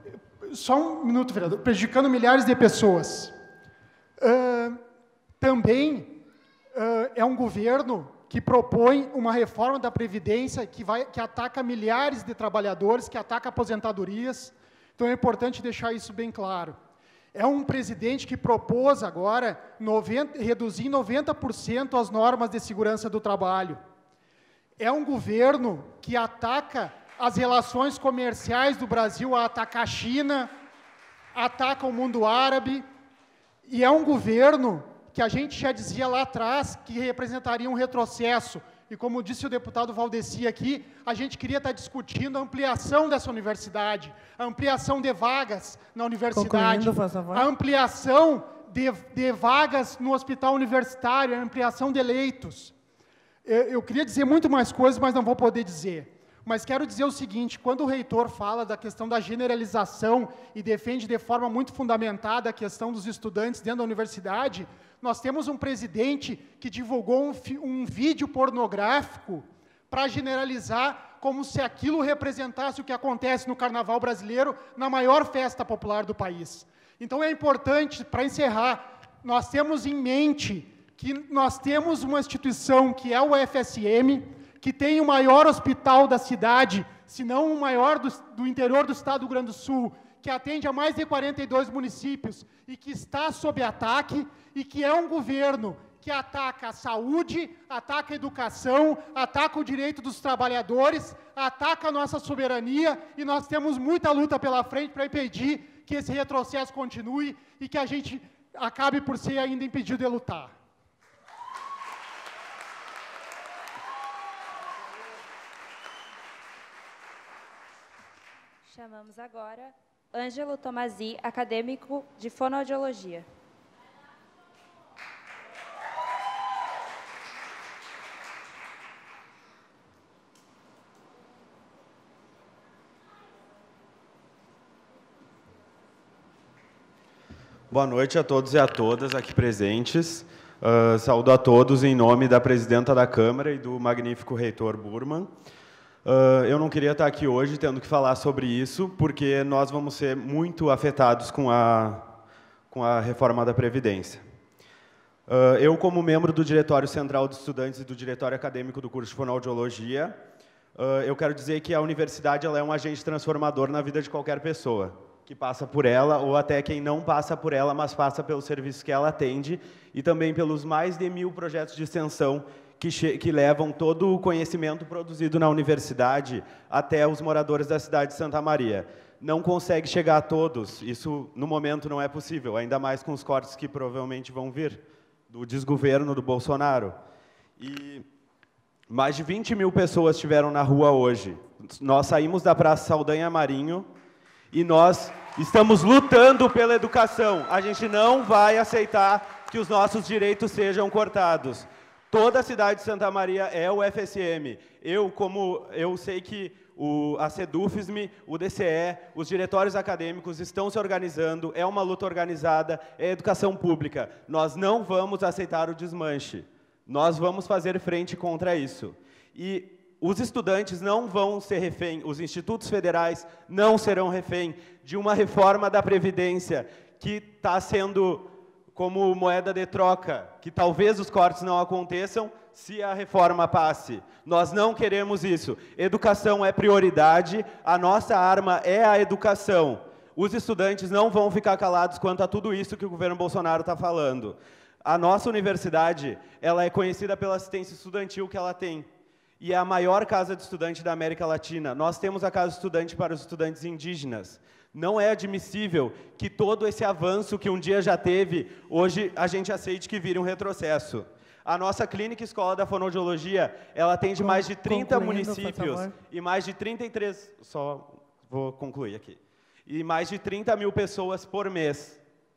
só um minuto, vereador, prejudicando milhares de pessoas. Uh, também uh, é um governo que propõe uma reforma da Previdência que, vai, que ataca milhares de trabalhadores, que ataca aposentadorias. Então, é importante deixar isso bem claro. É um presidente que propôs agora noventa, reduzir em noventa por cento as normas de segurança do trabalho. É um governo que ataca as relações comerciais do Brasil, ataca a China, ataca o mundo árabe, e é um governo que a gente já dizia lá atrás que representaria um retrocesso. E como disse o deputado Valdeci aqui, a gente queria estar discutindo a ampliação dessa universidade, a ampliação de vagas na universidade, a ampliação de, de vagas no hospital universitário, a ampliação de leitos. Eu, eu queria dizer muito mais coisas, mas não vou poder dizer. Mas quero dizer o seguinte, quando o reitor fala da questão da generalização e defende de forma muito fundamentada a questão dos estudantes dentro da universidade, nós temos um presidente que divulgou um, um vídeo pornográfico para generalizar como se aquilo representasse o que acontece no Carnaval brasileiro, na maior festa popular do país. Então é importante, para encerrar, nós temos em mente que nós temos uma instituição que é o U F S M, que tem o maior hospital da cidade, se não o maior do, do interior do estado do Rio Grande do Sul, que atende a mais de quarenta e dois municípios e que está sob ataque, e que é um governo que ataca a saúde, ataca a educação, ataca o direito dos trabalhadores, ataca a nossa soberania, e nós temos muita luta pela frente para impedir que esse retrocesso continue e que a gente acabe por ser ainda impedido de lutar. Chamamos agora Ângelo Tomasi, acadêmico de fonoaudiologia. Boa noite a todos e a todas aqui presentes. Uh, saúdo a todos em nome da presidenta da Câmara e do magnífico reitor Burman. Uh, eu não queria estar aqui hoje tendo que falar sobre isso, porque nós vamos ser muito afetados com a, com a reforma da Previdência. Uh, eu, como membro do Diretório Central dos Estudantes e do Diretório Acadêmico do curso de Fonoaudiologia, uh, eu quero dizer que a universidade ela é um agente transformador na vida de qualquer pessoa que passa por ela, ou até quem não passa por ela, mas passa pelos serviços que ela atende, e também pelos mais de mil projetos de extensão que, que levam todo o conhecimento produzido na universidade até os moradores da cidade de Santa Maria. Não consegue chegar a todos, isso no momento não é possível, ainda mais com os cortes que provavelmente vão vir do desgoverno do Bolsonaro. E mais de vinte mil pessoas estiveram na rua hoje. Nós saímos da Praça Saldanha Marinho e nós estamos lutando pela educação. A gente não vai aceitar que os nossos direitos sejam cortados. Toda a cidade de Santa Maria é o U F S M. Eu, como eu sei que o, a Sedufisme, o D C E, os diretórios acadêmicos estão se organizando, é uma luta organizada, é educação pública. Nós não vamos aceitar o desmanche. Nós vamos fazer frente contra isso. E os estudantes não vão ser refém, os institutos federais não serão refém de uma reforma da Previdência que está sendo como moeda de troca, que talvez os cortes não aconteçam se a reforma passe. Nós não queremos isso. Educação é prioridade, a nossa arma é a educação. Os estudantes não vão ficar calados quanto a tudo isso que o governo Bolsonaro está falando. A nossa universidade, ela é conhecida pela assistência estudantil que ela tem. E é a maior casa de estudante da América Latina. Nós temos a casa de estudante para os estudantes indígenas. Não é admissível que todo esse avanço que um dia já teve, hoje a gente aceite que vire um retrocesso. A nossa clínica escola da fonoaudiologia, ela atende mais de trinta municípios e mais de trinta e três, só vou concluir aqui, e mais de trinta mil pessoas por mês.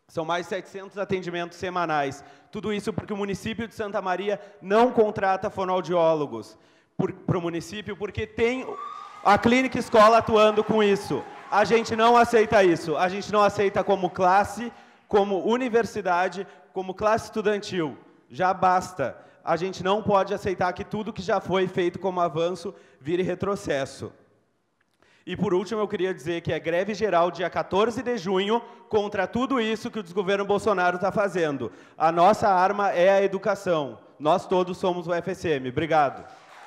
São mais de setecentos atendimentos semanais. Tudo isso porque o município de Santa Maria não contrata fonoaudiólogos para o município, porque tem a Clínica Escola atuando com isso. A gente não aceita isso. A gente não aceita como classe, como universidade, como classe estudantil. Já basta. A gente não pode aceitar que tudo que já foi feito como avanço vire retrocesso. E, por último, eu queria dizer que é greve geral dia quatorze de junho contra tudo isso que o desgoverno Bolsonaro está fazendo. A nossa arma é a educação. Nós todos somos o F S M. Obrigado.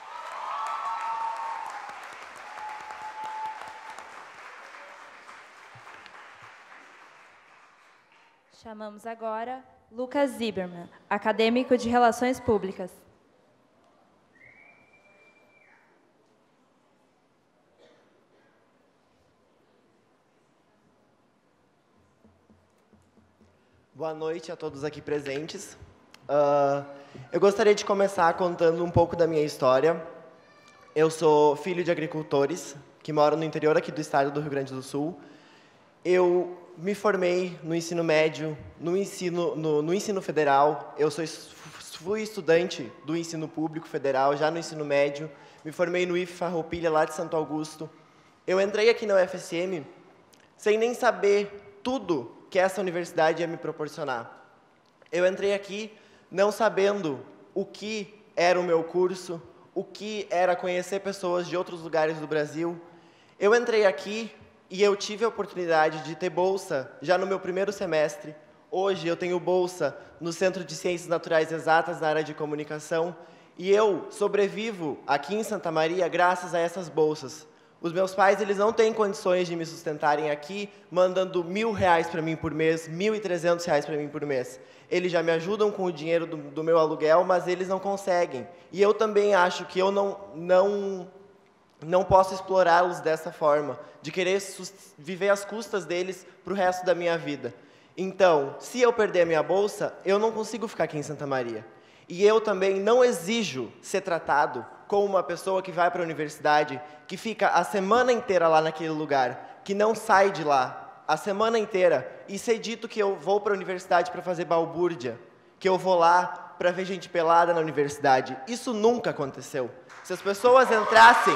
Chamamos agora Lucas Zimmermann, acadêmico de Relações Públicas. Boa noite a todos aqui presentes. Uh, eu gostaria de começar contando um pouco da minha história. Eu sou filho de agricultores que moram no interior aqui do estado do Rio Grande do Sul. Eu me formei no ensino médio, no ensino, no, no ensino federal. Eu sou, fui estudante do ensino público federal, já no ensino médio. Me formei no I F Farroupilha, lá de Santo Augusto. Eu entrei aqui na U F S M sem nem saber tudo que essa universidade ia me proporcionar. Eu entrei aqui não sabendo o que era o meu curso, o que era conhecer pessoas de outros lugares do Brasil. Eu entrei aqui e eu tive a oportunidade de ter bolsa já no meu primeiro semestre. Hoje eu tenho bolsa no Centro de Ciências Naturais Exatas, na área de comunicação, e eu sobrevivo aqui em Santa Maria graças a essas bolsas. Os meus pais, eles não têm condições de me sustentarem aqui, mandando mil reais para mim por mês, mil e trezentos reais para mim por mês. Eles já me ajudam com o dinheiro do, do meu aluguel, mas eles não conseguem. E eu também acho que eu não, não, não posso explorá-los dessa forma, de querer viver às custas deles para o resto da minha vida. Então, se eu perder a minha bolsa, eu não consigo ficar aqui em Santa Maria. E eu também não exijo ser tratado como uma pessoa que vai para a universidade, que fica a semana inteira lá naquele lugar, que não sai de lá a semana inteira, e ser dito que eu vou para a universidade para fazer balbúrdia, que eu vou lá para ver gente pelada na universidade. Isso nunca aconteceu. Se as pessoas entrassem,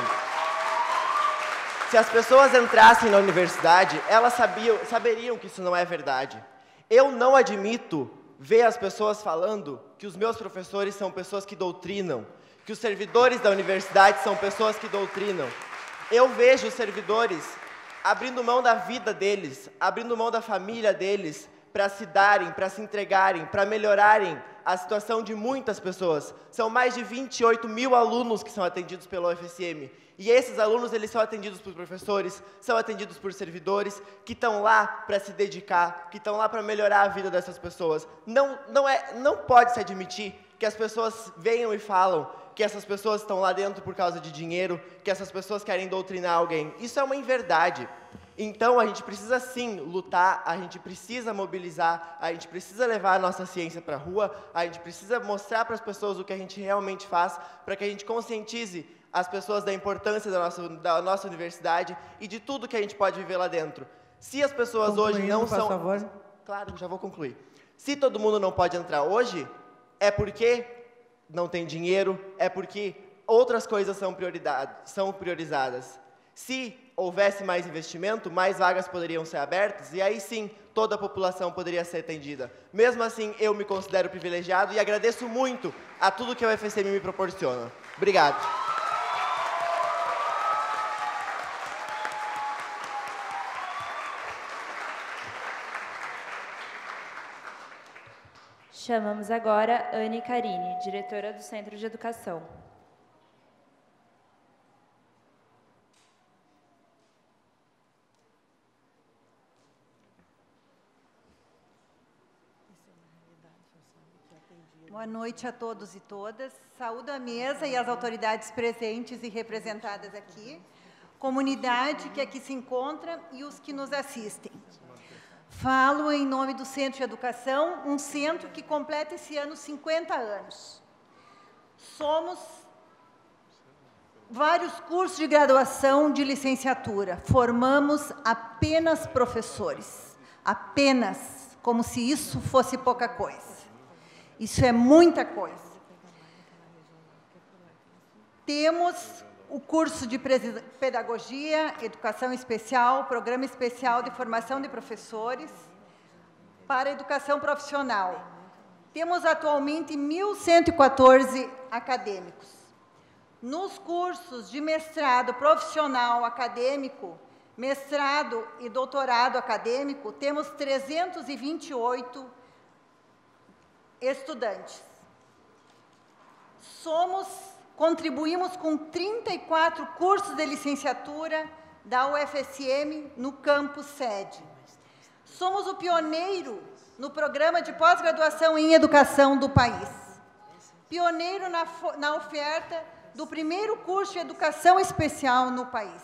se as pessoas entrassem na universidade, elas sabiam, saberiam que isso não é verdade. Eu não admito ver as pessoas falando que os meus professores são pessoas que doutrinam, que os servidores da universidade são pessoas que doutrinam. Eu vejo os servidores abrindo mão da vida deles, abrindo mão da família deles, para se darem, para se entregarem, para melhorarem a situação de muitas pessoas. São mais de vinte e oito mil alunos que são atendidos pelo U F S M. E esses alunos, eles são atendidos por professores, são atendidos por servidores, que estão lá para se dedicar, que estão lá para melhorar a vida dessas pessoas. Não, não, é, não pode se admitir que as pessoas venham e falam que essas pessoas estão lá dentro por causa de dinheiro, que essas pessoas querem doutrinar alguém. Isso é uma inverdade. Então, a gente precisa, sim, lutar, a gente precisa mobilizar, a gente precisa levar a nossa ciência para a rua, a gente precisa mostrar para as pessoas o que a gente realmente faz, para que a gente conscientize as pessoas da importância da nossa, da nossa universidade e de tudo que a gente pode viver lá dentro. Se as pessoas hoje não são... Por favor. Claro, já vou concluir. Se todo mundo não pode entrar hoje, é porque não tem dinheiro, é porque outras coisas são, são priorizadas. Se houvesse mais investimento, mais vagas poderiam ser abertas, e aí sim, toda a população poderia ser atendida. Mesmo assim, eu me considero privilegiado e agradeço muito a tudo que a U F S M me proporciona. Obrigado. Chamamos agora Anne Carini, diretora do Centro de Educação. Boa noite a todos e todas. Saúdo a mesa e as autoridades presentes e representadas aqui, comunidade que aqui se encontra e os que nos assistem. Falo em nome do Centro de Educação, um centro que completa esse ano cinquenta anos. Somos vários cursos de graduação de licenciatura. Formamos apenas professores, apenas como se isso fosse pouca coisa. Isso é muita coisa. Temos o curso de Pedagogia, Educação Especial, Programa Especial de Formação de Professores para Educação Profissional. Temos atualmente mil cento e quatorze acadêmicos. Nos cursos de mestrado profissional acadêmico, mestrado e doutorado acadêmico, temos trezentos e vinte e oito estudantes. Somos, contribuímos com trinta e quatro cursos de licenciatura da U F S M no campus sede. Somos o pioneiro no programa de pós-graduação em educação do país. Pioneiro na, na oferta do primeiro curso de educação especial no país.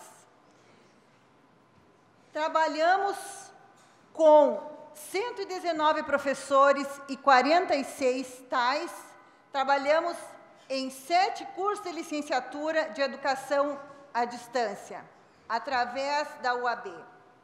Trabalhamos com cento e dezenove professores e quarenta e seis tais. Trabalhamos em sete cursos de licenciatura de educação à distância, através da U A B.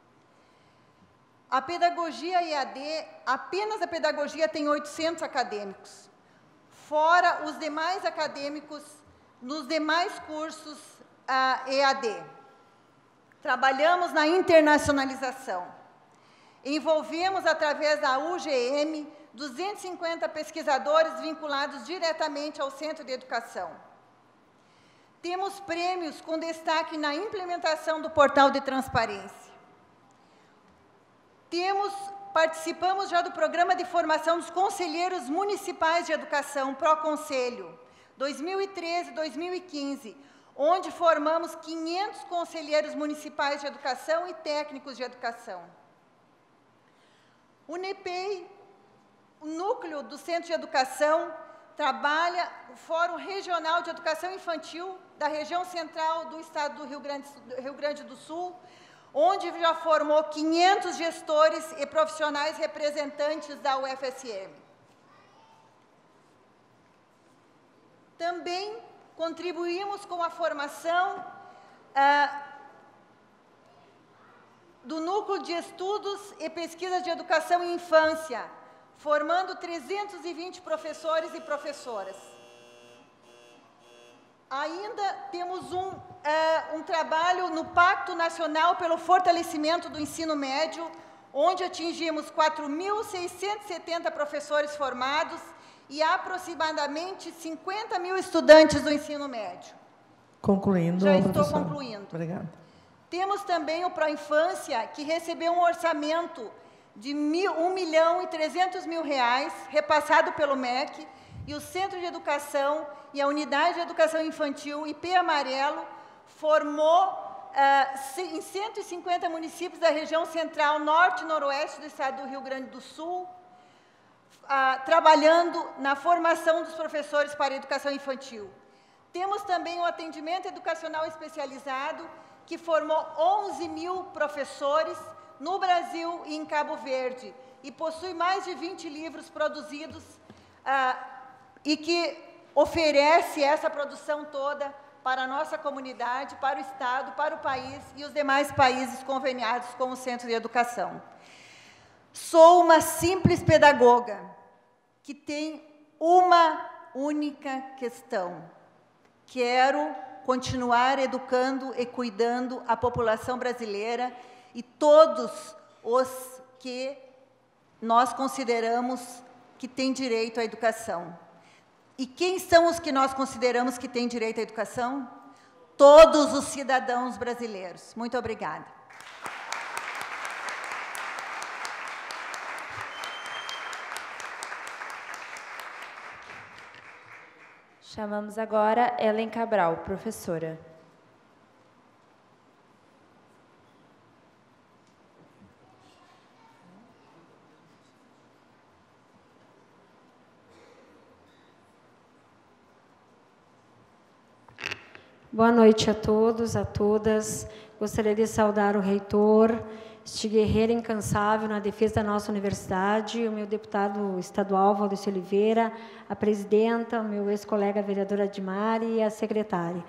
A pedagogia E A D, apenas a pedagogia tem oitocentos acadêmicos, fora os demais acadêmicos nos demais cursos uh, E A D. Trabalhamos na internacionalização. Envolvemos, através da U G M, duzentos e cinquenta pesquisadores vinculados diretamente ao Centro de Educação. Temos prêmios com destaque na implementação do portal de transparência. Temos, participamos já do programa de formação dos conselheiros municipais de educação, Proconselho, dois mil e treze a dois mil e quinze, onde formamos quinhentos conselheiros municipais de educação e técnicos de educação. O NEPEI, o núcleo do Centro de Educação, trabalha o Fórum Regional de Educação Infantil da região central do estado do Rio Grande, do Rio Grande do Sul, onde já formou quinhentos gestores e profissionais representantes da U F S M. Também contribuímos com a formação ah, do Núcleo de Estudos e Pesquisas de Educação e Infância, formando trezentos e vinte professores e professoras. Ainda temos um, uh, um trabalho no Pacto Nacional pelo Fortalecimento do Ensino Médio, onde atingimos quatro mil seiscentos e setenta professores formados e aproximadamente cinquenta mil estudantes do ensino médio. Concluindo, Já estou professora. concluindo. Obrigada. Temos também o Proinfância, que recebeu um orçamento de um milhão e trezentos mil reais, repassado pelo M E C, e o Centro de Educação e a Unidade de Educação Infantil, I P Amarelo, formou uh, em cento e cinquenta municípios da região central, norte e noroeste do estado do Rio Grande do Sul, uh, trabalhando na formação dos professores para a educação infantil. Temos também o atendimento educacional especializado, que formou onze mil professores no Brasil e em Cabo Verde, e possui mais de vinte livros produzidos, uh, e que oferece essa produção toda para a nossa comunidade, para o Estado, para o país e os demais países conveniados com o Centro de Educação. Sou uma simples pedagoga que tem uma única questão. Quero continuar educando e cuidando a população brasileira e todos os que nós consideramos que têm direito à educação. E quem são os que nós consideramos que têm direito à educação? Todos os cidadãos brasileiros. Muito obrigada. Chamamos agora Ellen Cabral, professora. Boa noite a todos, a todas. Gostaria de saudar o reitor, este guerreiro incansável na defesa da nossa universidade, o meu deputado estadual, Valdeci Oliveira, a presidenta, o meu ex-colega vereadora Admar e a secretária.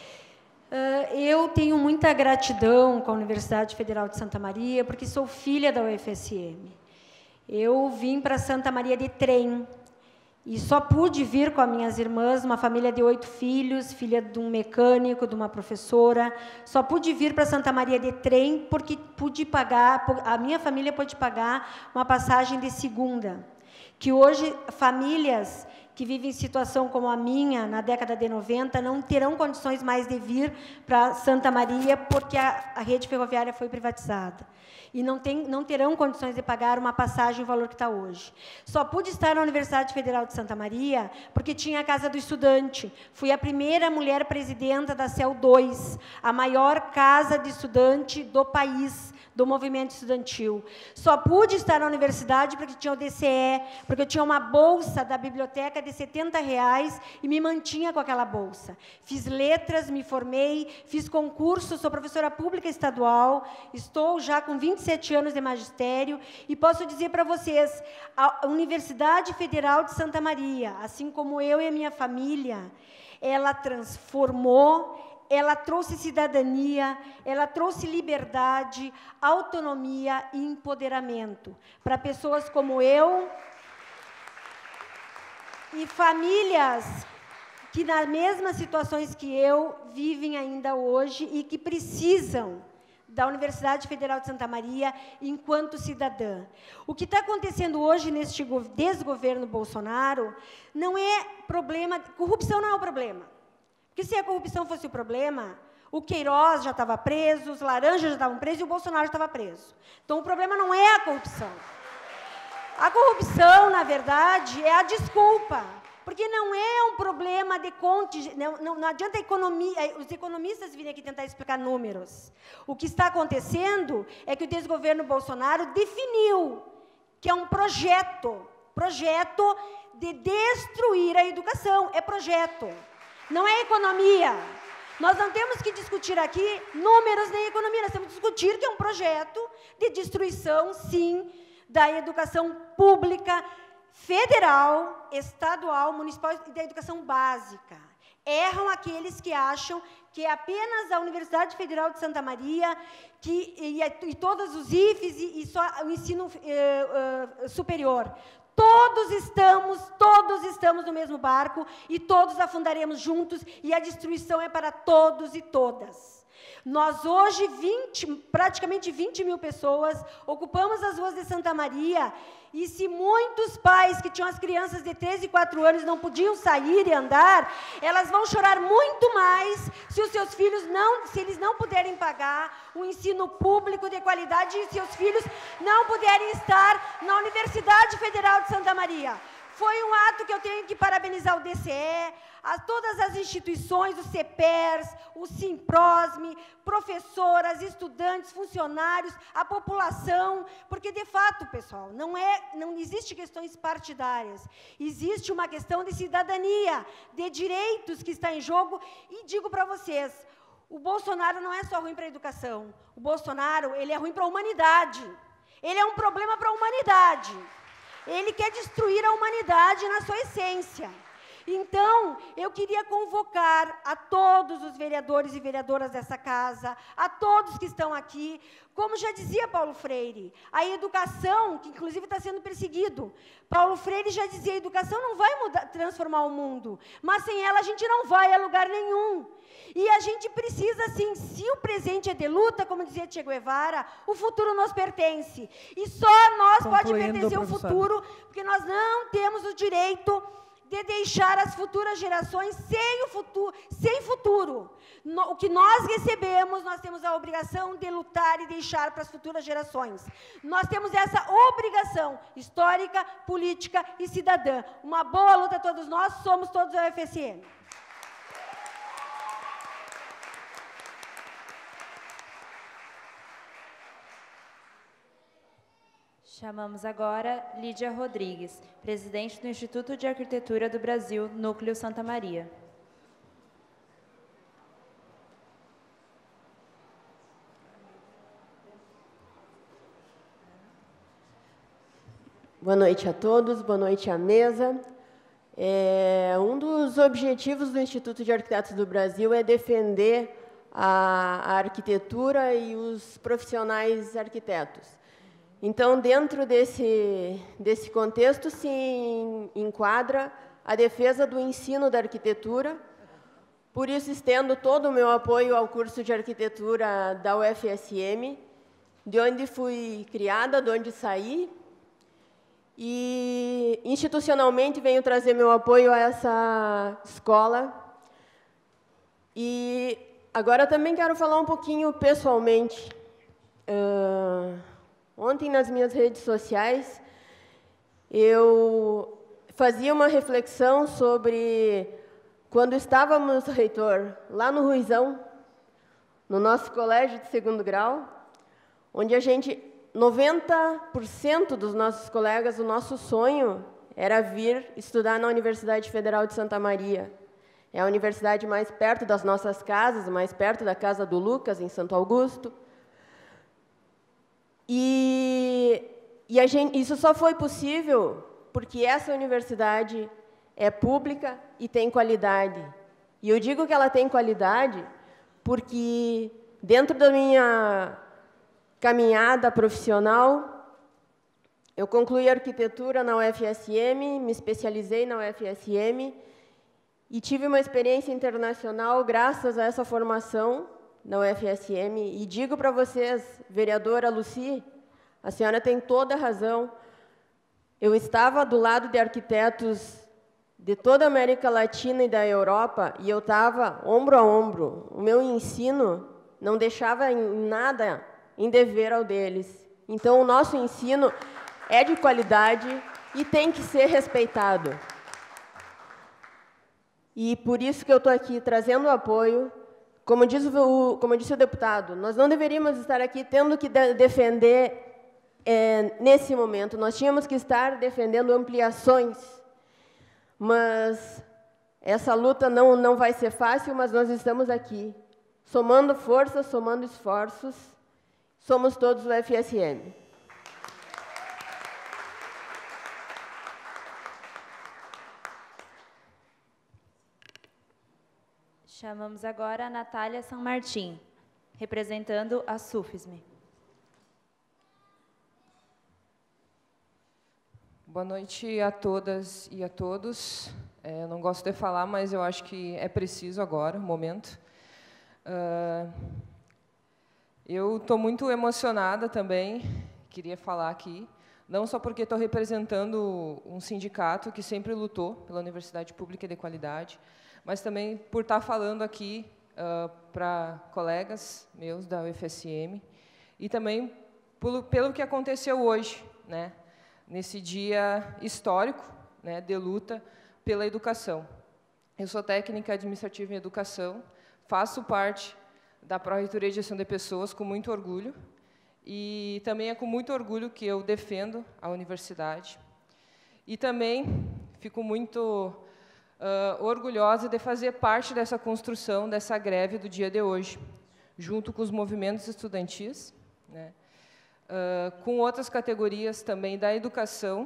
Eu tenho muita gratidão com a Universidade Federal de Santa Maria, porque sou filha da U F S M. Eu vim para Santa Maria de trem, e só pude vir com as minhas irmãs, uma família de oito filhos, filha de um mecânico, de uma professora. Só pude vir para Santa Maria de trem porque pude pagar, a minha família pôde pagar uma passagem de segunda. Que hoje, famílias que vivem em situação como a minha, na década de noventa, não terão condições mais de vir para Santa Maria porque a, a rede ferroviária foi privatizada. E não, tem, não terão condições de pagar uma passagem o valor que está hoje. Só pude estar na Universidade Federal de Santa Maria porque tinha a Casa do Estudante. Fui a primeira mulher presidenta da C E L dois, a maior casa de estudante do país, do movimento estudantil. Só pude estar na universidade porque tinha o D C E, porque eu tinha uma bolsa da biblioteca de setenta reais e me mantinha com aquela bolsa. Fiz letras, me formei, fiz concurso, sou professora pública estadual, estou já com vinte e sete anos de magistério e posso dizer para vocês, a Universidade Federal de Santa Maria, assim como eu e a minha família, ela transformou, ela trouxe cidadania, ela trouxe liberdade, autonomia e empoderamento para pessoas como eu e famílias que, nas mesmas situações que eu, vivem ainda hoje e que precisam da Universidade Federal de Santa Maria enquanto cidadã. O que está acontecendo hoje neste desgoverno Bolsonaro não é problema, corrupção não é o problema. Porque se a corrupção fosse o problema, o Queiroz já estava preso, os laranjas já estavam presos e o Bolsonaro já estava preso. Então, o problema não é a corrupção. A corrupção, na verdade, é a desculpa, porque não é um problema de conte, não, não, não adianta a economia, os economistas virem aqui tentar explicar números. O que está acontecendo é que o desgoverno Bolsonaro definiu que é um projeto, projeto de destruir a educação, é projeto. Não é economia. Nós não temos que discutir aqui números nem economia, nós temos que discutir que é um projeto de destruição, sim, da educação pública, federal, estadual, municipal e da educação básica. Erram aqueles que acham que é apenas a Universidade Federal de Santa Maria que, e, e todos os I F Es e, e só o ensino eh, eh, superior. Todos estamos, todos estamos no mesmo barco e todos afundaremos juntos e a destruição é para todos e todas. Nós hoje, vinte, praticamente vinte mil pessoas, ocupamos as ruas de Santa Maria e se muitos pais que tinham as crianças de três e quatro anos não podiam sair e andar, elas vão chorar muito mais se os seus filhos não, se eles não puderem pagar o ensino público de qualidade e seus filhos não puderem estar na Universidade Federal de Santa Maria. Foi um ato que eu tenho que parabenizar o D C E, a todas as instituições, o CEPERS, o Simprosme, professoras, estudantes, funcionários, a população, porque, de fato, pessoal, não, é, não existe questões partidárias, existe uma questão de cidadania, de direitos que está em jogo, e digo para vocês, o Bolsonaro não é só ruim para a educação, o Bolsonaro ele é ruim para a humanidade, ele é um problema para a humanidade. Ele quer destruir a humanidade na sua essência. Então, eu queria convocar a todos os vereadores e vereadoras dessa casa, a todos que estão aqui, como já dizia Paulo Freire, a educação, que inclusive está sendo perseguido, Paulo Freire já dizia, a educação não vai mudar, transformar o mundo, mas sem ela a gente não vai a lugar nenhum. E a gente precisa, sim, se o presente é de luta, como dizia Che Guevara, o futuro nos pertence. E só a nós pode pertencer o futuro, porque nós não temos o direito de deixar as futuras gerações sem o futuro, sem futuro. No, o que nós recebemos, nós temos a obrigação de lutar e deixar para as futuras gerações. Nós temos essa obrigação histórica, política e cidadã. Uma boa luta a todos nós, somos todos a U F S M. Chamamos agora Lídia Rodrigues, presidente do Instituto de Arquitetura do Brasil, Núcleo Santa Maria. Boa noite a todos, boa noite à mesa. É, um dos objetivos do Instituto de Arquitetos do Brasil é defender a, a arquitetura e os profissionais arquitetos. Então, dentro desse, desse contexto, se enquadra a defesa do ensino da arquitetura. Por isso, estendo todo o meu apoio ao curso de arquitetura da U F S M, de onde fui criada, de onde saí, e institucionalmente venho trazer meu apoio a essa escola. E agora também quero falar um pouquinho pessoalmente. Uh, ontem, nas minhas redes sociais, eu fazia uma reflexão sobre quando estávamos, reitor, lá no Ruizão, no nosso colégio de segundo grau, onde a gente, noventa por cento dos nossos colegas, o nosso sonho era vir estudar na Universidade Federal de Santa Maria. É a universidade mais perto das nossas casas, mais perto da casa do Lucas, em Santo Augusto. E, e a gente, isso só foi possível porque essa universidade é pública e tem qualidade. E eu digo que ela tem qualidade porque, dentro da minha caminhada profissional, eu concluí arquitetura na U F S M, me especializei na U F S M e tive uma experiência internacional graças a essa formação na U F S M. E digo para vocês, vereadora Lucy, a senhora tem toda a razão. Eu estava do lado de arquitetos de toda a América Latina e da Europa, e eu estava ombro a ombro. O meu ensino não deixava em nada em dever ao deles. Então, o nosso ensino é de qualidade e tem que ser respeitado. E por isso que eu estou aqui trazendo apoio. Como, diz o, como disse o deputado, nós não deveríamos estar aqui tendo que de defender, é, nesse momento, nós tínhamos que estar defendendo ampliações. Mas essa luta não, não vai ser fácil, mas nós estamos aqui, somando forças, somando esforços. Somos todos o F S M. Chamamos agora a Natália San Martín, representando a SUFSM. Boa noite a todas e a todos. É, eu não gosto de falar, mas eu acho que é preciso agora, o momento. Uh, eu estou muito emocionada também, queria falar aqui, não só porque estou representando um sindicato que sempre lutou pela universidade pública e de qualidade, mas também por estar falando aqui uh, para colegas meus da U F S M e também pelo, pelo que aconteceu hoje, né? Nesse dia histórico, né, de luta pela educação. Eu sou técnica administrativa em educação, faço parte da Pró-Reitoria de Gestão de Pessoas com muito orgulho, e também é com muito orgulho que eu defendo a universidade. E também fico muito uh, orgulhosa de fazer parte dessa construção, dessa greve do dia de hoje, junto com os movimentos estudantis, né, Uh, com outras categorias também da educação.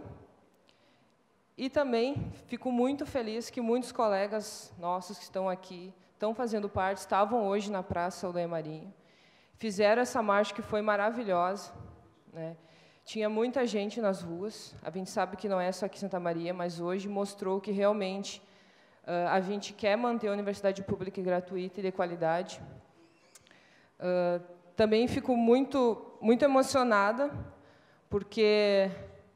E também fico muito feliz que muitos colegas nossos que estão aqui, estão fazendo parte, estavam hoje na Praça Odair Marinho, fizeram essa marcha que foi maravilhosa, né? Tinha muita gente nas ruas, a gente sabe que não é só aqui em Santa Maria, mas hoje mostrou que realmente uh, a gente quer manter a universidade pública e gratuita e de qualidade. Uh, Também fico muito, muito emocionada, porque,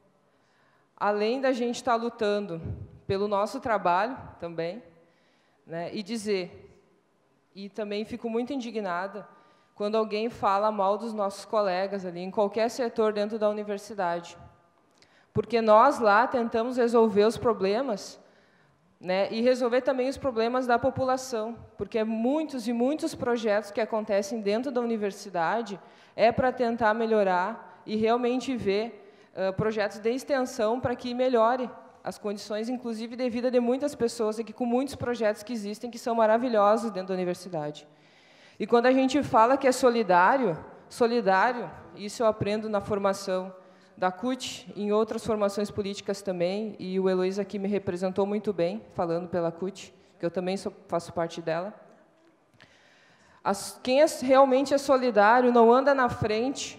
além da gente estar lutando pelo nosso trabalho também, né, e dizer, e também fico muito indignada quando alguém fala mal dos nossos colegas ali, em qualquer setor dentro da universidade. Porque nós lá tentamos resolver os problemas, né, e resolver também os problemas da população, porque muitos e muitos projetos que acontecem dentro da universidade é para tentar melhorar e realmente ver uh, projetos de extensão para que melhore as condições, inclusive de vida de muitas pessoas aqui, com muitos projetos que existem, que são maravilhosos dentro da universidade. E quando a gente fala que é solidário, solidário, isso eu aprendo na formação da C U T, em outras formações políticas também, e o Heloísa aqui me representou muito bem, falando pela C U T, que eu também sou, faço parte dela. As, quem é, realmente é solidário não anda na frente,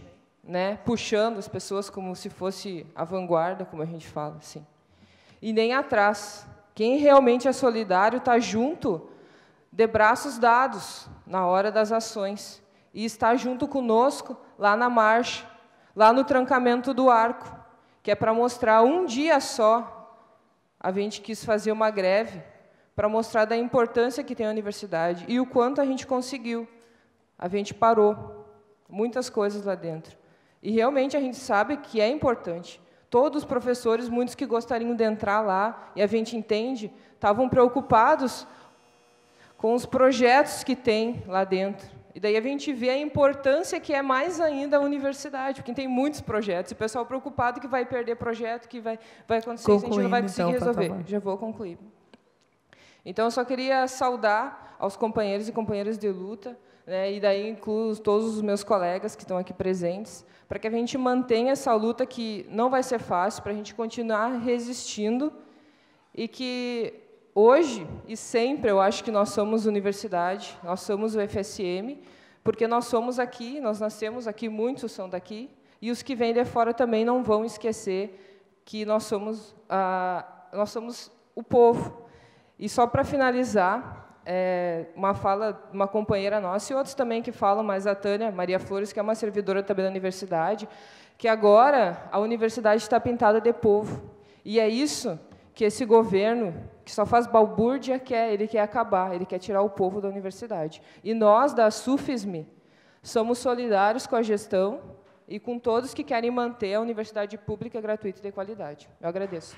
né, puxando as pessoas como se fosse a vanguarda, como a gente fala, assim. E nem atrás. Quem realmente é solidário está junto, de braços dados, na hora das ações. E está junto conosco lá na marcha, lá no trancamento do arco, que é para mostrar um dia só. A gente quis fazer uma greve para mostrar da importância que tem a universidade e o quanto a gente conseguiu. A gente parou muitas coisas lá dentro. E realmente a gente sabe que é importante. Todos os professores, muitos que gostariam de entrar lá, e a gente entende, estavam preocupados com os projetos que tem lá dentro. E daí a gente vê a importância que é mais ainda a universidade, porque tem muitos projetos, e o pessoal preocupado que vai perder projeto, que vai, vai acontecer, isso, a gente não vai conseguir então, resolver. Já vou concluir. Então, eu só queria saudar aos companheiros e companheiras de luta, né, e daí incluo todos os meus colegas que estão aqui presentes, para que a gente mantenha essa luta que não vai ser fácil, para a gente continuar resistindo, e que hoje e sempre eu acho que nós somos universidade, nós somos o F S M, porque nós somos aqui, nós nascemos aqui, muitos são daqui, e os que vêm de fora também não vão esquecer que nós somos, ah, nós somos o povo. E só para finalizar, é, uma fala de uma companheira nossa, e outros também que falam, mas a Tânia Maria Flores, que é uma servidora também da universidade, que agora a universidade está pintada de povo. E é isso que esse governo, que só faz balbúrdia, quer, ele quer acabar, ele quer tirar o povo da universidade. E nós, da SUFESM, somos solidários com a gestão e com todos que querem manter a universidade pública, gratuita e de qualidade. Eu agradeço.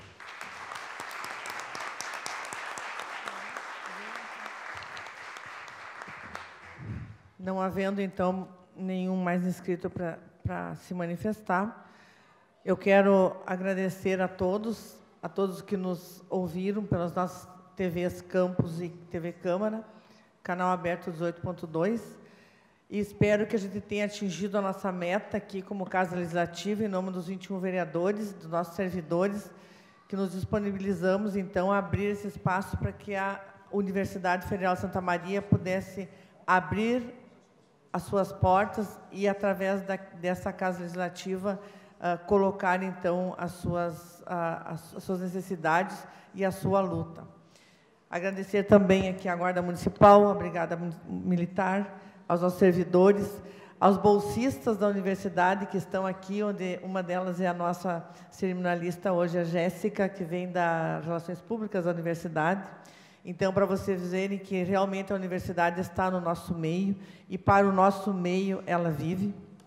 Não havendo, então, nenhum mais inscrito para para se manifestar, eu quero agradecer a todos, a todos que nos ouviram pelas nossas T Vs Campus e T V Câmara, canal aberto dezoito ponto dois, e espero que a gente tenha atingido a nossa meta aqui como Casa Legislativa, em nome dos vinte e um vereadores, dos nossos servidores, que nos disponibilizamos, então, a abrir esse espaço para que a Universidade Federal de Santa Maria pudesse abrir as suas portas e, através da, dessa Casa Legislativa, uh, colocar, então, as suas, uh, as, as suas necessidades e a sua luta. Agradecer também aqui à Guarda Municipal, à Brigada Militar, aos nossos servidores, aos bolsistas da universidade que estão aqui, onde uma delas é a nossa cerimonialista hoje, a Jéssica, que vem das Relações Públicas da universidade. Então, para vocês verem que realmente a universidade está no nosso meio e para o nosso meio ela vive.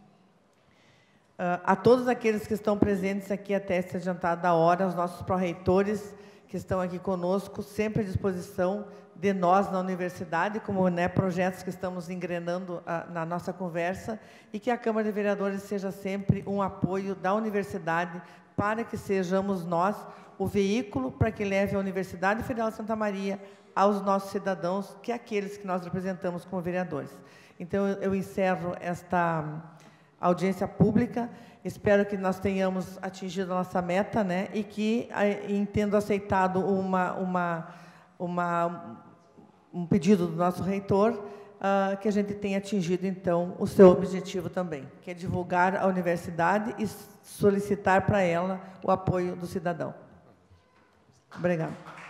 Uh, a todos aqueles que estão presentes aqui até essa adiantada hora, os nossos pró-reitores que estão aqui conosco, sempre à disposição de nós na universidade, como, né, projetos que estamos engrenando uh, na nossa conversa, e que a Câmara de Vereadores seja sempre um apoio da universidade para que sejamos nós o veículo para que leve a Universidade Federal de Santa Maria aos nossos cidadãos, que é aqueles que nós representamos como vereadores. Então, eu, eu encerro esta audiência pública, espero que nós tenhamos atingido a nossa meta, né, e que, em tendo aceitado uma, uma, uma, um pedido do nosso reitor, uh, que a gente tenha atingido, então, o seu objetivo também, que é divulgar a universidade e solicitar para ela o apoio do cidadão. Obrigada.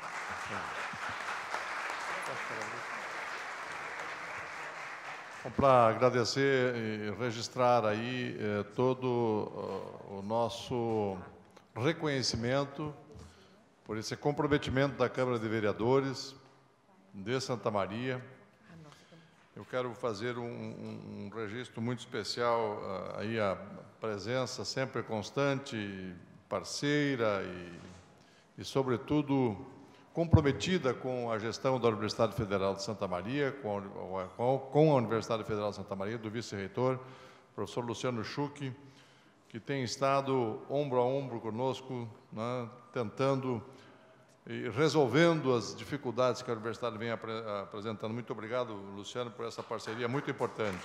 Para agradecer e registrar aí eh, todo uh, o nosso reconhecimento por esse comprometimento da Câmara de Vereadores de Santa Maria. Eu quero fazer um, um, um registro muito especial uh, aí a presença sempre constante, parceira e e, sobretudo, comprometida com a gestão da Universidade Federal de Santa Maria, com a, com a Universidade Federal de Santa Maria, do vice-reitor, professor Luciano Schuch, que tem estado ombro a ombro conosco, né, tentando e resolvendo as dificuldades que a Universidade vem apre apresentando. Muito obrigado, Luciano, por essa parceria muito importante.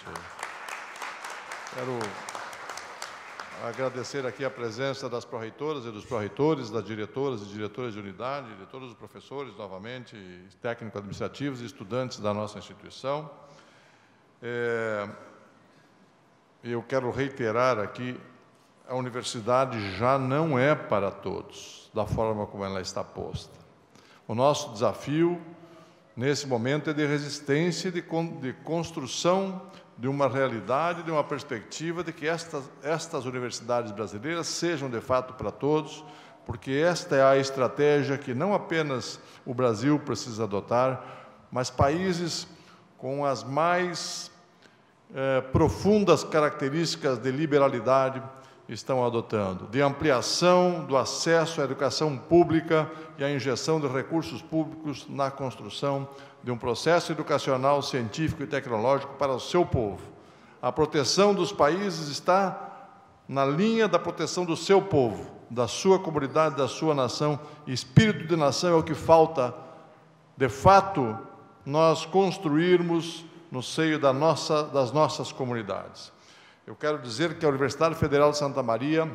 Quero agradecer aqui a presença das pró-reitoras e dos pró-reitores, das diretoras e diretoras de unidade, de todos os professores, novamente, técnico-administrativos e estudantes da nossa instituição. É, eu quero reiterar aqui, a universidade já não é para todos, da forma como ela está posta. O nosso desafio, nesse momento, é de resistência, de, con de construção de uma realidade, de uma perspectiva de que estas, estas universidades brasileiras sejam, de fato, para todos, porque esta é a estratégia que não apenas o Brasil precisa adotar, mas países com as mais eh, profundas características de liberalidade estão adotando, de ampliação do acesso à educação pública e a injeção de recursos públicos na construção de um processo educacional, científico e tecnológico para o seu povo. A proteção dos países está na linha da proteção do seu povo, da sua comunidade, da sua nação. Espírito de nação é o que falta, de fato, nós construirmos no seio da nossa, das nossas comunidades. Eu quero dizer que a Universidade Federal de Santa Maria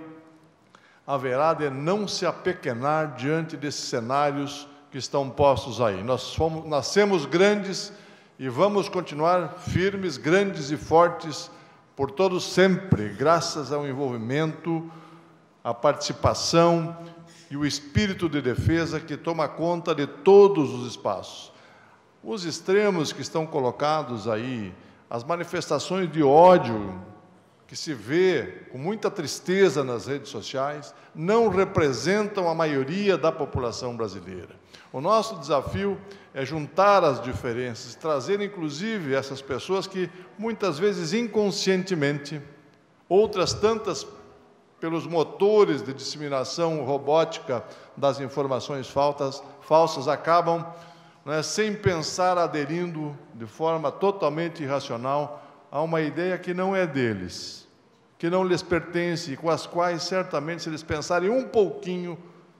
haverá de não se apequenar diante desses cenários que estão postos aí. Nós fomos, nascemos grandes e vamos continuar firmes, grandes e fortes por todos sempre, graças ao envolvimento, à participação e o espírito de defesa que toma conta de todos os espaços. Os extremos que estão colocados aí, as manifestações de ódio que se vê com muita tristeza nas redes sociais, não representam a maioria da população brasileira. O nosso desafio é juntar as diferenças, trazer inclusive essas pessoas que muitas vezes inconscientemente, outras tantas pelos motores de disseminação robótica das informações faltas, falsas, acabam, né, sem pensar, aderindo de forma totalmente irracional a uma ideia que não é deles, que não lhes pertence e com as quais, certamente, se eles pensarem um pouquinho,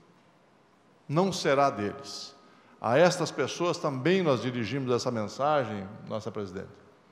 não será deles. A estas pessoas também nós dirigimos essa mensagem, nossa presidente,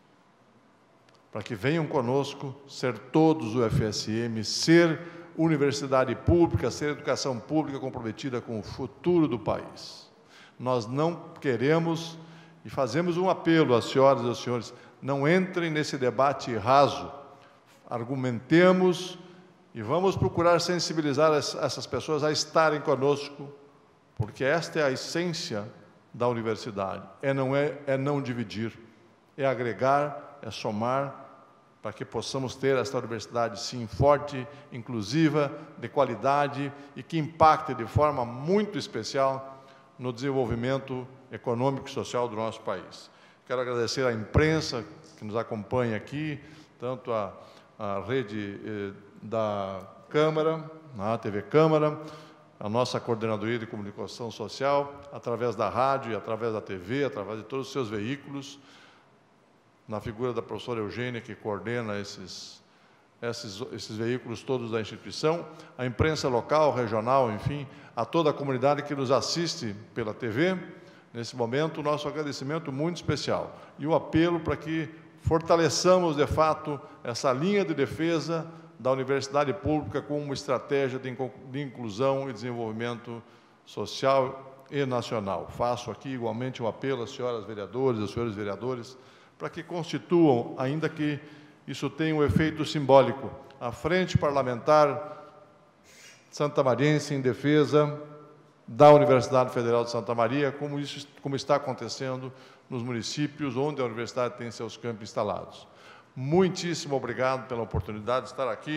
para que venham conosco, ser todos o F S M, ser universidade pública, ser educação pública comprometida com o futuro do país. Nós não queremos, e fazemos um apelo às senhoras e aos senhores, não entrem nesse debate raso, argumentemos e vamos procurar sensibilizar essas pessoas a estarem conosco, porque esta é a essência da universidade, é não, é, é não dividir, é agregar, é somar, para que possamos ter esta universidade, sim, forte, inclusiva, de qualidade e que impacte de forma muito especial no desenvolvimento econômico e social do nosso país. Quero agradecer à imprensa que nos acompanha aqui, tanto a, a rede eh, da Câmara, a T V Câmara, a nossa coordenadoria de comunicação social, através da rádio, através da T V, através de todos os seus veículos, na figura da professora Eugênia, que coordena esses, esses, esses veículos todos da instituição, a imprensa local, regional, enfim, a toda a comunidade que nos assiste pela T V. Nesse momento, o nosso agradecimento muito especial e o apelo para que fortaleçamos, de fato, essa linha de defesa da universidade pública como uma estratégia de, de inclusão e desenvolvimento social e nacional. Faço aqui, igualmente, um apelo às senhoras vereadoras, aos senhores vereadores, para que constituam, ainda que isso tenha um efeito simbólico, a Frente Parlamentar Santamariense em defesa da Universidade Federal de Santa Maria, como, isso, como está acontecendo nos municípios onde a universidade tem seus campos instalados. Muitíssimo obrigado pela oportunidade de estar aqui.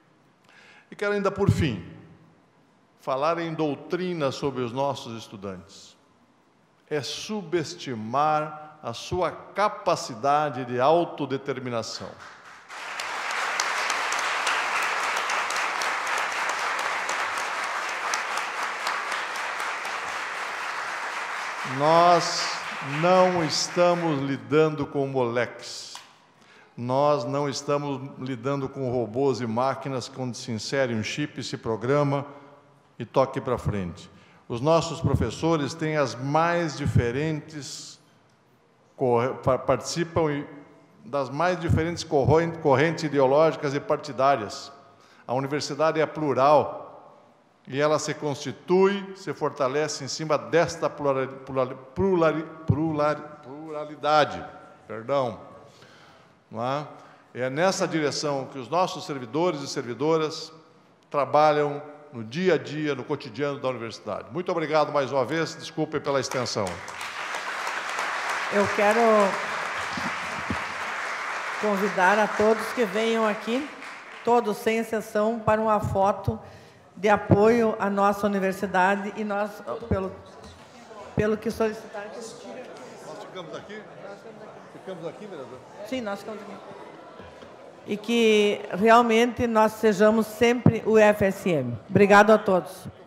E quero ainda, por fim, falar em doutrina sobre os nossos estudantes. É subestimar a sua capacidade de autodeterminação. Nós não estamos lidando com moleques. Nós não estamos lidando com robôs e máquinas onde se insere um chip, se programa e toque para frente. Os nossos professores têm as mais diferentes, participam das mais diferentes correntes ideológicas e partidárias. A universidade é plural e ela se constitui, se fortalece em cima desta pluralidade. Perdão. Não é? É nessa direção que os nossos servidores e servidoras trabalham no dia a dia, no cotidiano da universidade. Muito obrigado mais uma vez, desculpem pela extensão. Eu quero convidar a todos que venham aqui, todos sem exceção, para uma foto de apoio à nossa universidade e nós, pelo, pelo que solicitaram. Nós ficamos aqui? Ficamos aqui, vereador? Sim, nós ficamos aqui. E que realmente nós sejamos sempre o F S M. Obrigado a todos.